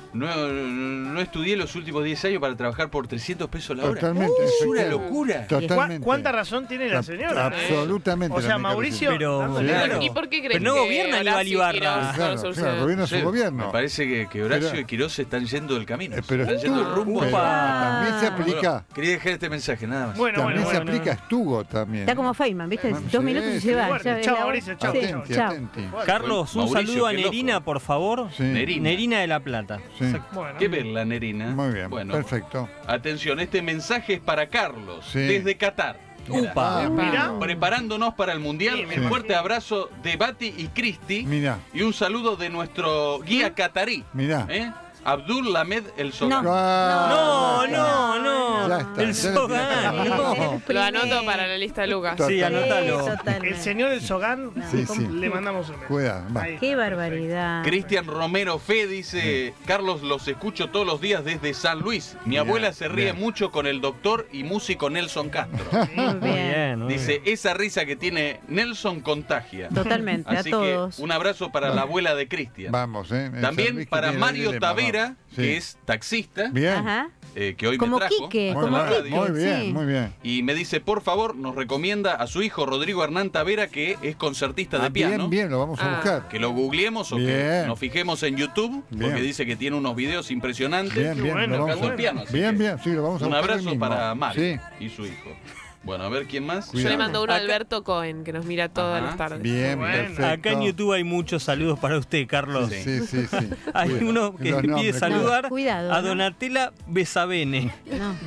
[SPEAKER 5] no estudié los últimos 10 años para trabajar por 300 pesos la hora.
[SPEAKER 1] Totalmente.
[SPEAKER 5] Es una
[SPEAKER 1] efectivamente.
[SPEAKER 5] locura.
[SPEAKER 1] Totalmente.
[SPEAKER 2] ¿Cuánta razón tiene la señora?
[SPEAKER 1] Absolutamente.
[SPEAKER 2] O sea,
[SPEAKER 1] la única
[SPEAKER 2] Mauricio.
[SPEAKER 4] Pero-
[SPEAKER 2] dándole-
[SPEAKER 4] Claro.
[SPEAKER 7] ¿Y por qué crees
[SPEAKER 4] Pero no
[SPEAKER 7] que
[SPEAKER 4] gobierna Aníbal
[SPEAKER 7] Horacio
[SPEAKER 4] Ibarra.
[SPEAKER 7] Quiroz
[SPEAKER 1] razón.
[SPEAKER 7] no
[SPEAKER 1] Claro,
[SPEAKER 7] soluciona?
[SPEAKER 1] claro, el gobierno es
[SPEAKER 5] Sí,
[SPEAKER 1] su gobierno.
[SPEAKER 5] Me parece que Horacio
[SPEAKER 1] Pero-
[SPEAKER 5] y Quiroz se están yendo del camino.
[SPEAKER 1] Pero
[SPEAKER 5] están yendo del rumbo.
[SPEAKER 1] pero
[SPEAKER 4] Upa.
[SPEAKER 1] también se aplica.
[SPEAKER 5] Bueno, quería dejar este mensaje, nada más.
[SPEAKER 2] Bueno,
[SPEAKER 1] También
[SPEAKER 2] bueno,
[SPEAKER 1] se
[SPEAKER 2] bueno.
[SPEAKER 1] aplica a Estugo también.
[SPEAKER 6] Está como Feynman, ¿viste?
[SPEAKER 1] Sí,
[SPEAKER 6] 2 minutos y
[SPEAKER 1] sí,
[SPEAKER 6] se va.
[SPEAKER 2] fuerte.
[SPEAKER 6] Ya es
[SPEAKER 2] Chao,
[SPEAKER 6] la hora.
[SPEAKER 2] Mauricio, chao,
[SPEAKER 6] Sí,
[SPEAKER 1] Atenti,
[SPEAKER 6] chao.
[SPEAKER 1] atenti.
[SPEAKER 4] Carlos, un
[SPEAKER 5] Mauricio,
[SPEAKER 4] saludo a
[SPEAKER 5] qué loco.
[SPEAKER 4] Nerina, por favor.
[SPEAKER 1] Sí.
[SPEAKER 5] Nerina.
[SPEAKER 4] Nerina de La Plata.
[SPEAKER 1] Sí.
[SPEAKER 2] Bueno.
[SPEAKER 5] ¿Qué ver la Nerina?
[SPEAKER 1] Muy bien,
[SPEAKER 5] Bueno,
[SPEAKER 1] perfecto.
[SPEAKER 5] atención, este mensaje es para Carlos,
[SPEAKER 1] Sí.
[SPEAKER 5] desde Qatar. Mirá.
[SPEAKER 4] Upa.
[SPEAKER 2] Mirá.
[SPEAKER 5] Preparándonos para el Mundial,
[SPEAKER 2] Sí, me
[SPEAKER 5] un
[SPEAKER 2] imagino.
[SPEAKER 5] fuerte abrazo de Bati y Cristi
[SPEAKER 1] Mirá,
[SPEAKER 5] y un saludo de nuestro guía catarí,
[SPEAKER 1] mirá.
[SPEAKER 5] Abdul Lamed El Sogan.
[SPEAKER 6] No.
[SPEAKER 4] No,
[SPEAKER 1] Ya
[SPEAKER 4] no, no.
[SPEAKER 1] Ya está,
[SPEAKER 4] El
[SPEAKER 1] ya lo
[SPEAKER 4] Sogán,
[SPEAKER 1] tiene.
[SPEAKER 4] no.
[SPEAKER 7] Lo anoto para la lista de Lucas.
[SPEAKER 1] Total.
[SPEAKER 4] Sí, anótalo.
[SPEAKER 6] Totalmente.
[SPEAKER 2] El señor El Sogán,
[SPEAKER 1] Sí, sí.
[SPEAKER 2] le mandamos un beso.
[SPEAKER 1] Cuidado, va.
[SPEAKER 2] Ahí.
[SPEAKER 6] Qué barbaridad.
[SPEAKER 5] Cristian Romero Fe dice, Carlos, los escucho todos los días desde San Luis. Mi
[SPEAKER 1] Bien,
[SPEAKER 5] abuela se ríe
[SPEAKER 1] bien.
[SPEAKER 5] mucho con el doctor y músico Nelson Castro.
[SPEAKER 6] Muy
[SPEAKER 4] Muy
[SPEAKER 6] bien.
[SPEAKER 4] bien, muy
[SPEAKER 5] Dice,
[SPEAKER 4] bien.
[SPEAKER 5] esa risa que tiene Nelson contagia.
[SPEAKER 6] Totalmente, a
[SPEAKER 5] Así
[SPEAKER 6] todos.
[SPEAKER 5] que un abrazo para la abuela de Cristian.
[SPEAKER 1] Vamos, el
[SPEAKER 5] También
[SPEAKER 1] servicio
[SPEAKER 5] para
[SPEAKER 1] tiene
[SPEAKER 5] Mario
[SPEAKER 1] el dilema,
[SPEAKER 5] Tavera,
[SPEAKER 1] vamos. Sí.
[SPEAKER 5] que es taxista,
[SPEAKER 1] Bien.
[SPEAKER 6] Ajá.
[SPEAKER 5] que hoy
[SPEAKER 6] Como
[SPEAKER 5] me trajo.
[SPEAKER 6] Quique,
[SPEAKER 1] Muy
[SPEAKER 6] como
[SPEAKER 1] bien,
[SPEAKER 6] Quique.
[SPEAKER 1] muy bien,
[SPEAKER 6] sí.
[SPEAKER 1] muy bien.
[SPEAKER 5] Y me dice, por favor, nos recomienda a su hijo Rodrigo Hernán Tavera, que es concertista de piano.
[SPEAKER 1] Bien, bien, lo vamos a
[SPEAKER 7] Ah.
[SPEAKER 1] buscar.
[SPEAKER 5] Que lo googleemos o que
[SPEAKER 1] Bien.
[SPEAKER 5] nos fijemos en YouTube,
[SPEAKER 1] Bien.
[SPEAKER 5] porque dice que tiene unos videos impresionantes.
[SPEAKER 1] Bien, bien,
[SPEAKER 2] bueno,
[SPEAKER 1] lo vamos
[SPEAKER 5] Tocando
[SPEAKER 1] a
[SPEAKER 5] el piano, así
[SPEAKER 1] Bien,
[SPEAKER 5] que
[SPEAKER 1] bien, sí, lo vamos a
[SPEAKER 5] Un
[SPEAKER 1] buscar hoy
[SPEAKER 5] abrazo
[SPEAKER 1] mismo.
[SPEAKER 5] para Mario
[SPEAKER 1] Sí,
[SPEAKER 5] y su hijo. Bueno, a ver quién más.
[SPEAKER 7] Yo
[SPEAKER 1] Cuidado.
[SPEAKER 7] le mando uno a
[SPEAKER 4] Acá-
[SPEAKER 7] Alberto Cohen, que nos mira todas
[SPEAKER 5] Ajá.
[SPEAKER 7] las tardes.
[SPEAKER 1] bien,
[SPEAKER 2] Bueno.
[SPEAKER 1] perfecto.
[SPEAKER 4] Acá en YouTube hay muchos saludos para usted, Carlos.
[SPEAKER 5] Sí.
[SPEAKER 1] Sí, sí, sí.
[SPEAKER 4] Hay
[SPEAKER 1] Cuidado.
[SPEAKER 4] uno que
[SPEAKER 1] Los
[SPEAKER 4] pide
[SPEAKER 1] nombres,
[SPEAKER 4] saludar
[SPEAKER 6] No, cuidado,
[SPEAKER 4] a
[SPEAKER 6] ¿no?
[SPEAKER 4] Donatella Besavene.
[SPEAKER 6] No.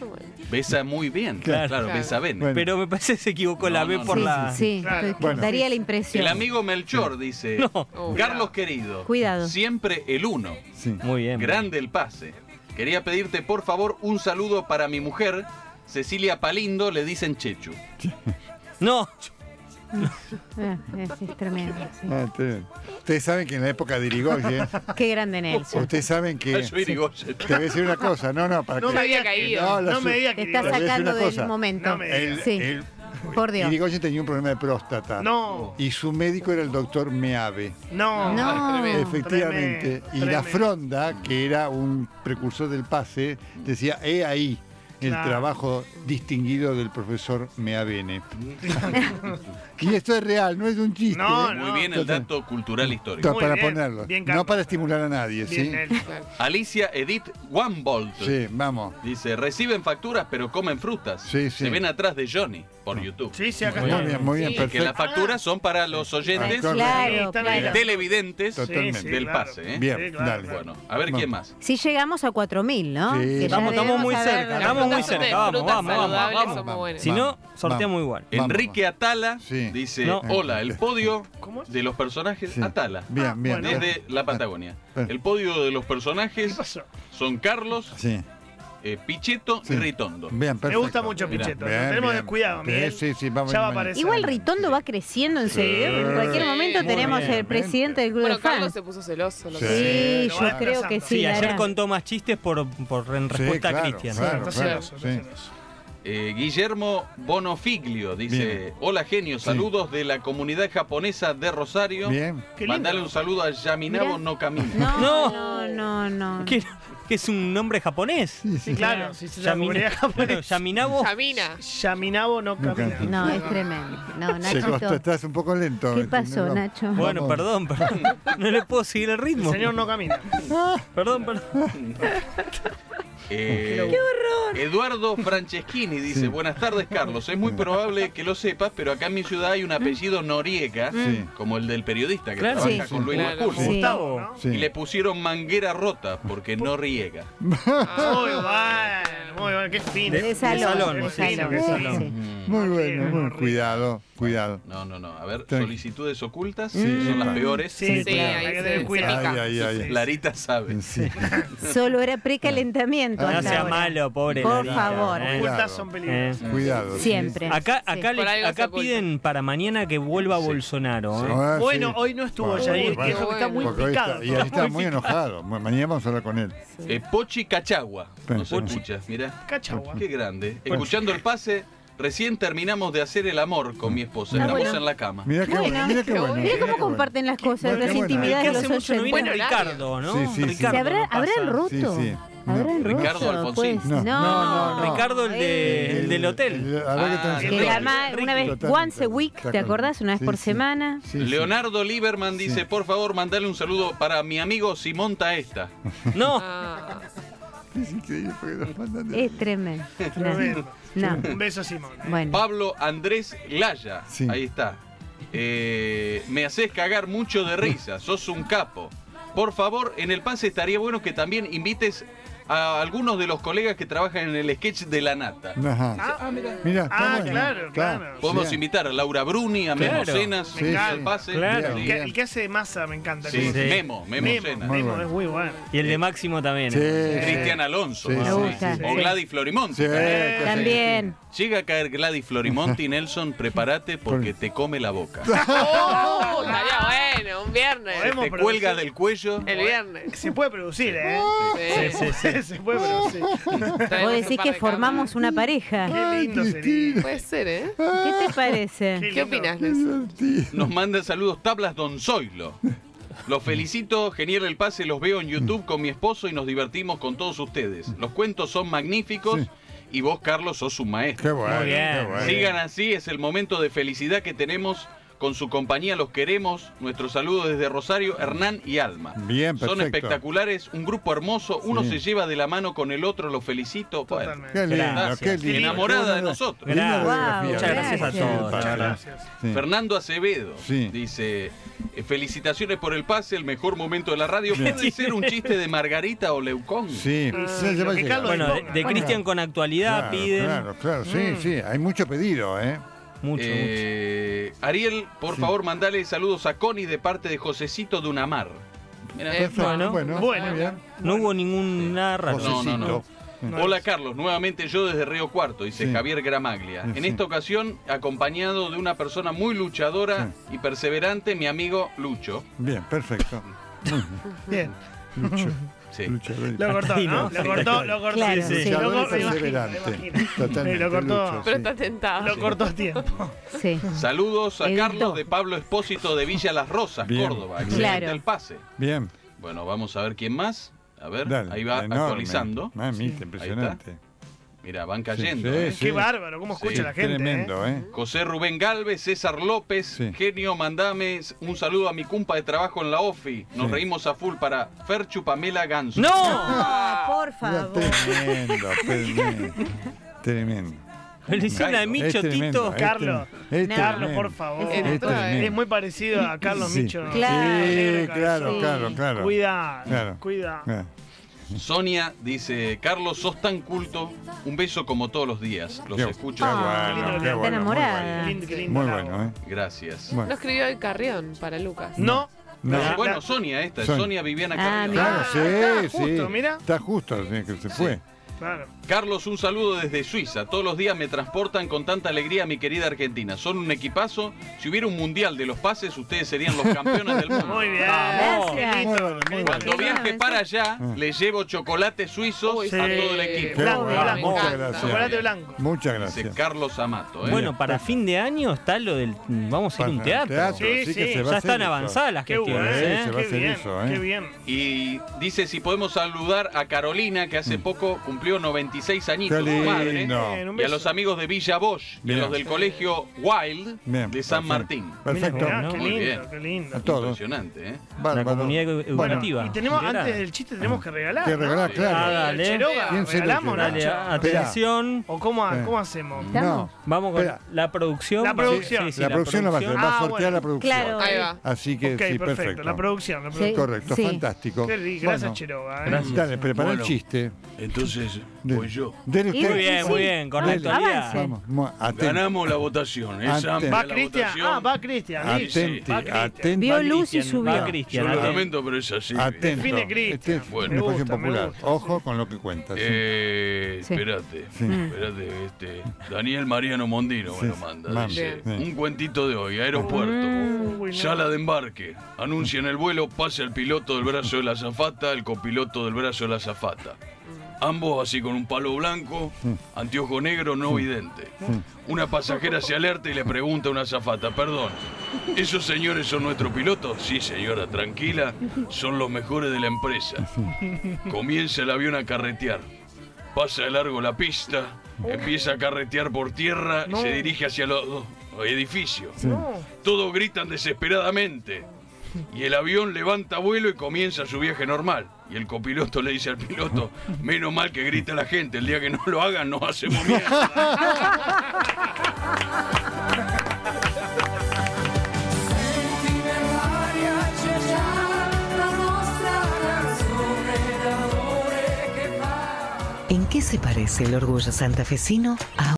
[SPEAKER 5] Besa muy bien.
[SPEAKER 1] Claro.
[SPEAKER 5] Claro,
[SPEAKER 7] Claro.
[SPEAKER 5] besa bien.
[SPEAKER 1] Bueno.
[SPEAKER 4] Pero me parece que se equivocó la
[SPEAKER 5] No,
[SPEAKER 4] B
[SPEAKER 5] no,
[SPEAKER 4] por
[SPEAKER 5] no.
[SPEAKER 4] la...
[SPEAKER 6] Sí,
[SPEAKER 2] Claro.
[SPEAKER 1] Bueno.
[SPEAKER 6] daría la impresión.
[SPEAKER 5] El amigo Melchor dice,
[SPEAKER 4] No.
[SPEAKER 5] Carlos querido,
[SPEAKER 6] Cuidado.
[SPEAKER 5] siempre el uno.
[SPEAKER 1] Sí.
[SPEAKER 4] Muy bien.
[SPEAKER 5] Grande el pase. Quería pedirte por favor un saludo para mi mujer, Cecilia Palindo, le dicen Chechu.
[SPEAKER 4] No,
[SPEAKER 6] Es tremendo. sí.
[SPEAKER 1] Ah, está bien. Ustedes saben que en la época de Irigoyen,
[SPEAKER 6] Qué grande Nelson.
[SPEAKER 1] ustedes saben que...
[SPEAKER 5] Yo Irigoyen.
[SPEAKER 1] Te voy a decir una cosa, no, para
[SPEAKER 2] No
[SPEAKER 1] que...
[SPEAKER 2] me
[SPEAKER 7] había
[SPEAKER 2] diga que-
[SPEAKER 7] caído.
[SPEAKER 1] No, la
[SPEAKER 2] No
[SPEAKER 1] su-
[SPEAKER 2] me diga
[SPEAKER 6] Te
[SPEAKER 2] que
[SPEAKER 6] está
[SPEAKER 1] Te voy a decir
[SPEAKER 6] sacando
[SPEAKER 1] una
[SPEAKER 6] del
[SPEAKER 1] cosa.
[SPEAKER 6] momento.
[SPEAKER 2] No me digas.
[SPEAKER 6] Sí. Por Dios.
[SPEAKER 1] Irigoyen tenía un problema de próstata.
[SPEAKER 2] No,
[SPEAKER 1] Y su médico era el doctor Meave.
[SPEAKER 2] no.
[SPEAKER 6] No.
[SPEAKER 1] Efectivamente.
[SPEAKER 2] Tremendo,
[SPEAKER 1] Y la
[SPEAKER 2] tremendo.
[SPEAKER 1] Fronda, que era un precursor del pase, decía, ahí el
[SPEAKER 2] Claro.
[SPEAKER 1] trabajo distinguido del profesor Meavene. Y esto es real, no es un chiste.
[SPEAKER 2] No,
[SPEAKER 1] ¿eh?
[SPEAKER 2] no.
[SPEAKER 5] Muy bien el dato cultural histórico.
[SPEAKER 2] Muy
[SPEAKER 1] Para
[SPEAKER 2] bien,
[SPEAKER 1] ponerlo.
[SPEAKER 2] bien,
[SPEAKER 1] No
[SPEAKER 2] Carlos.
[SPEAKER 1] para estimular a nadie, ¿sí?
[SPEAKER 2] Bien, Nelson.
[SPEAKER 5] Alicia Edith Wambolt.
[SPEAKER 1] Sí, vamos.
[SPEAKER 5] Dice, reciben facturas pero comen frutas.
[SPEAKER 1] Sí, sí.
[SPEAKER 5] Se ven atrás de Johnny por YouTube.
[SPEAKER 2] Sí, sí, acá
[SPEAKER 4] Muy
[SPEAKER 2] está.
[SPEAKER 1] Muy bien, muy bien,
[SPEAKER 7] Sí.
[SPEAKER 5] Que las
[SPEAKER 1] perfecto.
[SPEAKER 5] facturas son para los oyentes
[SPEAKER 1] Ah,
[SPEAKER 6] Claro,
[SPEAKER 2] Están
[SPEAKER 6] claro.
[SPEAKER 2] ahí.
[SPEAKER 5] televidentes
[SPEAKER 1] Totalmente.
[SPEAKER 2] Sí,
[SPEAKER 5] del
[SPEAKER 2] claro.
[SPEAKER 5] pase. ¿eh?
[SPEAKER 1] Bien,
[SPEAKER 2] Sí, claro,
[SPEAKER 1] dale.
[SPEAKER 2] claro.
[SPEAKER 5] Bueno, a ver
[SPEAKER 1] Vamos.
[SPEAKER 5] quién más.
[SPEAKER 6] Si llegamos a 4.000, ¿no?
[SPEAKER 1] Sí.
[SPEAKER 6] Que ya
[SPEAKER 4] Estamos
[SPEAKER 6] debemos
[SPEAKER 4] muy
[SPEAKER 6] haber-
[SPEAKER 4] cerca,
[SPEAKER 7] Las
[SPEAKER 4] estamos muy
[SPEAKER 7] frutas
[SPEAKER 4] cerca.
[SPEAKER 7] de
[SPEAKER 4] Vamos,
[SPEAKER 7] frutas
[SPEAKER 4] vamos, vamos,
[SPEAKER 7] saludables
[SPEAKER 4] vamos.
[SPEAKER 7] son muy buenas.
[SPEAKER 4] Si no,
[SPEAKER 1] Vamos.
[SPEAKER 4] sorteamos igual.
[SPEAKER 5] Enrique Atala
[SPEAKER 1] Sí.
[SPEAKER 5] dice,
[SPEAKER 4] No.
[SPEAKER 5] hola, el podio
[SPEAKER 2] ¿Cómo es?
[SPEAKER 5] de los personajes
[SPEAKER 1] Sí.
[SPEAKER 5] Atala.
[SPEAKER 1] Bien, bien.
[SPEAKER 2] bueno.
[SPEAKER 5] Desde la Patagonia.
[SPEAKER 1] Bien.
[SPEAKER 5] El podio de los
[SPEAKER 2] ¿Qué
[SPEAKER 5] personajes
[SPEAKER 2] pasó?
[SPEAKER 5] son Carlos,
[SPEAKER 1] Sí.
[SPEAKER 5] Pichetto y Ritondo.
[SPEAKER 1] Bien,
[SPEAKER 2] Me
[SPEAKER 1] perfecto.
[SPEAKER 2] gusta mucho
[SPEAKER 1] Bien,
[SPEAKER 2] Pichetto.
[SPEAKER 1] bien,
[SPEAKER 2] Lo tenemos
[SPEAKER 1] bien.
[SPEAKER 2] descuidado, Miguel.
[SPEAKER 1] Sí, sí, vamos
[SPEAKER 2] Ya va a
[SPEAKER 1] mañana.
[SPEAKER 2] aparecer.
[SPEAKER 6] Igual Ritondo va creciendo en serio. En cualquier momento
[SPEAKER 1] Muy
[SPEAKER 6] tenemos
[SPEAKER 1] bien,
[SPEAKER 6] el presidente del club
[SPEAKER 7] Bueno,
[SPEAKER 6] de fans.
[SPEAKER 7] Carlos se puso celoso. Lo
[SPEAKER 1] Sí.
[SPEAKER 6] Sí,
[SPEAKER 2] Lo
[SPEAKER 6] yo
[SPEAKER 2] va
[SPEAKER 6] creo que
[SPEAKER 2] desplazando.
[SPEAKER 6] sí.
[SPEAKER 4] Sí, ayer
[SPEAKER 6] Lara.
[SPEAKER 4] contó más chistes en respuesta
[SPEAKER 1] claro,
[SPEAKER 4] a Cristian.
[SPEAKER 1] claro.
[SPEAKER 2] Está celoso, está
[SPEAKER 1] sí.
[SPEAKER 2] celoso.
[SPEAKER 5] Guillermo Bonofiglio dice:
[SPEAKER 1] Bien.
[SPEAKER 5] hola genio, saludos de la comunidad japonesa de Rosario.
[SPEAKER 1] Bien.
[SPEAKER 2] Qué lindo.
[SPEAKER 5] Mandale un saludo a Yaminabo
[SPEAKER 6] Mirá.
[SPEAKER 5] no Camina.
[SPEAKER 6] No.
[SPEAKER 4] ¿Qué es un nombre japonés?
[SPEAKER 2] Sí, claro. Si se la comunidad
[SPEAKER 4] Claro,
[SPEAKER 2] japonesa.
[SPEAKER 4] Yaminabo.
[SPEAKER 7] Camina.
[SPEAKER 2] Yaminabo no camina.
[SPEAKER 6] No, es tremendo. No,
[SPEAKER 1] Se costó,
[SPEAKER 6] Nachito.
[SPEAKER 1] estás un poco lento.
[SPEAKER 6] ¿Qué pasó,
[SPEAKER 1] Vamos.
[SPEAKER 6] Nacho?
[SPEAKER 4] Bueno,
[SPEAKER 1] Vamos.
[SPEAKER 4] perdón. No le puedo seguir el
[SPEAKER 2] El
[SPEAKER 4] ritmo.
[SPEAKER 2] señor no camina.
[SPEAKER 4] Perdón.
[SPEAKER 5] Eduardo Franceschini dice:
[SPEAKER 1] Sí.
[SPEAKER 5] buenas tardes, Carlos. Es muy probable que lo sepas, pero acá en mi ciudad hay un apellido Noriega,
[SPEAKER 1] Sí.
[SPEAKER 5] como el del periodista que
[SPEAKER 4] Claro.
[SPEAKER 5] trabaja
[SPEAKER 1] Sí,
[SPEAKER 5] con
[SPEAKER 1] sí.
[SPEAKER 5] Luis
[SPEAKER 7] Claro.
[SPEAKER 5] Macul.
[SPEAKER 6] Sí.
[SPEAKER 2] Gustavo, ¿no?
[SPEAKER 1] Sí.
[SPEAKER 5] Y le pusieron manguera rota porque no riega.
[SPEAKER 2] Muy bueno, qué fino.
[SPEAKER 6] De salón.
[SPEAKER 2] Qué fino, qué
[SPEAKER 6] sí,
[SPEAKER 2] fino.
[SPEAKER 6] sí.
[SPEAKER 1] Muy bueno,
[SPEAKER 2] Bien,
[SPEAKER 1] muy
[SPEAKER 2] rico.
[SPEAKER 1] cuidado.
[SPEAKER 5] No. A ver,
[SPEAKER 1] Tranqui.
[SPEAKER 5] solicitudes ocultas
[SPEAKER 1] Sí.
[SPEAKER 5] son las peores.
[SPEAKER 2] Sí,
[SPEAKER 7] Sí,
[SPEAKER 2] claro,
[SPEAKER 7] ahí
[SPEAKER 2] hay que
[SPEAKER 7] se-
[SPEAKER 2] tener
[SPEAKER 7] se
[SPEAKER 2] cuidado.
[SPEAKER 7] pica.
[SPEAKER 1] Ay.
[SPEAKER 5] Larita sabe.
[SPEAKER 1] Sí.
[SPEAKER 6] Solo era precalentamiento.
[SPEAKER 4] No
[SPEAKER 6] hasta
[SPEAKER 4] sea
[SPEAKER 6] ahora.
[SPEAKER 4] malo, pobre.
[SPEAKER 6] Por
[SPEAKER 4] Larita,
[SPEAKER 6] favor.
[SPEAKER 4] ¿eh?
[SPEAKER 2] Ocultas son peligrosas.
[SPEAKER 1] Cuidado.
[SPEAKER 6] Siempre.
[SPEAKER 4] Acá
[SPEAKER 7] Por algo se oculta.
[SPEAKER 4] piden para mañana que vuelva Bolsonaro. ¿eh?
[SPEAKER 1] Ah,
[SPEAKER 2] Bueno,
[SPEAKER 1] sí.
[SPEAKER 2] hoy no estuvo
[SPEAKER 1] Bueno,
[SPEAKER 2] Jair,
[SPEAKER 1] bueno.
[SPEAKER 2] que eso que está muy
[SPEAKER 1] Porque hoy
[SPEAKER 2] picado.
[SPEAKER 1] y ahí está muy enojado. Mañana vamos a hablar con él.
[SPEAKER 5] Pochi Cachagua. No se
[SPEAKER 1] Pochi.
[SPEAKER 5] escucha, mira.
[SPEAKER 2] Cachagua.
[SPEAKER 5] Qué grande. Escuchando el pase, recién terminamos de hacer el amor con mi esposa. Estamos
[SPEAKER 6] bueno.
[SPEAKER 5] en la cama.
[SPEAKER 1] Mira qué bueno, mira qué bueno.
[SPEAKER 6] Mira cómo comparten las cosas,
[SPEAKER 1] Bueno,
[SPEAKER 6] las
[SPEAKER 1] qué bueno.
[SPEAKER 6] intimidades
[SPEAKER 4] Que
[SPEAKER 6] de
[SPEAKER 4] hace
[SPEAKER 6] los
[SPEAKER 4] mucho no viene
[SPEAKER 6] oyentes.
[SPEAKER 7] Bueno,
[SPEAKER 4] Ricardo, ¿no?
[SPEAKER 1] Sí, sí, sí.
[SPEAKER 4] Ricardo
[SPEAKER 6] ¿Se
[SPEAKER 4] no pasa.
[SPEAKER 6] habrán roto?
[SPEAKER 1] Sí.
[SPEAKER 6] ¿Habrán roto?
[SPEAKER 5] Ricardo Alfonsín.
[SPEAKER 6] Pues,
[SPEAKER 1] No.
[SPEAKER 4] Ricardo, el del hotel.
[SPEAKER 6] Que llama una vez,
[SPEAKER 1] Totalmente.
[SPEAKER 6] once a week, ¿te acordás? Una vez por semana.
[SPEAKER 1] Sí, sí.
[SPEAKER 5] Leonardo Lieberman dice: por favor, mandale un saludo para mi amigo Simón Taesta.
[SPEAKER 4] No.
[SPEAKER 7] Ah,
[SPEAKER 1] Es increíble porque nos mandan de-
[SPEAKER 6] Es tremendo.
[SPEAKER 2] Tremendo.
[SPEAKER 6] No.
[SPEAKER 2] Un beso, Simón.
[SPEAKER 6] Bueno.
[SPEAKER 5] Pablo Andrés Laya.
[SPEAKER 1] Sí.
[SPEAKER 5] Ahí está. Me haces cagar mucho de risa. Sos un capo. Por favor, en el pase estaría bueno que también invites a algunos de los colegas que trabajan en el sketch de La Nata.
[SPEAKER 1] Ajá. Mira, está
[SPEAKER 2] Ah,
[SPEAKER 1] bueno.
[SPEAKER 2] claro.
[SPEAKER 5] Podemos
[SPEAKER 1] Sí.
[SPEAKER 5] invitar a Laura Bruni, a Memo
[SPEAKER 4] Claro.
[SPEAKER 5] Cenas,
[SPEAKER 1] Sí,
[SPEAKER 5] al
[SPEAKER 1] sí.
[SPEAKER 5] pase.
[SPEAKER 4] Claro.
[SPEAKER 5] Sí.
[SPEAKER 2] El que hace masa me encanta.
[SPEAKER 5] Sí,
[SPEAKER 4] Sí.
[SPEAKER 5] Memo
[SPEAKER 2] Memo,
[SPEAKER 5] Cenas.
[SPEAKER 1] Muy
[SPEAKER 2] Memo
[SPEAKER 1] bueno.
[SPEAKER 2] es muy bueno.
[SPEAKER 4] Y el de Máximo también.
[SPEAKER 1] Sí,
[SPEAKER 4] ¿eh?
[SPEAKER 5] Cristian Alonso.
[SPEAKER 1] Sí,
[SPEAKER 6] Me
[SPEAKER 1] sí,
[SPEAKER 6] gusta.
[SPEAKER 1] sí.
[SPEAKER 5] O Gladys Florimonti.
[SPEAKER 1] Sí, que
[SPEAKER 6] También.
[SPEAKER 5] Llega a caer Gladys Florimonti, Nelson, prepárate porque te come la boca.
[SPEAKER 7] oh, estaría bueno, un viernes.
[SPEAKER 2] Podemos
[SPEAKER 5] Te
[SPEAKER 2] producir.
[SPEAKER 5] cuelga del cuello.
[SPEAKER 7] El viernes.
[SPEAKER 2] Se puede producir, ¿eh?
[SPEAKER 7] Sí.
[SPEAKER 2] Se puede producir.
[SPEAKER 6] Vos decís que formamos una pareja.
[SPEAKER 2] Qué lindo sería.
[SPEAKER 7] Puede ser, ¿eh?
[SPEAKER 6] ¿Qué te parece?
[SPEAKER 7] ¿Qué opinas, Nelson?
[SPEAKER 5] Nos manda saludos Tablas Don Zoilo. Los felicito, genial el pase, los veo en YouTube con mi esposo y nos divertimos con todos ustedes. Los cuentos son magníficos
[SPEAKER 1] Sí.
[SPEAKER 5] y vos, Carlos, sos un maestro.
[SPEAKER 1] Qué bueno.
[SPEAKER 4] Muy bien.
[SPEAKER 1] Qué bueno.
[SPEAKER 5] Sigan así, es el momento de felicidad que tenemos con su compañía, los queremos. Nuestro saludo desde Rosario, Hernán y Alma.
[SPEAKER 1] Bien,
[SPEAKER 5] Son
[SPEAKER 1] perfecto.
[SPEAKER 5] espectaculares, un grupo hermoso, uno
[SPEAKER 1] Sí.
[SPEAKER 5] se lleva de la mano con el otro, los felicito. Bueno,
[SPEAKER 2] Totalmente.
[SPEAKER 1] Qué lindo,
[SPEAKER 4] Gracias.
[SPEAKER 1] qué lindo.
[SPEAKER 5] Enamorada
[SPEAKER 1] Qué
[SPEAKER 5] de
[SPEAKER 1] buena-
[SPEAKER 5] nosotros.
[SPEAKER 1] linda
[SPEAKER 4] Gracias.
[SPEAKER 1] biografía.
[SPEAKER 4] Muchas gracias a todos.
[SPEAKER 1] Muchas
[SPEAKER 2] Muchas gracias.
[SPEAKER 1] Sí.
[SPEAKER 5] Fernando Acevedo
[SPEAKER 1] Sí.
[SPEAKER 5] dice: felicitaciones por el pase, el mejor momento de la radio. ¿Puede ser un chiste de Margarita o Leucón?
[SPEAKER 1] Sí,
[SPEAKER 2] Ah,
[SPEAKER 1] sí, ya
[SPEAKER 2] lo
[SPEAKER 1] va a
[SPEAKER 2] que
[SPEAKER 1] llegar.
[SPEAKER 2] Carlos
[SPEAKER 4] Bueno,
[SPEAKER 2] disponga.
[SPEAKER 4] de Cristian con actualidad piden.
[SPEAKER 1] Claro, sí, sí, hay mucho pedido, ¿eh?
[SPEAKER 4] Mucho.
[SPEAKER 5] Ariel, por favor, mandale saludos a Connie de parte de Josecito de Unamar. Mirá.
[SPEAKER 4] Bueno.
[SPEAKER 1] bueno,
[SPEAKER 2] Bueno.
[SPEAKER 1] muy bien.
[SPEAKER 4] No hubo ningún nada raro.
[SPEAKER 5] No, no, no.
[SPEAKER 1] Josecito.
[SPEAKER 5] Hola Carlos, nuevamente yo desde Río Cuarto, dice
[SPEAKER 1] Sí.
[SPEAKER 5] Javier Gramaglia. En
[SPEAKER 1] Sí.
[SPEAKER 5] esta ocasión, acompañado de una persona muy luchadora y perseverante, mi amigo Lucho.
[SPEAKER 1] Bien, perfecto.
[SPEAKER 2] Bien.
[SPEAKER 1] Lucho.
[SPEAKER 5] Sí.
[SPEAKER 1] Lucho,
[SPEAKER 2] Lo cortó,
[SPEAKER 4] ahí
[SPEAKER 2] ¿no?
[SPEAKER 4] no.
[SPEAKER 2] Lo cortó, lo cortó.
[SPEAKER 6] Claro,
[SPEAKER 2] Sí,
[SPEAKER 6] sí.
[SPEAKER 2] Lo
[SPEAKER 1] Luchador y
[SPEAKER 2] cortó, me imagino,
[SPEAKER 1] perseverante.
[SPEAKER 2] me imagino.
[SPEAKER 1] Totalmente,
[SPEAKER 2] Sí, lo cortó.
[SPEAKER 1] Lucho,
[SPEAKER 7] Pero
[SPEAKER 1] sí.
[SPEAKER 7] está tentado.
[SPEAKER 2] Lo cortó a tiempo.
[SPEAKER 6] Sí.
[SPEAKER 5] Saludos a
[SPEAKER 6] Editó.
[SPEAKER 5] Carlos de Pablo Espósito de Villa Las Rosas,
[SPEAKER 1] Bien.
[SPEAKER 5] Córdoba. Excelente
[SPEAKER 6] Claro.
[SPEAKER 5] el pase.
[SPEAKER 1] Bien,
[SPEAKER 5] Bueno, vamos a ver quién más. A ver,
[SPEAKER 1] dale.
[SPEAKER 5] ahí va
[SPEAKER 1] enorme.
[SPEAKER 5] actualizando.
[SPEAKER 1] Mamita, impresionante.
[SPEAKER 5] Mira, van
[SPEAKER 1] Sí,
[SPEAKER 5] cayendo.
[SPEAKER 1] sí,
[SPEAKER 5] ¿eh?
[SPEAKER 1] sí.
[SPEAKER 2] Qué bárbaro, cómo escucha
[SPEAKER 5] Sí,
[SPEAKER 2] la gente.
[SPEAKER 1] Tremendo, ¿eh?
[SPEAKER 5] José Rubén Galvez, César López,
[SPEAKER 1] Sí.
[SPEAKER 5] genio, mandame un saludo a mi cumpa de trabajo en la OFI. Nos
[SPEAKER 1] Sí.
[SPEAKER 5] reímos a full para Ferchu Pamela Ganso.
[SPEAKER 4] ¡No!
[SPEAKER 6] Ah, por
[SPEAKER 1] Mira,
[SPEAKER 6] favor.
[SPEAKER 1] tremendo, tremendo. Tremendo.
[SPEAKER 4] Le hicieron a Micho,
[SPEAKER 1] Es tremendo,
[SPEAKER 4] Tito.
[SPEAKER 1] es
[SPEAKER 2] Carlos,
[SPEAKER 1] Es
[SPEAKER 6] No.
[SPEAKER 2] Carlos,
[SPEAKER 1] tremendo.
[SPEAKER 2] por favor.
[SPEAKER 7] Es
[SPEAKER 1] Es tremendo.
[SPEAKER 2] Es muy parecido a Carlos
[SPEAKER 1] Sí.
[SPEAKER 2] Micho.
[SPEAKER 6] Claro.
[SPEAKER 1] Sí,
[SPEAKER 2] Negro
[SPEAKER 1] claro,
[SPEAKER 2] cabezón.
[SPEAKER 1] claro, claro.
[SPEAKER 2] Cuidado,
[SPEAKER 1] Claro.
[SPEAKER 2] cuidado.
[SPEAKER 1] Ah,
[SPEAKER 5] Sonia dice, Carlos, sos tan culto. Un beso como todos los días. Los
[SPEAKER 1] Qué-
[SPEAKER 5] escucho.
[SPEAKER 1] qué
[SPEAKER 6] Ah,
[SPEAKER 1] bueno,
[SPEAKER 2] está
[SPEAKER 1] qué bueno, muy
[SPEAKER 6] enamorada.
[SPEAKER 1] bueno.
[SPEAKER 2] Qué lindo, qué lindo.
[SPEAKER 1] Muy
[SPEAKER 2] bravo.
[SPEAKER 1] bueno, ¿eh?
[SPEAKER 5] Gracias.
[SPEAKER 7] No
[SPEAKER 1] Bueno,
[SPEAKER 7] escribió el Carrión para Lucas.
[SPEAKER 2] No.
[SPEAKER 1] no.
[SPEAKER 2] La-
[SPEAKER 5] Bueno, Sonia esta,
[SPEAKER 1] Sonia.
[SPEAKER 5] Sonia Viviana
[SPEAKER 6] Ah,
[SPEAKER 5] Carrión.
[SPEAKER 6] mira.
[SPEAKER 1] Claro, sí,
[SPEAKER 2] está
[SPEAKER 1] sí.
[SPEAKER 2] justo, mira.
[SPEAKER 1] Está justo, sí, que se fue.
[SPEAKER 2] Claro.
[SPEAKER 5] Carlos, un saludo desde Suiza. Todos los días me transportan con tanta alegría a mi querida Argentina. Son un equipazo. Si hubiera un mundial de los pases, ustedes serían los campeones del mundo.
[SPEAKER 2] Muy bien.
[SPEAKER 6] Gracias.
[SPEAKER 2] Qué lindo,
[SPEAKER 1] Muy bueno,
[SPEAKER 2] qué
[SPEAKER 1] muy
[SPEAKER 2] lindo.
[SPEAKER 5] Cuando viaje para allá, les llevo chocolates suizos
[SPEAKER 2] Sí.
[SPEAKER 5] a todo el equipo.
[SPEAKER 2] Blanco,
[SPEAKER 1] Qué bueno,
[SPEAKER 2] blanco.
[SPEAKER 1] muchas
[SPEAKER 7] Chocolate
[SPEAKER 1] gracias.
[SPEAKER 2] Chocolate blanco.
[SPEAKER 1] Muchas
[SPEAKER 5] Dice
[SPEAKER 1] gracias.
[SPEAKER 5] Carlos Amato.
[SPEAKER 4] Bueno, para fin de año está lo del. Vamos a ir a un teatro.
[SPEAKER 2] Sí,
[SPEAKER 1] sí
[SPEAKER 2] sí.
[SPEAKER 1] que se va
[SPEAKER 4] Ya
[SPEAKER 1] a hacer
[SPEAKER 4] están
[SPEAKER 1] eso.
[SPEAKER 4] avanzadas las
[SPEAKER 2] Qué bueno,
[SPEAKER 4] gestiones.
[SPEAKER 1] se va a
[SPEAKER 2] qué
[SPEAKER 1] hacer
[SPEAKER 2] bien,
[SPEAKER 1] eso,
[SPEAKER 2] qué bien.
[SPEAKER 5] Y dice si podemos saludar a Carolina, que hace poco cumplió 96 añitos,
[SPEAKER 1] Qué
[SPEAKER 5] su madre.
[SPEAKER 1] lindo.
[SPEAKER 2] Bien, un
[SPEAKER 5] Y a
[SPEAKER 2] beso.
[SPEAKER 5] los amigos de Villa Bosch y a
[SPEAKER 1] Bien.
[SPEAKER 5] los del colegio Wild
[SPEAKER 1] Bien,
[SPEAKER 5] de San
[SPEAKER 1] perfecto.
[SPEAKER 5] Martín.
[SPEAKER 1] Perfecto.
[SPEAKER 2] Mirá,
[SPEAKER 4] ¿no?
[SPEAKER 2] qué
[SPEAKER 5] Muy bien.
[SPEAKER 2] lindo, qué lindo.
[SPEAKER 1] A todos.
[SPEAKER 5] Impresionante, ¿eh?
[SPEAKER 4] La
[SPEAKER 1] Bárbaro.
[SPEAKER 4] comunidad
[SPEAKER 1] Bueno,
[SPEAKER 4] educativa.
[SPEAKER 2] Y tenemos,
[SPEAKER 4] integrada.
[SPEAKER 2] antes del chiste, tenemos que regalar.
[SPEAKER 1] que
[SPEAKER 2] ¿no?
[SPEAKER 1] regalar, claro.
[SPEAKER 4] Ah, dale.
[SPEAKER 2] Cheroga,
[SPEAKER 1] ¿Quién se lo
[SPEAKER 2] regalamos,
[SPEAKER 1] lleva?
[SPEAKER 4] Dale,
[SPEAKER 2] Nacho.
[SPEAKER 4] atención.
[SPEAKER 2] ¿O cómo hacemos?
[SPEAKER 1] No.
[SPEAKER 4] Vamos con
[SPEAKER 1] Espera.
[SPEAKER 4] la producción.
[SPEAKER 2] La producción.
[SPEAKER 4] Sí,
[SPEAKER 1] la producción la va a hacer, va a
[SPEAKER 2] Ah,
[SPEAKER 1] sortear
[SPEAKER 2] bueno.
[SPEAKER 1] la producción.
[SPEAKER 6] Claro.
[SPEAKER 7] Ahí va.
[SPEAKER 1] Así que
[SPEAKER 2] Ok,
[SPEAKER 1] sí,
[SPEAKER 2] perfecto.
[SPEAKER 1] perfecto.
[SPEAKER 2] La producción.
[SPEAKER 6] Sí.
[SPEAKER 1] Correcto,
[SPEAKER 6] Sí.
[SPEAKER 1] fantástico.
[SPEAKER 2] Qué rico. Gracias,
[SPEAKER 1] Bueno,
[SPEAKER 2] Cheroga.
[SPEAKER 4] Gracias.
[SPEAKER 1] Dale, prepara el
[SPEAKER 8] Bueno.
[SPEAKER 1] chiste.
[SPEAKER 8] Entonces,
[SPEAKER 1] Dele.
[SPEAKER 8] voy yo.
[SPEAKER 1] Dele
[SPEAKER 6] Y
[SPEAKER 1] usted.
[SPEAKER 4] Muy bien, muy bien. Con la
[SPEAKER 1] Dele.
[SPEAKER 4] actualidad.
[SPEAKER 6] Avance.
[SPEAKER 1] Vamos, atento.
[SPEAKER 8] Ganamos la votación. Es
[SPEAKER 1] Atento.
[SPEAKER 8] amplia
[SPEAKER 2] Va
[SPEAKER 8] la
[SPEAKER 2] Cristian.
[SPEAKER 8] votación.
[SPEAKER 2] Ah, va Cristian. listo.
[SPEAKER 1] Atenti,
[SPEAKER 2] Va Cristian.
[SPEAKER 1] atenti.
[SPEAKER 6] Vio
[SPEAKER 4] Va
[SPEAKER 6] luz y
[SPEAKER 4] Cristian,
[SPEAKER 6] subió.
[SPEAKER 4] va
[SPEAKER 8] Yo
[SPEAKER 4] Cristian.
[SPEAKER 8] lo
[SPEAKER 4] atento.
[SPEAKER 8] lamento, pero es así.
[SPEAKER 1] Atento.
[SPEAKER 2] Define Cristian.
[SPEAKER 1] Bueno,
[SPEAKER 2] Me
[SPEAKER 1] expresión
[SPEAKER 2] gusta, me
[SPEAKER 1] popular.
[SPEAKER 2] gusta.
[SPEAKER 1] Ojo con lo que cuentas.
[SPEAKER 6] Sí.
[SPEAKER 8] Espérate,
[SPEAKER 1] Sí.
[SPEAKER 8] espérate, Daniel Mariano Mondino me lo
[SPEAKER 1] Sí,
[SPEAKER 8] manda.
[SPEAKER 1] manda.
[SPEAKER 8] Dice,
[SPEAKER 1] Sí.
[SPEAKER 8] un cuentito de hoy, aeropuerto.
[SPEAKER 2] Uy, no.
[SPEAKER 8] Sala de embarque. Anuncian el vuelo, pasa el piloto del brazo de la azafata, el copiloto del brazo de la azafata. Ambos así con un palo blanco, anteojo negro, no vidente. Una pasajera se alerta y le pregunta a una azafata, perdón, ¿esos señores son nuestros pilotos? Sí, señora, tranquila, son los mejores de la empresa. Comienza el avión a carretear. Pasa de largo la pista, empieza a carretear por tierra y se dirige hacia los edificios.
[SPEAKER 2] No.
[SPEAKER 5] Todos gritan desesperadamente. Y el avión levanta vuelo y comienza su viaje normal. Y el copiloto le dice al piloto, menos mal que grita la gente, el día que no lo hagan nos hacemos mierda.
[SPEAKER 9] ¿En qué se parece el orgullo santafesino a